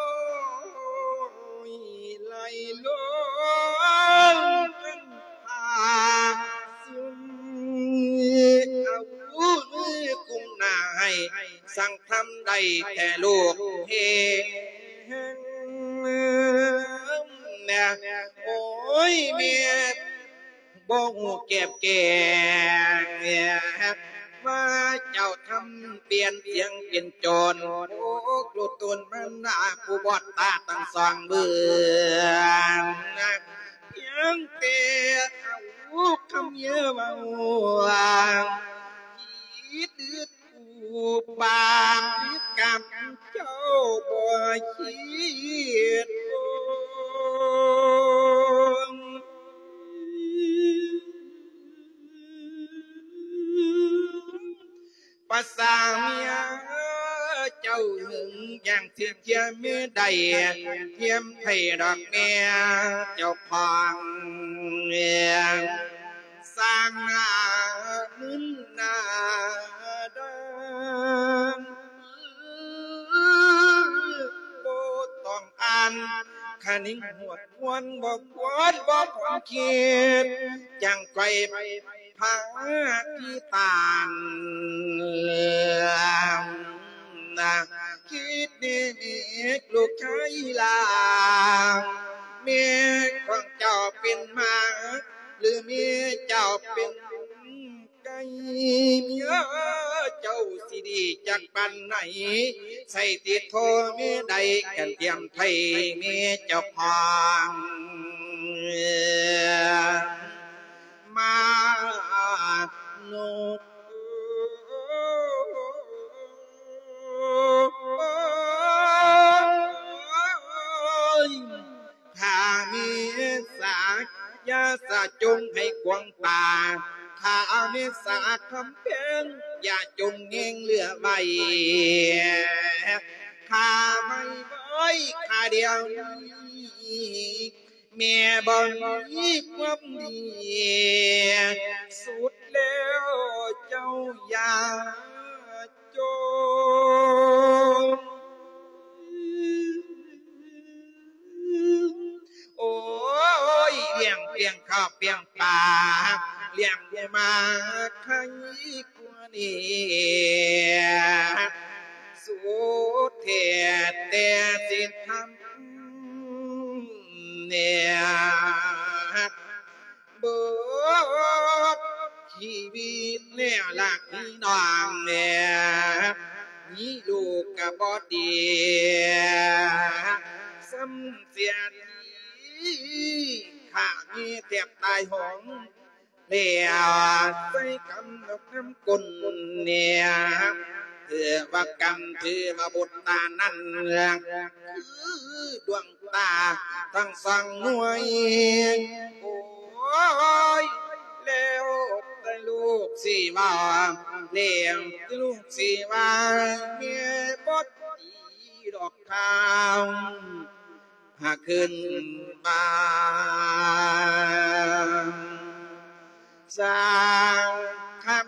อยไหลลงพาซึมเอากุมนายสั่งทำได้แต่ลูกเฮโอ้ยเมียบ่หูเก็บแก่ว่าเจ้าทำเปลี่ยนเสียงเปลี่ยนโจรโอ้กลุตุนมันหน้ากูบอดตาตั้งสองเบื่อเพียงแต่เอาคำเยอะมาคิดดื้อกูบางกับเจ้าบ่คิดภาษาเมียเจ้าหึงอย่างเทียมเทียมไม่ได้เทียมไทยดอกเมียเจ้าพองสร้างหน้ามึนหน้าดังโบต้องอ่านขานิ่งหัวควนบอกวนบอกความคิดจังไกลพาที่ตานนะคิดนี่มีลูกชายลาเมียของเจ้าเป็นมาหรือเมียเจ้าเป็นไก่เมียเจ้าสิดีจากปันไหนใส่ติดโทเมียใดกันเตรียมไทยเมียเจ้าพองมาโนถ้ามีสักยาสะจงให้กวางป่าถ้ามีสักคำเพียงอย่าจงเงียงเหลือไว้ข้าไม่ไว้ข้าเดียวนี้เมียบ่มีความดีสุดแล้วเจ้าอย่าโจโอ้ยเลี้ยงเปียงข้าวเปียงปลาเลี้ยงได้มาใครกว่านี้สุดเทียแต่สิทำเนี่ยเบิดชีวิตเนี่ยหลักพี่น้องเนี่ยนี่ลูกกับบอดีซ้ำเสียทีข้ามีเทียบตายหงเลี้ยใส่กำดอกน้ำกุนเนี่ยถือว่ากรรมถือว่าบุตรตานั่นคือดวงตาทั้งสองหน่วยโอ้ยแล้วได้ลูกสี่ว่าเลี้ยงได้ลูกสี่ว่าเมียบดอีดอกข้าวหากขึ้นมาสร้างคำ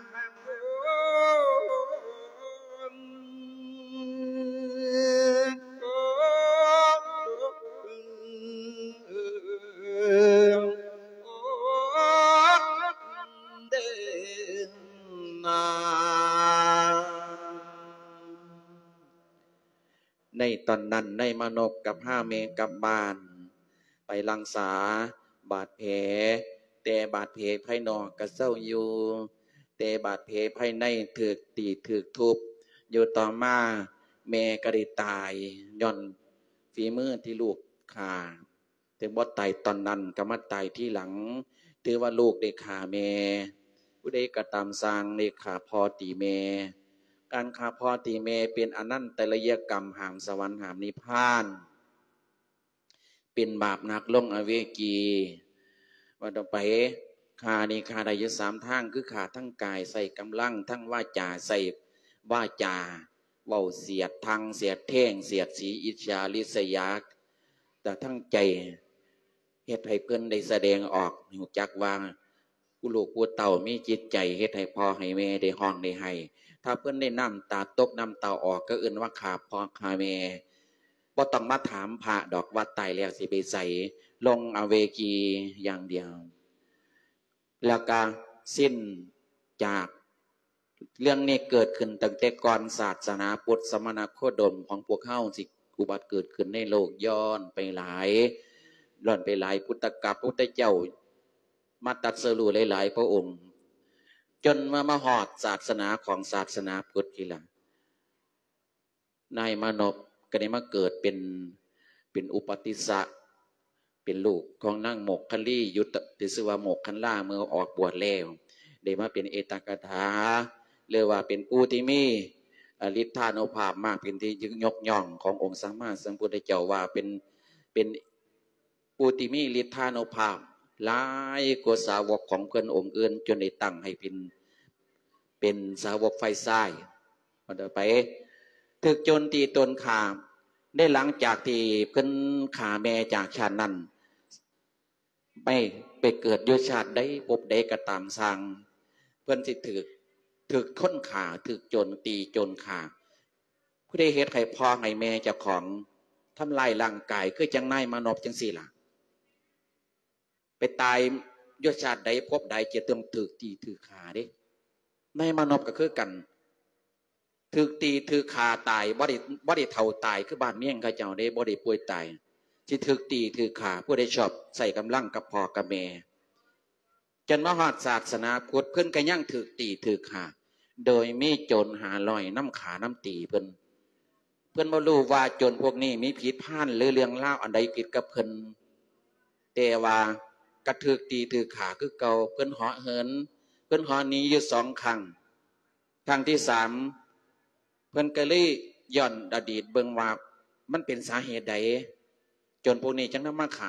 ในตอนนั้นในมนกกับห้าเมงกับบ้านไปรังษาบาดแผลแต่บาดแผลภายนอกก็เศร้าอยู่แต่บาดแผลภายในถูกตีถูกทุบอยู่ต่อมาแม่ก็ได้ตายย่อนฝีมือที่ลูกฆ่าแต่บ่ตายตอนนั้นก็มาตายที่หลังถือว่าลูกได้ฆ่าแม่ผู้ใดก็ตามสร้างได้ฆ่าพ่อตีแม่การฆ่าพ่อตีแม่เป็นอนันตริยกรรมหามสวรรค์หามนิพพานเป็นบาปหนักลงอเวกีว่าต่อไปฆ่านี่ฆ่าได้อยู่สามทางคือฆ่าทั้งกายใส่กำลังทั้งวาจาใส่วาจาเว้าเสียดทางเสียดเท่งเสียดสีอิจฉาริษยาแต่ทั้งใจเฮ็ดให้เพิ่นได้แสดงออกรู้จักว่าผู้ลูกผู้เต่ามีจิตใจเฮ็ดให้พ่อให้แม่ได้ห้องได้ให้ถ้าเพิ่นได้น้ำตาตกน้ำตาออกก็เอื่นว่าขาพ่อขาแม่บ่ต้องมาถามพระดอกว่าตายแล้วสิไปใส่ลงอเวกีอย่างเดียวแล้วก็สิ้นจากเรื่องนี้เกิดขึ้นตั้งแต่ก่อนศาสนาพุทธสมณโคดมของพวกเฮาสิอุบัติเกิดขึ้นในโลกย้อนไปหลายย้อนไปหลายพุทธกาลพุทธเจ้ามาตรัสรู้หลายๆพระองค์จนมามาหอดศาสนาของศาสนาพุทธทีหลังนายมานพก็ได้มาเกิดเป็นเป็นอุปติสสะเป็นลูกของนางโมกคัลลียุตติสวาโมกคัลลาเมื่อออกบวชแล้วได้มาเป็นเอตกถาเรียกว่าเป็นผู้ที่มีฤทธานุภาพมากเป็นที่ยึกยกย่องขององค์สัมมาสัมพุทธเจ้าว่าเป็นเป็นผู้ที่มีฤทธานุภาพหลายกว่าสาวกของเพื่อนองค์อื่นจนได้ตั้งให้เป็นเป็นสาวกไฟซ้ายพอเดินไปถึกโจรตีตนขาได้หลังจากที่เพื่อนขาแม่จากชาตินั้นไปไปเกิดยุชาติได้พบได้กระตามสร้างเพื่อนสิถึกถึกค้นขาถึกโจรตีโจรขาผู้ได้เฮ็ดให้พ่อให้แม่เจ้าของทำลายร่างกายคือจังนายมานพจังสี่ล่ะไปตายยศชาติใดพบใดจะต้องถือตีถือขาเด้ในมานพก็คือกันถือตีถือขาตายบ่ได้บ่ได้เท่าตายคือบ้านเมี่ยงเขาเจ้าได้บ่ได้ป่วยตายที่ถือตีถือขาผู้ใดชอบใส่กำลังกับพ่อกับแม่จนมหาศาสนาพุทธเพิ่นก็ยังถือตีถือขาโดยมีโจรหาลอยน้ำขาน้ำตีเพิ่นเพิ่นบ่รู้ว่าโจรพวกนี้มีผิดพลาดหรือเรื่องเล่าอันใดผิดกับเพิ่นแต่ว่ากระถือตีถือขาคือเก่าเพิ่นเหาะเหินเพิ่นเหาะหนีอยู่สองครั้งครั้งที่สามเพิ่นก็เลยย้อนอดีตเบิ่งว่ามันเป็นสาเหตุใดจนพวกนี้จังนำมาฆ่า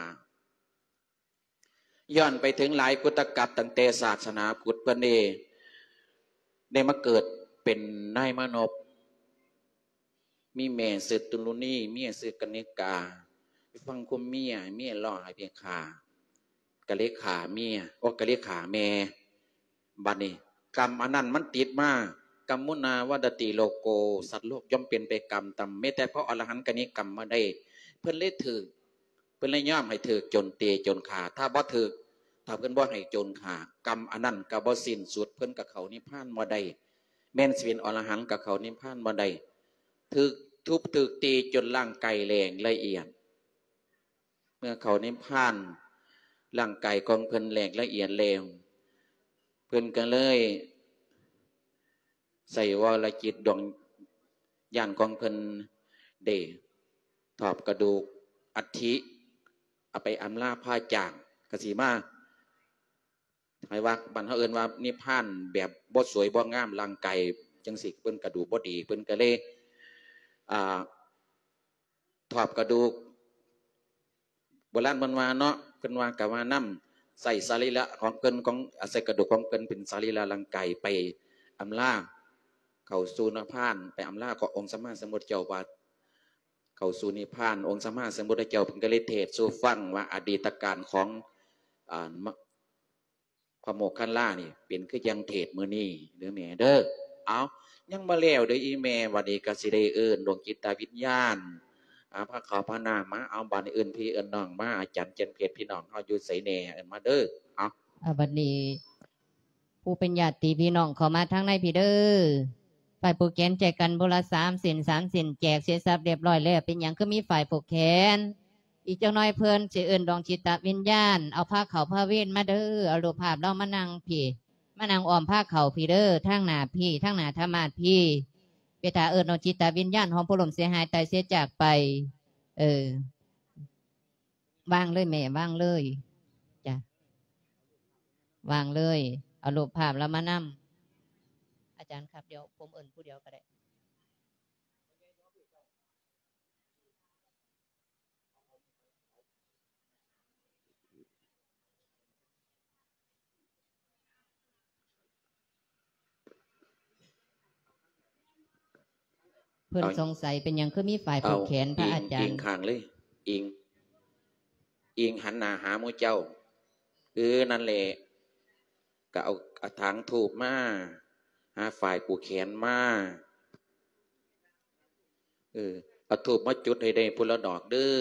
ย้อนไปถึงหลายพุทธกัปตั้งแต่ศาสนาพุทธเพิ่นนี่ได้มาเกิดเป็นนายมานพมีแม่ชื่อตุลุนีเมียชื่อกนิกาไปฟังคุมเมียเมียล่อให้เพียงฆ่ากะเลขาเมียโอ้กะเลขาแม่บัดนี้กรรมอันนั้นมันติดมากรรมุนาวัดติโลโกสัตว์โลกย่อมเป็นไปกรรมตามไม่แต่เพราะอรหันต์กันนี้กรรมมาได้เพื่อนเล่ถือเพื่อนเล่ย่อมให้ถือจนเตะจนขาถ้าบ่ถือถ้าเพื่อนบ่ให้จนขากรรมอันนั้นกับบ่สิ้นสุดเพื่อนกับเขานิพพานมาได้แม่นสิเป็นอรหันต์กับเขานิพพานมาได้ถือทุบถือตีจนร่างกายแรงละเอียดเมื่อเขานิพพานร่างกายของเพื่อนแรงละเอียดเลวเพื่อนก็เลยใส่วรจิตดวงย่านของเพิ่นเดถอบกระดูกอัฐิเอาไปอำลาผ้าจางกสีมาหมายว่าบรรเทาเอิญว่านิพพานแบบบ่สวยบ่งามร่างกายจังสิเพิ่นกระดูกบ่ดีเพิ่นก็เลยอ่าถอบกระดูกโบราณบรรวาเนาะเพิ่นว่ากะว่าน้ำใส่สรีระของเพิ่นของใส่กระดูกของเพิ่นเป็นสรีระร่างกายไปอำลาเขาสู่นิพพานไปอำลาขององค์สมมาสมุทรเจ้าว่าเขาสู่นิพพานองค์สมมาสมุทรเจ้าเพิ่นก็เลยเทศสู่ฟังว่าอดีตการของอ่าพระโมคคัลลานี่เป็นคือยังเทศมื้อนี้เด้อแม่เด้อเอายังบ่แล้วเด้ออีแม่วันนี้ก็สิได้เอิ้นดวงจิตวิญญาณอาพระขาวพระนามมาเอาบัดนี้เอิ้นพี่เอิ้นน้องมาอาจารย์เจนเพชรพี่น้องเฮาอยู่ไสแน่เอิ้นมาเด้อเอาอ่าบัดนี้ผู้เป็นญาติพี่น้องเข้ามาทางในพี่เด้อฝ่ายผูกแขนแจกกันบุละสามสินสามสินแจกเสียทรัพย์เรียบร้อยแล้วเป็นอย่างก็มีฝ่ายผูกแขนอีกเจ้าน้อยเพิ่นสิเอิ้นดวงจิตวิญญาณเอาผ้าเขาผ้าเว้นมาเด้อเอารูปภาพเรามานั่งพี่มานั่งอ้อมผ้าเขาพี่เด้อทางหน้าพี่ทางหน้าธรรมาสพี่เปตาเอิ้นดวงจิตวิญญาณของผู้ล่มเสียหายตายเสียจากไปเออวางเลยแม่วางเลยจ้ะวางเลยเอารูปภาพแล้วมานั่งอาจารย์ครับเดี๋ยวผมเอิ้นผู้เดียวก็ได้เพิ่นสงสัยเป็นยังคือมีฝ่ายผูกแขนพระอาจารย์อิงข้างเลยอิงอิงหันหน้าหาหมู่เจ้าคือนั่นแหละก็เอากระถางทูบมาหาฝ่ายผูกแขนมาเออเอาทูบมาจุดให้ได้พุละดอกเด้อ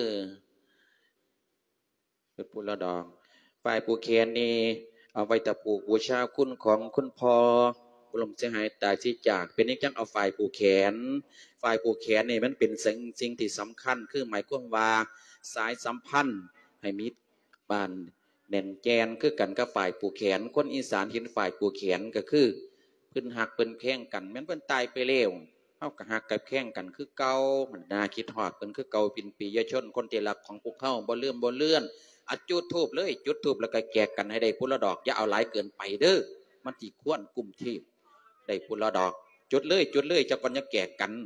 เป็นพุละดอกฝ่ายผูกแขนนี่เอาไว้ตะปลูกบูชาคุณของคุณพ่อผู้ล่มเสียหายตายที่จากเป็นยังจังเอาฝ่ายผูกแขนฝ่ายผูกแขนนี่มันเป็นสิ่งสิ่งที่สำคัญคือหมายความว่าสายสัมพันธ์ให้มิตรบ้านแน่นแกนคือกันกับฝ่ายผูกแขนคนอีสานเห็นฝ่ายผูกแขนก็คือเพิ่นหักเพิ่นแข่งกันแม้นเพิ่นตายไปแล้วเฮาก็หักกับแข่งกันคือเก่ามันน่าคิดฮอดเพิ่นคือเก่าเป็นปียชนคนที่รักของพวกเฮาบ่ลืมบ่เลื่อนอัดจุดทูบเลยจุดทูบแล้วก็แจกกันให้ได้พุละดอกอย่าเอาหลายเกินไปเด้อมันสิควรกุมทีบได้พุละดอกจุดเลยจุดเลยจะก่อนจะแจกกัน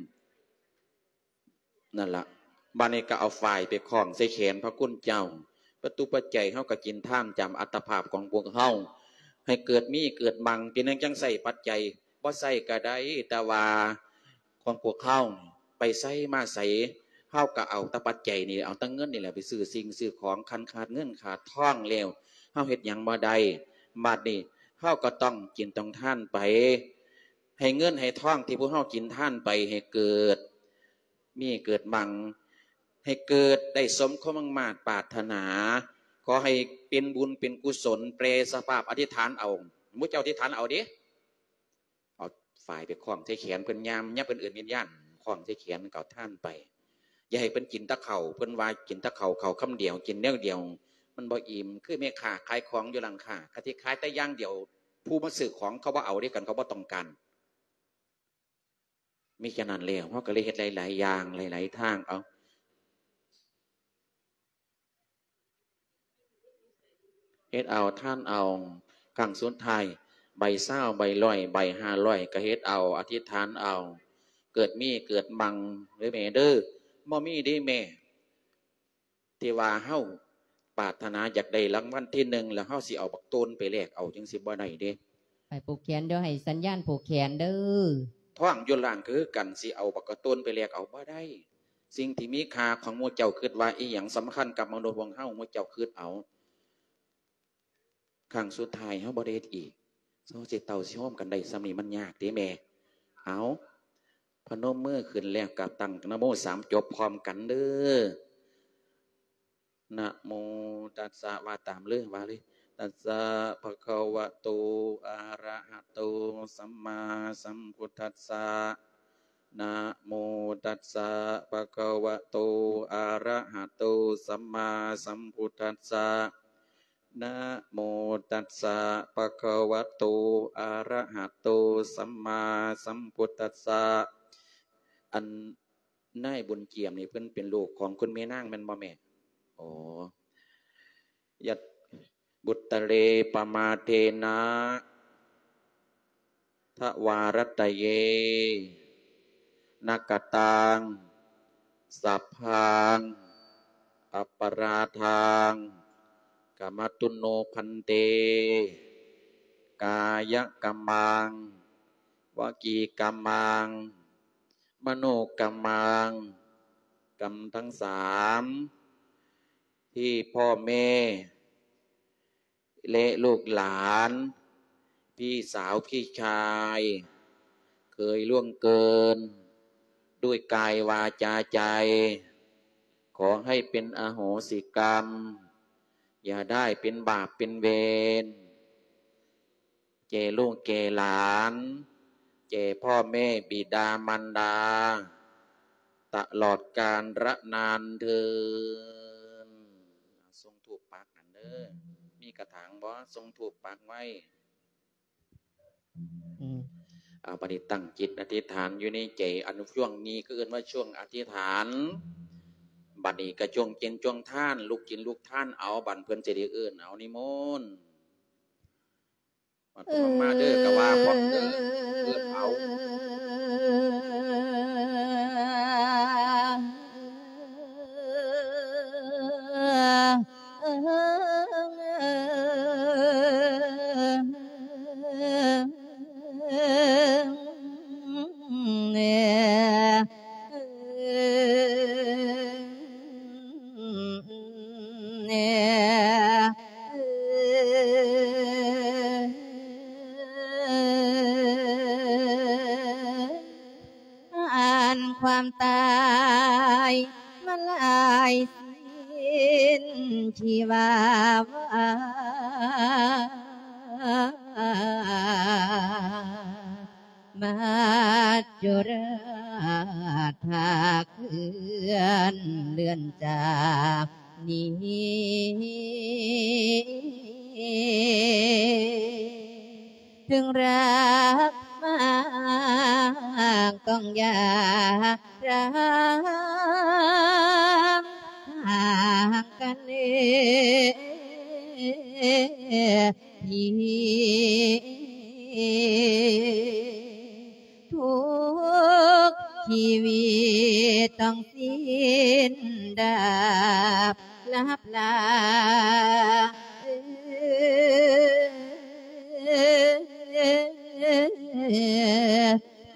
นั่นล่ะบัดนี้ก็เอาฝ่ายไปคล้องใส่แขนพระคุณเจ้าประตูปัจจัยเฮาก็กินท่ามจำอัตภาพของพวกเฮาให้เกิดมีเกิดบังเป็นจังใส่ปัจจัยบ่ใส่ก็ได้แต่ว่าของพวกเฮาไปใส่มาใส่เฮาก็เอาตะปัจจัยนี่เอาตั้งเงินนี่แหละไปซื้อสิ่งซื้อของคันขาดเงินขาดทองแล้วเฮาเฮ็ดหยังบ่ได้บัดนี้เฮาก็ต้องกินต้องท่านไปให้เงินให้ทองที่พวกเฮากินท่านไปให้เกิดมีเกิดบังให้เกิดได้สมความมุ่งมั่นปรารถนาขอให้เป็นบุญเป็นกุศลเปรสภาพอธิษฐานเอามุเจ้าอธิษฐานเอาดิเอาฝ่ายไปคล้องใส่แขนเพิ่นยามยับเพิ่นอื่นวิญญาณคล้องใส่แขนเก่าท่านไปอย่าให้เพิ่นกินตะเข่าเพิ่นว่ากินตะเข่าเข่าคำเดียวกินแนวเดียวมันบ่อิ่มคือแม่ค้าขายของอยู่หลังค้าคติขายแต่ย่างเดียวผู้มาซื้อของเขาบ่เอาด้วยกันเขาบ่ต้องการมีแค่นั้นแล้วเฮาก็เลยเฮ็ดหลายๆอย่างหลายๆทางเอาเฮ็ดเอาท่านเอาครั้งสุดท้ายใบเศร้าใบลอยใบห้าร้อยก็เฮ็ดเอาอธิษฐานเอาเกิดมีเกิดบังหรือแม่เด้อบ่มีได้แม่ที่ว่าเฮาปรารถนาอยากได้รางวัลที่หนึ่งแล้วเฮาสิเอาบักต้นไปแลกเอาจังสิบ่ได้เด้ไปผูกแขนเดี๋ยวให้สัญญาณผูกแขนเด้อท้องอยู่ล่างคือกันสิเอาบักต้นไปแลกเอาบ่ได้สิ่งที่มีค่าของหมู่เจ้าคิดว่าอีหยังสำคัญกับมนุษย์ของเฮาหมู่เจ้าคิดเอาครั้งสุดท้ายเฮาบ่ได้เฮ็ดอีกเฮาสิเต่าสิโฮมกันได้ซ้ำนี่มันยากเด้แม่เอาพนมมือขึ้นแล้วกับตั้งนะโมสามจบพร้อมกันเด้อนะโมตัสสะว่าตามเลยว่าเลยตัสสะภะคะวะโตอะระหะโตสัมมาสัมพุทธัสสะนะโมตัสสะภะคะวะโตอะระหะโตสัมมาสัมพุทธัสสะนะโมตัสสะภะคะวะโตอะระหะโตสัมมาสัมพุทธัสสะอันนายบุญเจียมนี่เพิ่นเป็นลูกของคุณแม่นางแม่นบ่แม่อ๋อยัตบุตรเลปมาเทนะทวารัตเยนักตังสัพพังอัปปราทังกามตุโนพันเตกายกัมมังวจีกัมมังมโนกัมมังกรรมทั้งสามที่พ่อแม่และลูกหลานพี่สาวพี่ชายเคยล่วงเกินด้วยกายวาจาใจขอให้เป็นอโหสิกรรมอย่าได้เป็นบาปเป็นเวรแก่ลูกแก่หลานแก่พ่อแม่บิดามารดาตลอดกาลระนานเถิดทรงถูกปักอันเด้อมีกระถางบ่ทรงถูกปักไว้เอาปฏิตั้งจิตอธิษฐานอยู่ในใจอันช่วงนี้ก็เอิ้นว่าช่วงอธิษฐานบัดนี้ก็ช่วงเจนช่วงท่านลูกกินลูกท่านเอาบันเพิ่นสิได้เอิ้นเอานิมนต์มามาเด้อก็ว่าพร้อมเด้อเอิ้นเอาความตายมาลายสิ้นชีวาวามาจุราธาเคลื่อนเลื่อนจากนี้ถึงรักมากต้องอย่ารักห่างกันเลยทุกชีวิตต้องสิ้นดับลับลาไป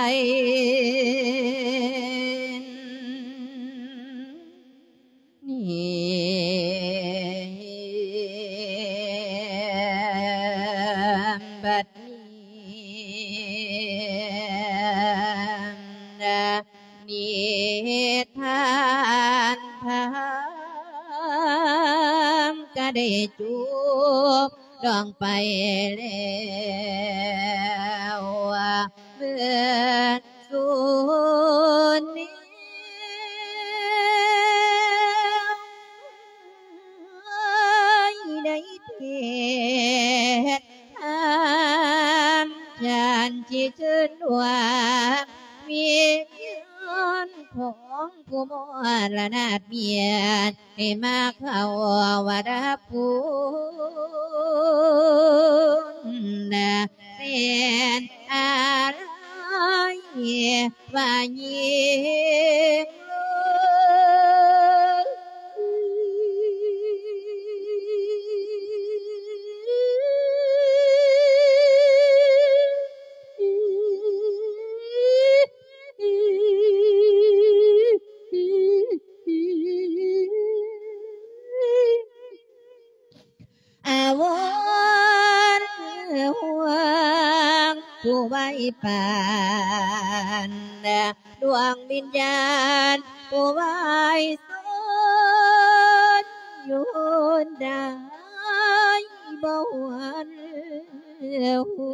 บัดนี้นิทานธรรมก็ได้จูบดองไปแล้วเมื่อสูญนี้ได้เทศทำฉันที่ชื่นว่ามีย้อนของผู้มรณะเบียดให้มาเข้าวัดภูนะเสียนอะไรว่ายิงอาวรห่วงผู้ไว้ปานดวงวิญญาณผู้ไว้สนอยู่ได้บ่หวนหู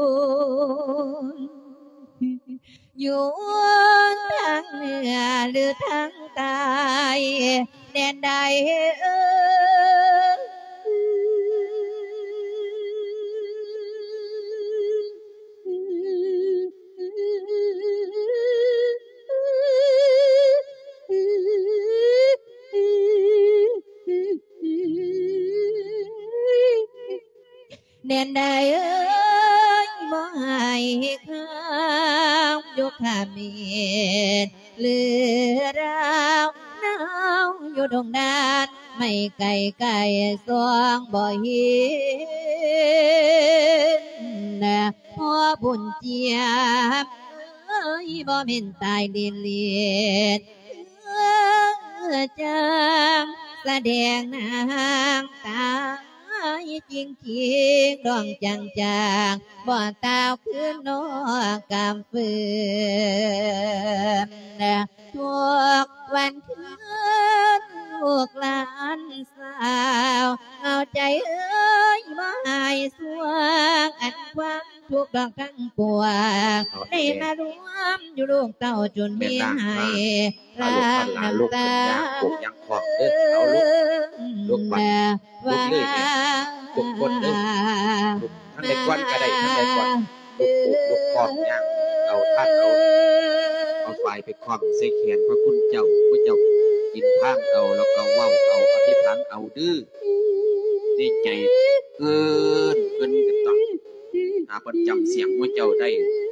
อยู่ทางเหนือหรือทางใต้แดนใดเอ่แดนใดเอ้ยบ่ให้ข้ามยกข้ามเมียนเหลือราวหนาวอยู่ดงดานไม่ไกลไกลสวงบ่เห็นพ่อบุญเจียบเอ้ยบ่เห็นตายดินเลียนจางแสดงนางตาจริงจริงดองจังจางบ่ตาวคืนนอกกำฟืนทุกวันคืนลูกหลานสาวเอาใจเอ้ยบ่หายสวงอันความทุกข์ดอกทั้งปวงได้มารวมอยู่ลูกเต้าจนมีให้ลานน้ำตาปลูกยังของเด้อเอาลูกลูกปันลูกเลยลูกคนเด้อลูกท่านได้กวนก็ได้ท่านได้กวนลูกลูกคองยังเอาท่านเอาเอาไฟไปคล้องใส่แขนพระคุณเจ้าพระเจ้ากินทางเอาแล้วก็เว้าเอาอธิษฐานเอาดื้อดีใจเกินเกินกันต้องหาประจำเสียงพระเจ้าได้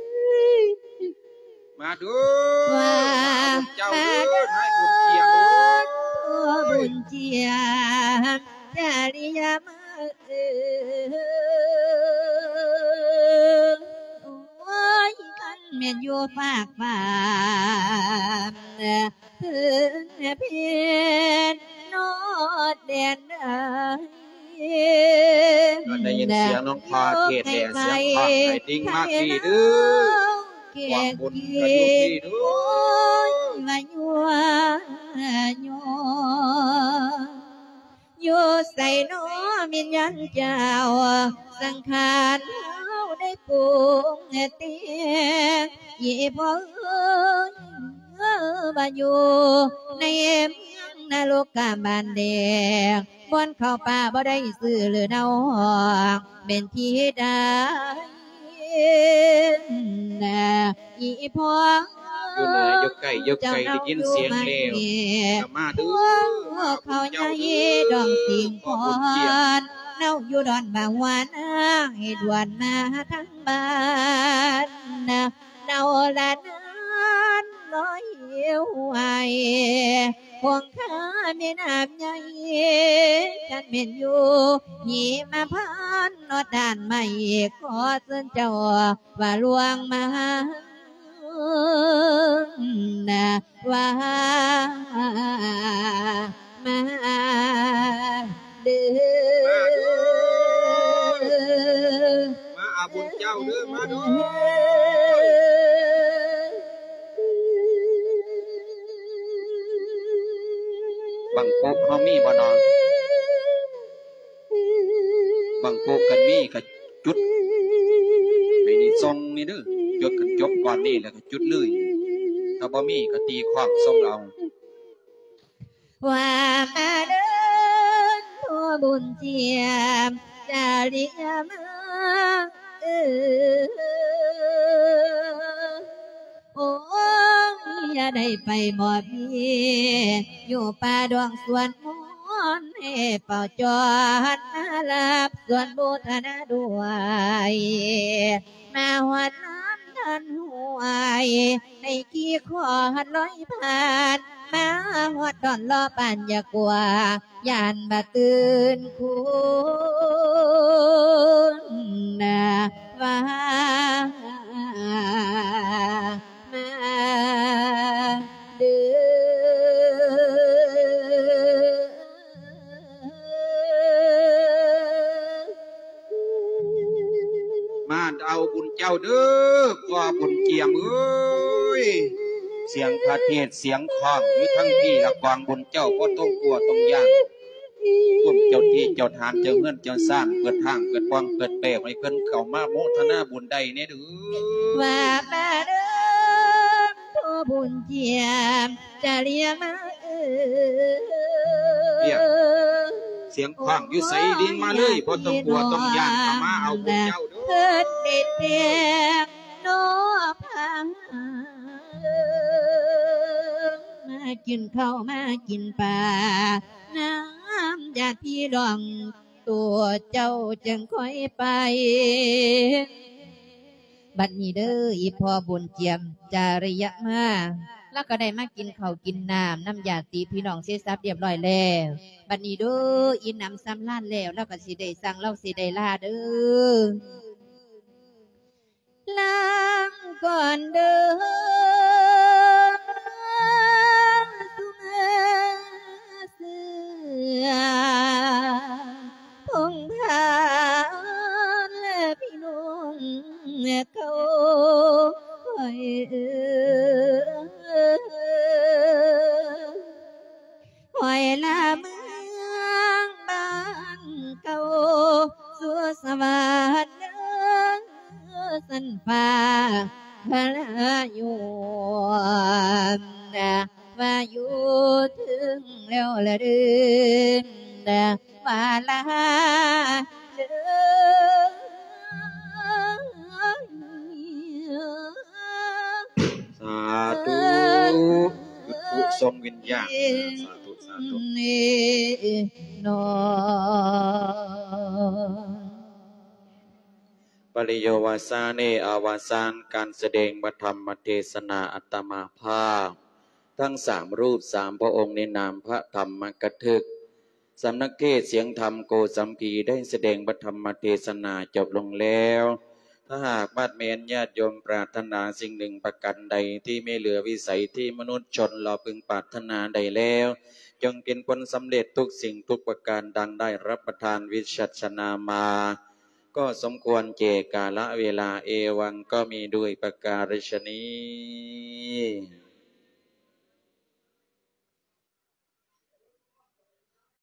มาดูเจ้าดูให้บุญเจียมบุญเจียมจาริยามเออโอ้ยกันเมียนอยู่ฝากฟ้าถึงเพียนนอดแดนได้ยินเสียงน้องพาเกศแต่เสียงพาไอ้ดิ้งมากดีดื้อหวังบุญกันอยู่ดีดื้อมายัวยัวอยู่ใส่น้อมินยันเจ้าสังขารเฮาได้ปรุงเตียงยี่พ่อเอ้ยมาอยู่ในเมืองนรกกาบานแดงบนเข้าป่าบ่ได้ซื้อหรือเนาห้องเป็นที่ได้อีพ่ออยู่เหนือยกไก่ยกไก่ได้ยินเสียงเลวมาดูเขาใหญ่ดองสิงพรเน่าอยู่ดอนบางวานให้ดวนมาทั้งบ้านเน่าละนั้นลอยเหี่ยวไหวพวงข้ามีน้ำใหญ่กันเม็นอยู่หยีมาพันนอดด่านไม่ขอเส้นเจ้าว่าลวงมานะว่ามาเด้อมาอาบุญเจ้าเด้อมาดูบังโกกเขามีบ่นอนบังโกกกันมีกับจุดไอ้นี่ทรงนี่เด้อจุดกันจบก่อนนี่แล้วก็จุดเลยถ้าบ่มีก็ตีขวางทรงเอาว่ามาเดินทั่วบุญเจียมจาริยามเออโอ้ยอย่าได้ไปหมดพี่อยู่ป่าดวงสวนมอนให้เป่าจอดนาลับส่วนบูธนาด้วยมาหัดน้ำทันหวยให้ขี้ขอหัดลอยผ่านมาหัดดอนล้อปานอย่ากลัวยานบาตื่นคุณนะว่ามาเด้อมาานเอาบุญเจ้าเด้อพ่อบุญเจียมเอ้ยเสียงพระเทศเสียงข้องอยู่ทั้งที่ละกวางบุญเจ้าก็ต้องกลัวต้องย่างกลุ่มเจ้าที่เจ้าทานเจ้าเงินเจ้าสร้างเกิดทางเกิดกวางเกิดเปรย์ให้เพิ่นเข้ามาโมทนาบุญใดเนี่ยเด้อว่ามาเด้อพ่อบุญเจียมจะเรียกมาเออเสียงข้องอยู่ใส่ดินมาเลยบ่ต้องกลัวต้องย่างเข้ามาเอาบุญเจ้าเด้อเพิ่นเด็ดเปียกโนพังมากินข้าวมากินปลาน้ำญาติพี่ดองตัวเจ้าจึงค่อยไปบัดนี้เด้ออีพ่อบุญเจียมจาริยะมาแล้วก็ได้มากินข้าวกินน้ำน้ำญาติพี่น้องเสียทรัพย์เรียบร้อยแล้วบัดนี้เด้ออินน้ำซ้ำล้านแล้วแล้วก็สิได้สั่งเล่าสิได้ลาเด้อล้างก่อนเด้อสุมาเสือพงพานและพี่น้องเขาคอยเอ่ยคอยลาเมืองบ้านเก่าสู่สวัสดิ์สันฟ้าพระอยู่นะว่าอยู่ถึงแล้วละเดินนะว่าลาเดินสาธุผู้ทรงวิญญาณสาธุสาธุนอปริโยวาสาเนอาวาสานการแสดงพระธรรมเทศนาอัตมาภาพทั้งสามรูปสามพระองค์ในนามพระธรรมกถึกสำนักเทศเสียงธรรมโกสัมพีได้แสดงพระธรรมเทศนาจบลงแล้วถ้าหากบัดเมนญาติโยมปรารถนาสิ่งหนึ่งประการใดที่ไม่เหลือวิสัยที่มนุษย์ชนเราพึงปรารถนาใดแล้วจงเป็นผลสำเร็จทุกสิ่งทุกประการดังได้รับประทานวิชัชนามาก็สมควรเจกาละเวลาเอวังก็มีด้วยประการฉนี้